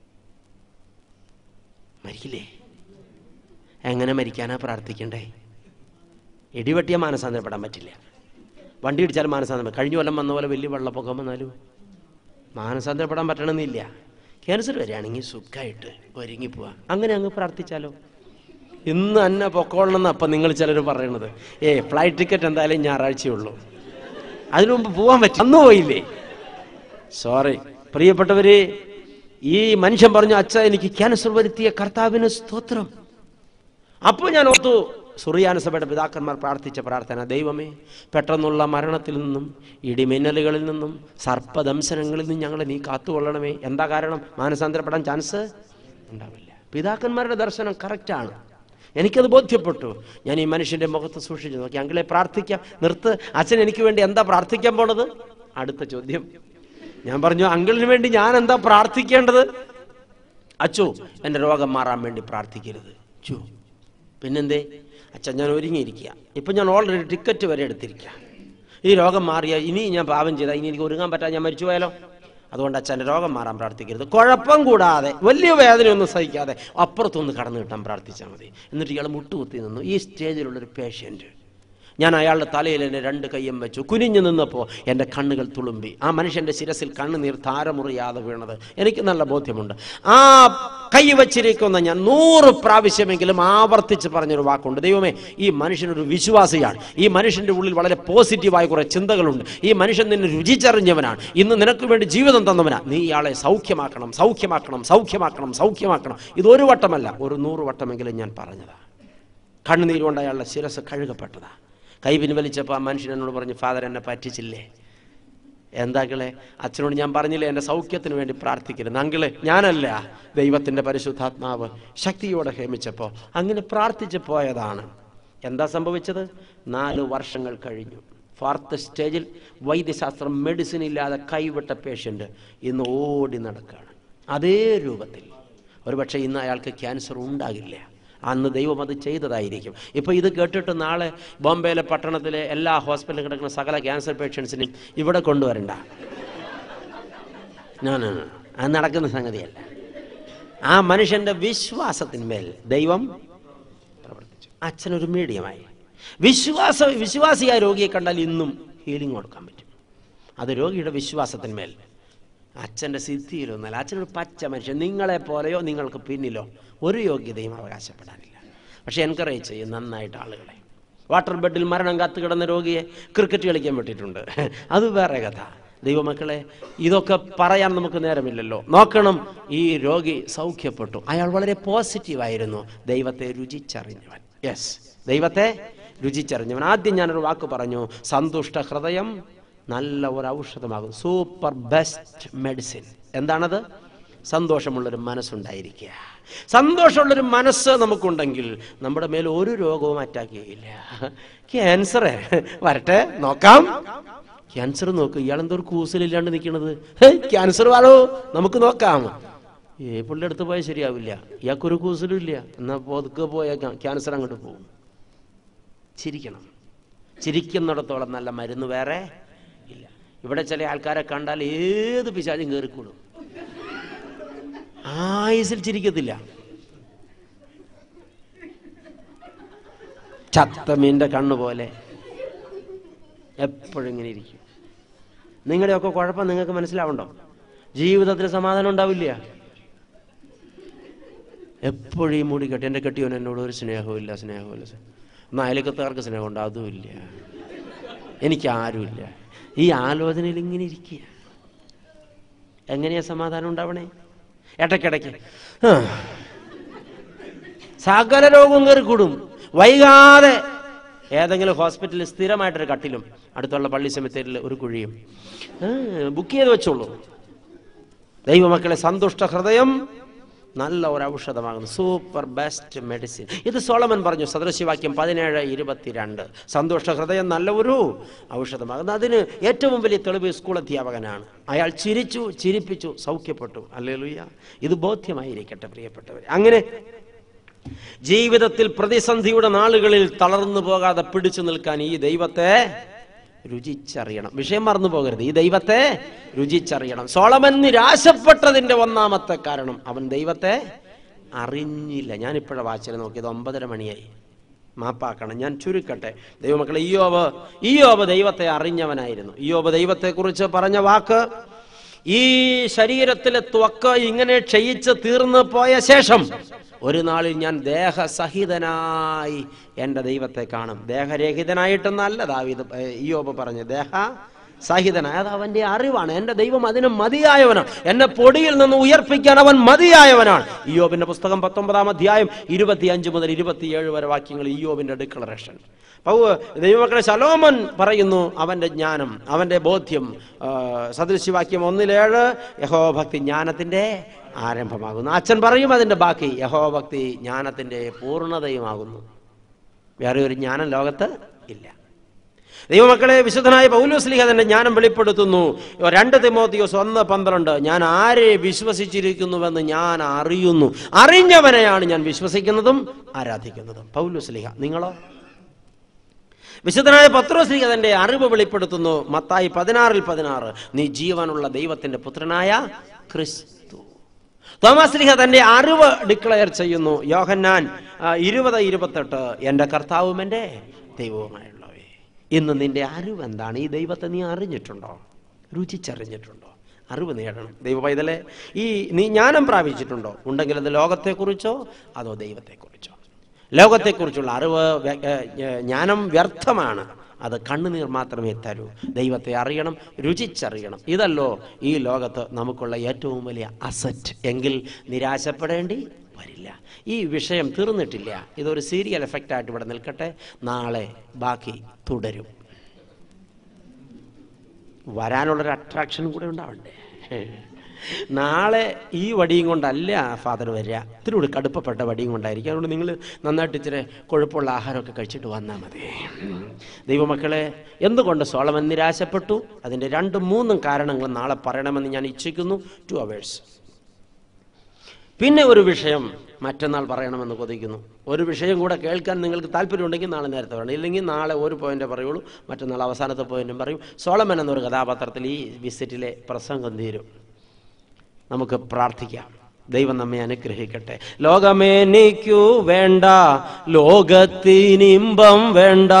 മരിക്കില്ലേ? എങ്ങനെ മരിക്കാനാ പ്രാർത്ഥിക്കണ്ടേ? ഇടിവെട്ടിയ മാനസാന്തരപ്പെടാൻ പറ്റില്ല. വണ്ടി ഇടിച്ചാലും മാനസാന്തരം. കഴിഞ്ഞ കൊല്ലം വന്ന പോലെ വലിയ വെള്ളപ്പൊക്കം വന്നാലും മാനസാന്തരപ്പെടാൻ പറ്റണമെന്നില്ല. ക്യാൻസർ വരികയാണെങ്കിൽ സുഖമായിട്ട് ഒരുങ്ങിപ്പോവാ. അങ്ങനെ അങ്ങ് പ്രാർത്ഥിച്ചാലോ? ഇന്ന് അന്ന പൊക്കോളണമെന്ന് അപ്പം നിങ്ങൾ ചിലർ പറയണത്. ഏ ഫ്ലൈറ്റ് ടിക്കറ്റ് എന്തായാലും ഞായറാഴ്ചയുള്ളൂ, അതിനു മുമ്പ് പോകാൻ പറ്റും. അന്ന് പോയില്ലേ? സോറി പ്രിയപ്പെട്ടവര്, ഈ മനുഷ്യൻ പറഞ്ഞു, അച്ഛാ എനിക്ക് ക്യാൻസർ വരുത്തിയ കർത്താവിന് സ്തോത്രം. അപ്പോൾ ഞാൻ ഓർത്തു, സുറിയാന സഭയുടെ പിതാക്കന്മാർ പ്രാർത്ഥിച്ച പ്രാർത്ഥന, ദൈവമേ പെട്ടെന്നുള്ള മരണത്തിൽ നിന്നും ഇടിമിന്നലുകളിൽ നിന്നും സർപ്പദംശനങ്ങളിൽ നിന്നും ഞങ്ങളെ നീ കാത്തുകൊള്ളണമേ. എന്താ കാരണം? മാനസാന്തരപ്പെടാൻ ചാൻസ് ഉണ്ടാവില്ല. പിതാക്കന്മാരുടെ ദർശനം കറക്റ്റാണ്, എനിക്കത് ബോധ്യപ്പെട്ടു. ഞാൻ ഈ മനുഷ്യന്റെ മുഖത്ത് സൂക്ഷിച്ചു നോക്കി. അങ്കിളെ പ്രാർത്ഥിക്കാം. നിർത്ത്. അച്ഛൻ എനിക്ക് വേണ്ടി എന്താ പ്രാർത്ഥിക്കാൻ പോണത്? അടുത്ത ചോദ്യം. ഞാൻ പറഞ്ഞു, അങ്കിളിന് വേണ്ടി ഞാൻ എന്താ പ്രാർത്ഥിക്കേണ്ടത്? അച്ചു, എൻ്റെ രോഗം മാറാൻ വേണ്ടി പ്രാർത്ഥിക്കരുത്. ചു പിന്നെന്തേ? അച്ഛൻ, ഞാൻ ഒരുങ്ങിയിരിക്കുക. ഇപ്പം ഞാൻ ഓൾറെഡി ടിക്കറ്റ് വരെ എടുത്തിരിക്കുക. ഈ രോഗം മാറിയാൽ ഇനി ഞാൻ പാപം ചെയ്താൽ ഇനി എനിക്ക് ഒരുങ്ങാൻ പറ്റാൻ ഞാൻ മരിച്ചു പോയാലോ? അതുകൊണ്ട് അച്ഛൻ്റെ രോഗം മാറാൻ പ്രാർത്ഥിക്കരുത്. കുഴപ്പം കൂടാതെ വലിയ വേദനയൊന്നും സഹിക്കാതെ അപ്പുറത്തൊന്ന് കടന്നു കിട്ടാൻ പ്രാർത്ഥിച്ചാൽ മതി. എന്നിട്ട് ഇയാൾ മുട്ടുകുത്തി നിന്നു. ഈ സ്റ്റേജിലുള്ളൊരു പേഷ്യൻറ്റ്, ഞാൻ അയാളുടെ തലയിൽ എന്നെ രണ്ട് കയ്യും വെച്ചു. കുനിഞ്ഞു നിന്നപ്പോൾ എൻ്റെ കണ്ണുകൾ തുളുമ്പി. ആ മനുഷ്യൻ്റെ ശിരസിൽ കണ്ണുനീർ ധാരമുറിയാതെ വീണത് എനിക്ക് നല്ല ബോധ്യമുണ്ട്. ആ കൈ വച്ചിരിക്കുന്ന ഞാൻ നൂറ് പ്രാവശ്യമെങ്കിലും ആവർത്തിച്ച് പറഞ്ഞൊരു വാക്കുണ്ട്, ദൈവമേ, ഈ മനുഷ്യനൊരു വിശ്വാസിയാണ്, ഈ മനുഷ്യൻ്റെ ഉള്ളിൽ വളരെ പോസിറ്റീവായ കുറേ ചിന്തകളുണ്ട്, ഈ മനുഷ്യൻ നിന്നെ രുചിച്ചറിഞ്ഞവനാണ്, ഇന്ന് നിനക്ക് വേണ്ടി ജീവിതം തന്നവനാണ്, നീ ഇയാളെ സൗഖ്യമാക്കണം സൗഖ്യമാക്കണം സൗഖ്യമാക്കണം സൗഖ്യമാക്കണം. ഇതൊരു വട്ടമല്ല, ഒരു നൂറ് വട്ടമെങ്കിലും ഞാൻ പറഞ്ഞതാണ്. കണ്ണുനീരുകൊണ്ട് അയാളുടെ ശിരസ് കഴുകപ്പെട്ടതാണ്. കൈ പിൻവലിച്ചപ്പോൾ ആ മനുഷ്യൻ എന്നോട് പറഞ്ഞു, ഫാദർ എന്നെ പറ്റിച്ചില്ലേ? എന്താക്കളെ, അച്ഛനോട് ഞാൻ പറഞ്ഞില്ലേ എൻ്റെ സൗഖ്യത്തിന് വേണ്ടി പ്രാർത്ഥിക്കരുത്. അങ്കിളെ, ഞാനല്ല, ദൈവത്തിൻ്റെ പരിശുദ്ധാത്മാവ് ശക്തിയോടെ ഹേമിച്ചപ്പോൾ അങ്ങനെ പ്രാർത്ഥിച്ചു പോയതാണ്. എന്താ സംഭവിച്ചത്? നാല് വർഷങ്ങൾ കഴിഞ്ഞു. ഫോർത്ത് സ്റ്റേജിൽ വൈദ്യശാസ്ത്രം മെഡിസിൻ ഇല്ലാതെ കൈവിട്ട പേഷ്യൻ്റ് ഇന്ന് ഓടി നടക്കുകയാണ്. അതേ രൂപത്തിൽ ഒരുപക്ഷെ ഇന്ന് അയാൾക്ക് ക്യാൻസർ ഉണ്ടാകില്ല. അന്ന് ദൈവം അത് ചെയ്തതായിരിക്കും. ഇപ്പോൾ ഇത് കേട്ടിട്ട് നാളെ ബോംബെയിലെ പട്ടണത്തിലെ എല്ലാ ഹോസ്പിറ്റലിൽ കിടക്കുന്ന സകല ക്യാൻസർ പേഷ്യൻസിനും ഇവിടെ കൊണ്ടുവരണ്ട. ഞാൻ അത് നടക്കുന്ന സംഗതിയല്ല. ആ മനുഷ്യൻ്റെ വിശ്വാസത്തിന്മേൽ ദൈവം പ്രവർത്തിച്ചു. അച്ഛനൊരു മീഡിയമായി വിശ്വാസ വിശ്വാസിയായ രോഗിയെ കണ്ടാൽ ഇന്നും ഹീലിംഗ് കൊടുക്കാൻ പറ്റും. അത് രോഗിയുടെ വിശ്വാസത്തിന്മേൽ, അച്ഛൻ്റെ സിദ്ധിയിലൊന്നല്ല. അച്ഛനൊരു പച്ച മനുഷ്യൻ, നിങ്ങളെ പോലെയോ നിങ്ങൾക്ക് പിന്നിലോ ഒരു യോഗ്യതയും അവകാശപ്പെടാനില്ല. പക്ഷെ എൻകറേജ് ചെയ്യും നന്നായിട്ട് ആളുകളെ. വാട്ടർ ബെഡിൽ മരണം കാത്തു കിടന്ന രോഗിയെ ക്രിക്കറ്റ് കളിക്കാൻ പറ്റിയിട്ടുണ്ട്, അത് വേറെ കഥ. ദൈവമക്കളെ, ഇതൊക്കെ പറയാൻ നമുക്ക് നേരമില്ലല്ലോ. നോക്കണം, ഈ രോഗി സൗഖ്യപ്പെട്ടു. അയാൾ വളരെ പോസിറ്റീവായിരുന്നു, ദൈവത്തെ രുചിച്ചറിഞ്ഞവൻ. യെസ്, ദൈവത്തെ രുചിച്ചറിഞ്ഞവൻ. ആദ്യം ഞാനൊരു വാക്ക് പറഞ്ഞു, സന്തുഷ്ട ഹൃദയം നല്ല ഒരു ഔഷധമാകും. Super best medicine. എന്താണത്? സന്തോഷമുള്ളൊരു മനസ്സുണ്ടായിരിക്കുക. സന്തോഷമുള്ളൊരു മനസ്സ് നമുക്കുണ്ടെങ്കിൽ നമ്മുടെ മേൽ ഒരു രോഗവും അറ്റാക്ക് ചെയ്യില്ല. ക്യാൻസർ വരട്ടെ, നോക്കാം. ക്യാൻസർ നോക്ക്, ഇയാളെന്തോ ഒരു കൂസലില്ലാണ്ട് നിൽക്കണത്. ക്യാൻസർ വാളോ, നമുക്ക് നോക്കാം. ഏ പുള്ളി അടുത്ത് പോയാൽ ശരിയാവില്ല, ഇയാൾക്കൊരു കൂസലും ഇല്ല, എന്നാൽ പൊതുക്കെ പോയേക്കാം, ക്യാൻസർ അങ്ങോട്ട് പോകും. ചിരിക്കണം. ചിരിക്കുന്നിടത്തോളം നല്ല മരുന്ന് വേറെ ഇല്ല. ഇവിടെ ചില ആൾക്കാരെ കണ്ടാൽ ഏത് പിശാചും കയറിക്കൂടും, ആയുസിൽ ചിരിക്കത്തില്ല. ചത്തമീൻ്റെ കണ്ണു പോലെ എപ്പോഴും ഇങ്ങനെ ഇരിക്കും. നിങ്ങളുടെയൊക്കെ കുഴപ്പം നിങ്ങൾക്ക് മനസ്സിലാവണ്ടോ? ജീവിതത്തിൽ സമാധാനം ഉണ്ടാവില്ല. എപ്പോഴും ഈ മൂടി കെട്ടി, എൻ്റെ കെട്ടിയോൻ എന്നോട് ഒരു സ്നേഹവും ഇല്ല സ്നേഹവും ഇല്ല എന്നാൽ അയൽക്കത്തുകാർക്ക് സ്നേഹമുണ്ട്, അതുമില്ല, എനിക്കാരുമില്ല. ഈ ആലോചനയിൽ ഇങ്ങനെ ഇരിക്കുക. എങ്ങനെയാ സമാധാനം ഉണ്ടാവണേ? ഇടയ്ക്കിടയ്ക്ക് സകല രോഗവും കയറി കൂടും. വൈകാതെ ഏതെങ്കിലും ഹോസ്പിറ്റലിൽ സ്ഥിരമായിട്ടൊരു കട്ടിലും അടുത്തുള്ള പള്ളി സെമിത്തേരിൽ ഒരു കുഴിയും ബുക്ക് ചെയ്ത് വെച്ചോളൂ. ദൈവമക്കളെ, സന്തുഷ്ട ഹൃദയം നല്ല ഒരു ഔഷധമാകുന്നു. Super best medicine. ഇത് സോളമൻ പറഞ്ഞു, സദൃശ്യവാക്യം പതിനേഴ് ഇരുപത്തിരണ്ട്. സന്തോഷ ഹൃദയം നല്ല ഒരു ഔഷധമാകുന്നു. അതിന് ഏറ്റവും വലിയ തെളിവ് സ്കൂൾ അധ്യാപകനാണ്. അയാൾ ചിരിച്ചു, ചിരിപ്പിച്ചു, സൗഖ്യപ്പെട്ടു. ഹല്ലേലൂയ. ഇത് ബോധ്യമായിരിക്കട്ടെ പ്രിയപ്പെട്ടവർ. അങ്ങനെ ജീവിതത്തിൽ പ്രതിസന്ധിയുടെ നാളുകളിൽ തളർന്നു പോകാതെ പിടിച്ചു നിൽക്കാൻ ഈ ദൈവത്തെ രുചിച്ചറിയണം. വിഷയം മറന്നു പോകരുത്, ഈ ദൈവത്തെ രുചിച്ചറിയണം. സോളമൻ നിരാശപ്പെട്ടതിന്റെ ഒന്നാമത്തെ കാരണം അവൻ ദൈവത്തെ അറിഞ്ഞില്ല. ഞാൻ ഇപ്പോഴാണ് വായിച്ചത് നോക്കിയത്, ഒമ്പതര മണിയായി, മാപ്പാക്കണം. ഞാൻ ചുരുക്കട്ടെ. ദൈവമക്കളെ, ഇയ്യോബ് ഇയ്യോബ് ദൈവത്തെ അറിഞ്ഞവനായിരുന്നു. ഇയ്യോബ് ദൈവത്തെക്കുറിച്ച് പറഞ്ഞ വാക്ക്, ഈ ശരീരത്തിലെ ത്വക്ക് ഇങ്ങനെ ക്ഷയിച്ച് തീർന്നു പോയ ശേഷം ഒരു നാളിൽ ഞാൻ ദേഹസഹിതനായി എൻ്റെ ദൈവത്തെ കാണും. ദേഹരഹിതനായിട്ടെന്നല്ല ദാവീദ് ഇയ്യോബ് പറഞ്ഞു, ദേഹ സഹിതനായ. അത് അവന്റെ അറിവാണ്. എൻ്റെ ദൈവം അതിന് മതിയായവനാണ്. എന്നെ പൊടിയിൽ നിന്ന് ഉയർപ്പിക്കാൻ അവൻ മതിയായവനാണ്. ഇയ്യോബിന്റെ പുസ്തകം പത്തൊമ്പതാം അധ്യായം ഇരുപത്തിയഞ്ച് മുതൽ ഇരുപത്തിയേഴ് വരെ വാക്യങ്ങൾ ഇയ്യോബിന്റെ ഡിക്ലറേഷൻ. ദൈവമക്കളെ, ശലോമൻ പറയുന്നു അവന്റെ ജ്ഞാനം, അവന്റെ ബോധ്യം. സദൃശ്യവാക്യം ഒന്നിലേഴ്, യഹോഭക്തി ജ്ഞാനത്തിന്റെ ആരംഭമാകുന്നു. അച്ഛൻ പറയും അതിന്റെ ബാക്കി, യഹോഭക്തി ജ്ഞാനത്തിന്റെ പൂർണ്ണതയുമാകുന്നു. വേറെ ഒരു ജ്ഞാനം ലോകത്ത് ഇല്ല. ദൈവമക്കളെ, വിശുദ്ധനായ പൗലോസ്ലീഹ തന്റെ ജ്ഞാനം വെളിപ്പെടുത്തുന്നു. രണ്ട് തിമോത്തിയോസ് ഒന്ന് പന്ത്രണ്ട്, ഞാൻ ആരെ വിശ്വസിച്ചിരിക്കുന്നുവെന്ന് ഞാൻ അറിയുന്നു, അറിഞ്ഞവനെയാണ് ഞാൻ വിശ്വസിക്കുന്നതും ആരാധിക്കുന്നതും. പൗലോസ്ലീഹ. നിങ്ങളോ? വിശുദ്ധനായ പത്രോസ്ലീഹ തന്റെ അറിവ് വെളിപ്പെടുത്തുന്നു. മത്തായി പതിനാറിൽ പതിനാറ്, നീ ജീവനുള്ള ദൈവത്തിന്റെ പുത്രനായ ക്രിസ്തു. തോമാസ്ലീഹ തന്റെ അറിവ് ഡിക്ലെയർ ചെയ്യുന്നു. യോഹന്നാൻ ഇരുപത് ഇരുപത്തെട്ട്, എന്റെ കർത്താവും എന്റെ ദൈവവുമായുള്ളവേ. ഇന്ന് നിന്റെ അറിവ് എന്താണ്? ഈ ദൈവത്തെ നീ അറിഞ്ഞിട്ടുണ്ടോ? രുചിച്ചറിഞ്ഞിട്ടുണ്ടോ? അറിവ് നേടണം. ദൈവ പൈതലെ, ഈ നീ ജ്ഞാനം പ്രാപിച്ചിട്ടുണ്ടോ? ഉണ്ടെങ്കിൽ അത് ലോകത്തെക്കുറിച്ചോ അതോ ദൈവത്തെക്കുറിച്ചോ? ലോകത്തെക്കുറിച്ചുള്ള അറിവ്, ജ്ഞാനം വ്യർത്ഥമാണ്. അത് കണ്ണുനീർ മാത്രമേ തരൂ. ദൈവത്തെ അറിയണം, രുചിച്ചറിയണം. ഇതല്ലോ ഈ ലോകത്ത് നമുക്കുള്ള ഏറ്റവും വലിയ അസറ്റ്. എങ്കിൽ നിരാശപ്പെടേണ്ടി വരില്ല. ഈ വിഷയം തീർന്നിട്ടില്ല. ഇതൊരു സീരിയൽ എഫക്റ്റായിട്ട് ഇവിടെ നിൽക്കട്ടെ. നാളെ ബാക്കി തുടരും. വരാനുള്ളൊരു അട്രാക്ഷൻ കൂടെ ഉണ്ടാവണ്ടേ? നാളെ ഈ വടിയും കൊണ്ടല്ല ഫാദർ വരിക, ഇത്തിരി കൂടി കടുപ്പപ്പെട്ട വടിയും കൊണ്ടായിരിക്കും. അതുകൊണ്ട് നിങ്ങൾ നന്നായിട്ട് ഇച്ചിരി കൊഴുപ്പുള്ള ആഹാരമൊക്കെ കഴിച്ചിട്ട് വന്നാൽ മതി. ദൈവമക്കളെ, എന്തുകൊണ്ട് സോളമൻ നിരാശപ്പെട്ടു? അതിൻ്റെ രണ്ടും മൂന്നും കാരണങ്ങൾ നാളെ പറയണമെന്ന് ഞാൻ ഇച്ഛിക്കുന്നു. Two hours. പിന്നെ ഒരു വിഷയം മറ്റന്നാൾ പറയണമെന്ന് കൊതിക്കുന്നു. ഒരു വിഷയം കൂടെ കേൾക്കാൻ നിങ്ങൾക്ക് താല്പര്യമുണ്ടെങ്കിൽ നാളെ നേരത്തെ പറയണം. ഇല്ലെങ്കിൽ നാളെ ഒരു പോയിൻ്റേ പറയുള്ളൂ, മറ്റന്നാൾ അവസാനത്തെ പോയിന്റും പറയും. സോളമൻ എന്നൊരു കഥാപാത്രത്തിൽ ഈ വിസിറ്റിലെ പ്രസംഗം തീരും. നമുക്ക് പ്രാർത്ഥിക്കാം. ദൈവം നമ്മെ അനുഗ്രഹിക്കട്ടെ. ലോകമേനിക്കു വേണ്ട, ലോകത്തിനിമ്പം വേണ്ട,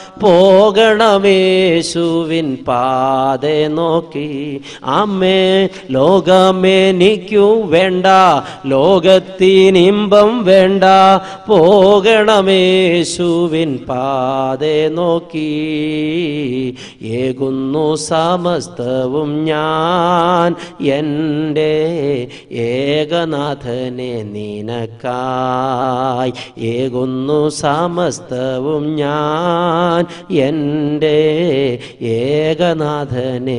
പോകണമേശുവിൻ പാതെ നോക്കി. അമ്മേ, ലോകമേനിക്കു വേണ്ട, ലോകത്തിനിമ്പം വേണ്ട, പോകണമേശുവിൻ പാതെ നോക്കി. ഏകുന്നു സമസ്തവും ഞാൻ എൻ്റെ ഏക നാഥനെ നിനക്കായി. ഏകുന്നു സമസ്തവും ഞാൻ എൻ്റെ ഏകനാഥനെ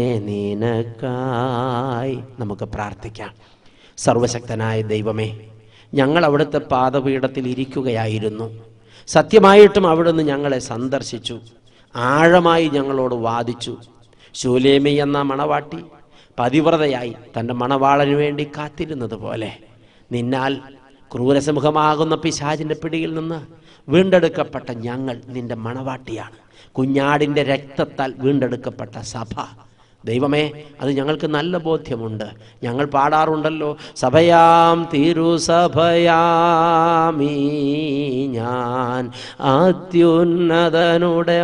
നിനക്കായി. നമുക്ക് പ്രാർത്ഥിക്കാം. സർവശക്തനായ ദൈവമേ, ഞങ്ങൾ അവിടുത്തെ പാദപീഠത്തിൽ ഇരിക്കുകയായിരുന്നു. സത്യമായിട്ടും അവിടുന്ന് ഞങ്ങളെ സന്ദർശിച്ചു, ആഴമായി ഞങ്ങളോട് വാദിച്ചു. ശൂലേമി എന്ന മണവാട്ടി പതിവ്രതയായി തൻ്റെ മണവാളനു വേണ്ടി കാത്തിരുന്നത് പോലെ നിന്നാൽ ക്രൂരസമുഖമാകുന്ന പിശാചിൻ്റെ പിടിയിൽ നിന്ന് വീണ്ടെടുക്കപ്പെട്ട ഞങ്ങൾ നിന്റെ മണവാട്ടിയാണ്. കുഞ്ഞാടിൻ്റെ രക്തത്താൽ വീണ്ടെടുക്കപ്പെട്ട സഭ. ദൈവമേ, അത് ഞങ്ങൾക്ക് നല്ല ബോധ്യമുണ്ട്. ഞങ്ങൾ പാടാറുണ്ടല്ലോ, സഭയാം തിരുസഭയാമീ ഞാൻ അത്യുന്നതനുടെ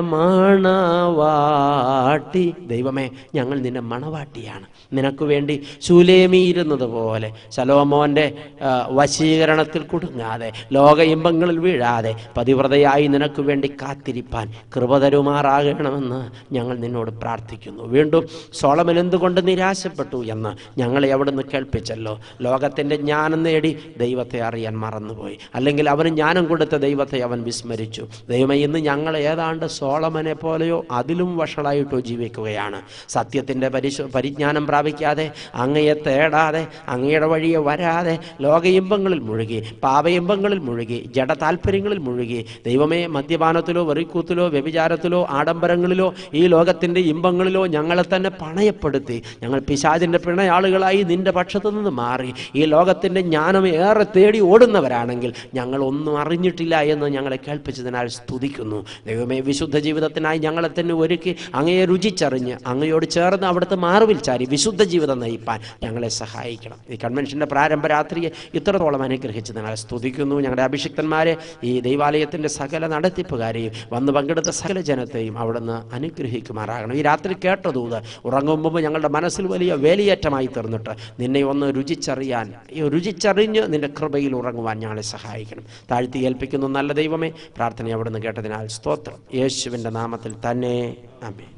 മണവാട്ടി. ദൈവമേ, ഞങ്ങൾ നിന്റെ മണവാട്ടിയാണ്. നിനക്ക് വേണ്ടി ശൂലേമി ഇരുന്നത് പോലെ ശലോമോൻ്റെ വശീകരണത്തിൽ കുടുങ്ങാതെ, ലോക ഇമ്പങ്ങളിൽ വീഴാതെ, പതിവ്രതയായി നിനക്ക് വേണ്ടി കാത്തിരിപ്പാൻ കൃപ തരുമാറാകണമെന്ന് ഞങ്ങൾ നിന്നോട് പ്രാർത്ഥിക്കുന്നു. വീണ്ടും സോളമൻ എന്തുകൊണ്ട് നിരാശപ്പെട്ടു എന്ന് ഞങ്ങളെ അവിടുന്ന് കേൾപ്പിച്ചല്ലോ. ലോകത്തിൻ്റെ ജ്ഞാനം നേടി ദൈവത്തെ അറിയാൻ മറന്നുപോയി, അല്ലെങ്കിൽ അവന് ജ്ഞാനം കൊടുത്ത ദൈവത്തെ അവൻ വിസ്മരിച്ചു. ദൈവമേ, ഇന്ന് ഞങ്ങൾ ഏതാണ്ട് സോളമനെ പോലെയോ അതിലും വഷളായിട്ടോ ജീവിക്കുകയാണ്. സത്യത്തിൻ്റെ പരിശോ പരിജ്ഞാനം പ്രാപിക്കാതെ, അങ്ങയെ തേടാതെ, അങ്ങയുടെ വഴിയെ വരാതെ, ലോക ഇമ്പങ്ങളിൽ മുഴുകി, പാപയിമ്പങ്ങളിൽ മുഴുകി, ജഡ താല്പര്യങ്ങളിൽ മുഴുകി, ദൈവമേ, മദ്യപാനത്തിലോ വെറിക്കൂത്തിലോ വ്യഭിചാരത്തിലോ ആഡംബരങ്ങളിലോ ഈ ലോകത്തിൻ്റെ ഇമ്പങ്ങളിലോ ഞങ്ങളെ തന്നെ പണയപ്പെടുത്തി ഞങ്ങൾ പിശാചിൻ്റെ പിണയാളുകളായി നിന്റെ പക്ഷത്തു നിന്ന് മാറി ഈ ലോകത്തിൻ്റെ ജ്ഞാനം ഏറെ തേടി ഓടുന്നവരാണെങ്കിൽ ഞങ്ങൾ ഒന്നും അറിഞ്ഞിട്ടില്ല എന്ന് ഞങ്ങളെ കേൾപ്പിച്ചതിനാൽ സ്തുതിക്കുന്നു. ദൈവമേ, വിശുദ്ധ ജീവിതത്തിനായി ഞങ്ങളെ തന്നെ ഒരുക്കി അങ്ങയെ രുചിച്ചറിഞ്ഞ് അങ്ങയോട് ചേർന്ന് അവിടുത്തെ മാർവിൽ ചാരി വിശുദ്ധ ജീവിതം നയിപ്പാൻ ഞങ്ങളെ സഹായിക്കണം. ഈ കൺവെൻഷൻ്റെ പ്രാരംഭ രാത്രിയെ ഇത്രത്തോളം അനുഗ്രഹിച്ചതിനാൽ സ്തുതിക്കുന്നു. ഞങ്ങളുടെ അഭിഷിക്തന്മാരെ, ഈ ദൈവാലയത്തിൻ്റെ സകല നടത്തിപ്പുകാരെയും വന്ന് പങ്കെടുത്ത സകല ജനത്തെയും അവിടുന്ന് അനുഗ്രഹിക്കുമാറാകണം. ഈ രാത്രി കേട്ട ദൂത് ഉറങ്ങുമ്പോൾ ഞങ്ങളുടെ മനസ്സിൽ വലിയ വേലിയേറ്റമായി തീർന്നിട്ട് നിന്നെ ഒന്ന് രുചിച്ചറിയാൻ, രുചിച്ചറിഞ്ഞ് നിന്റെ കൃപയിൽ ഉറങ്ങുവാൻ ഞങ്ങളെ സഹായിക്കണം. താഴ്ത്തി ഏൽപ്പിക്കുന്നു നല്ല ദൈവമേ. പ്രാർത്ഥന അവിടുന്ന് കേട്ടതിനാൽ സ്തോത്രം. യേശുവിൻ്റെ നാമത്തിൽ തന്നെ ആമേൻ.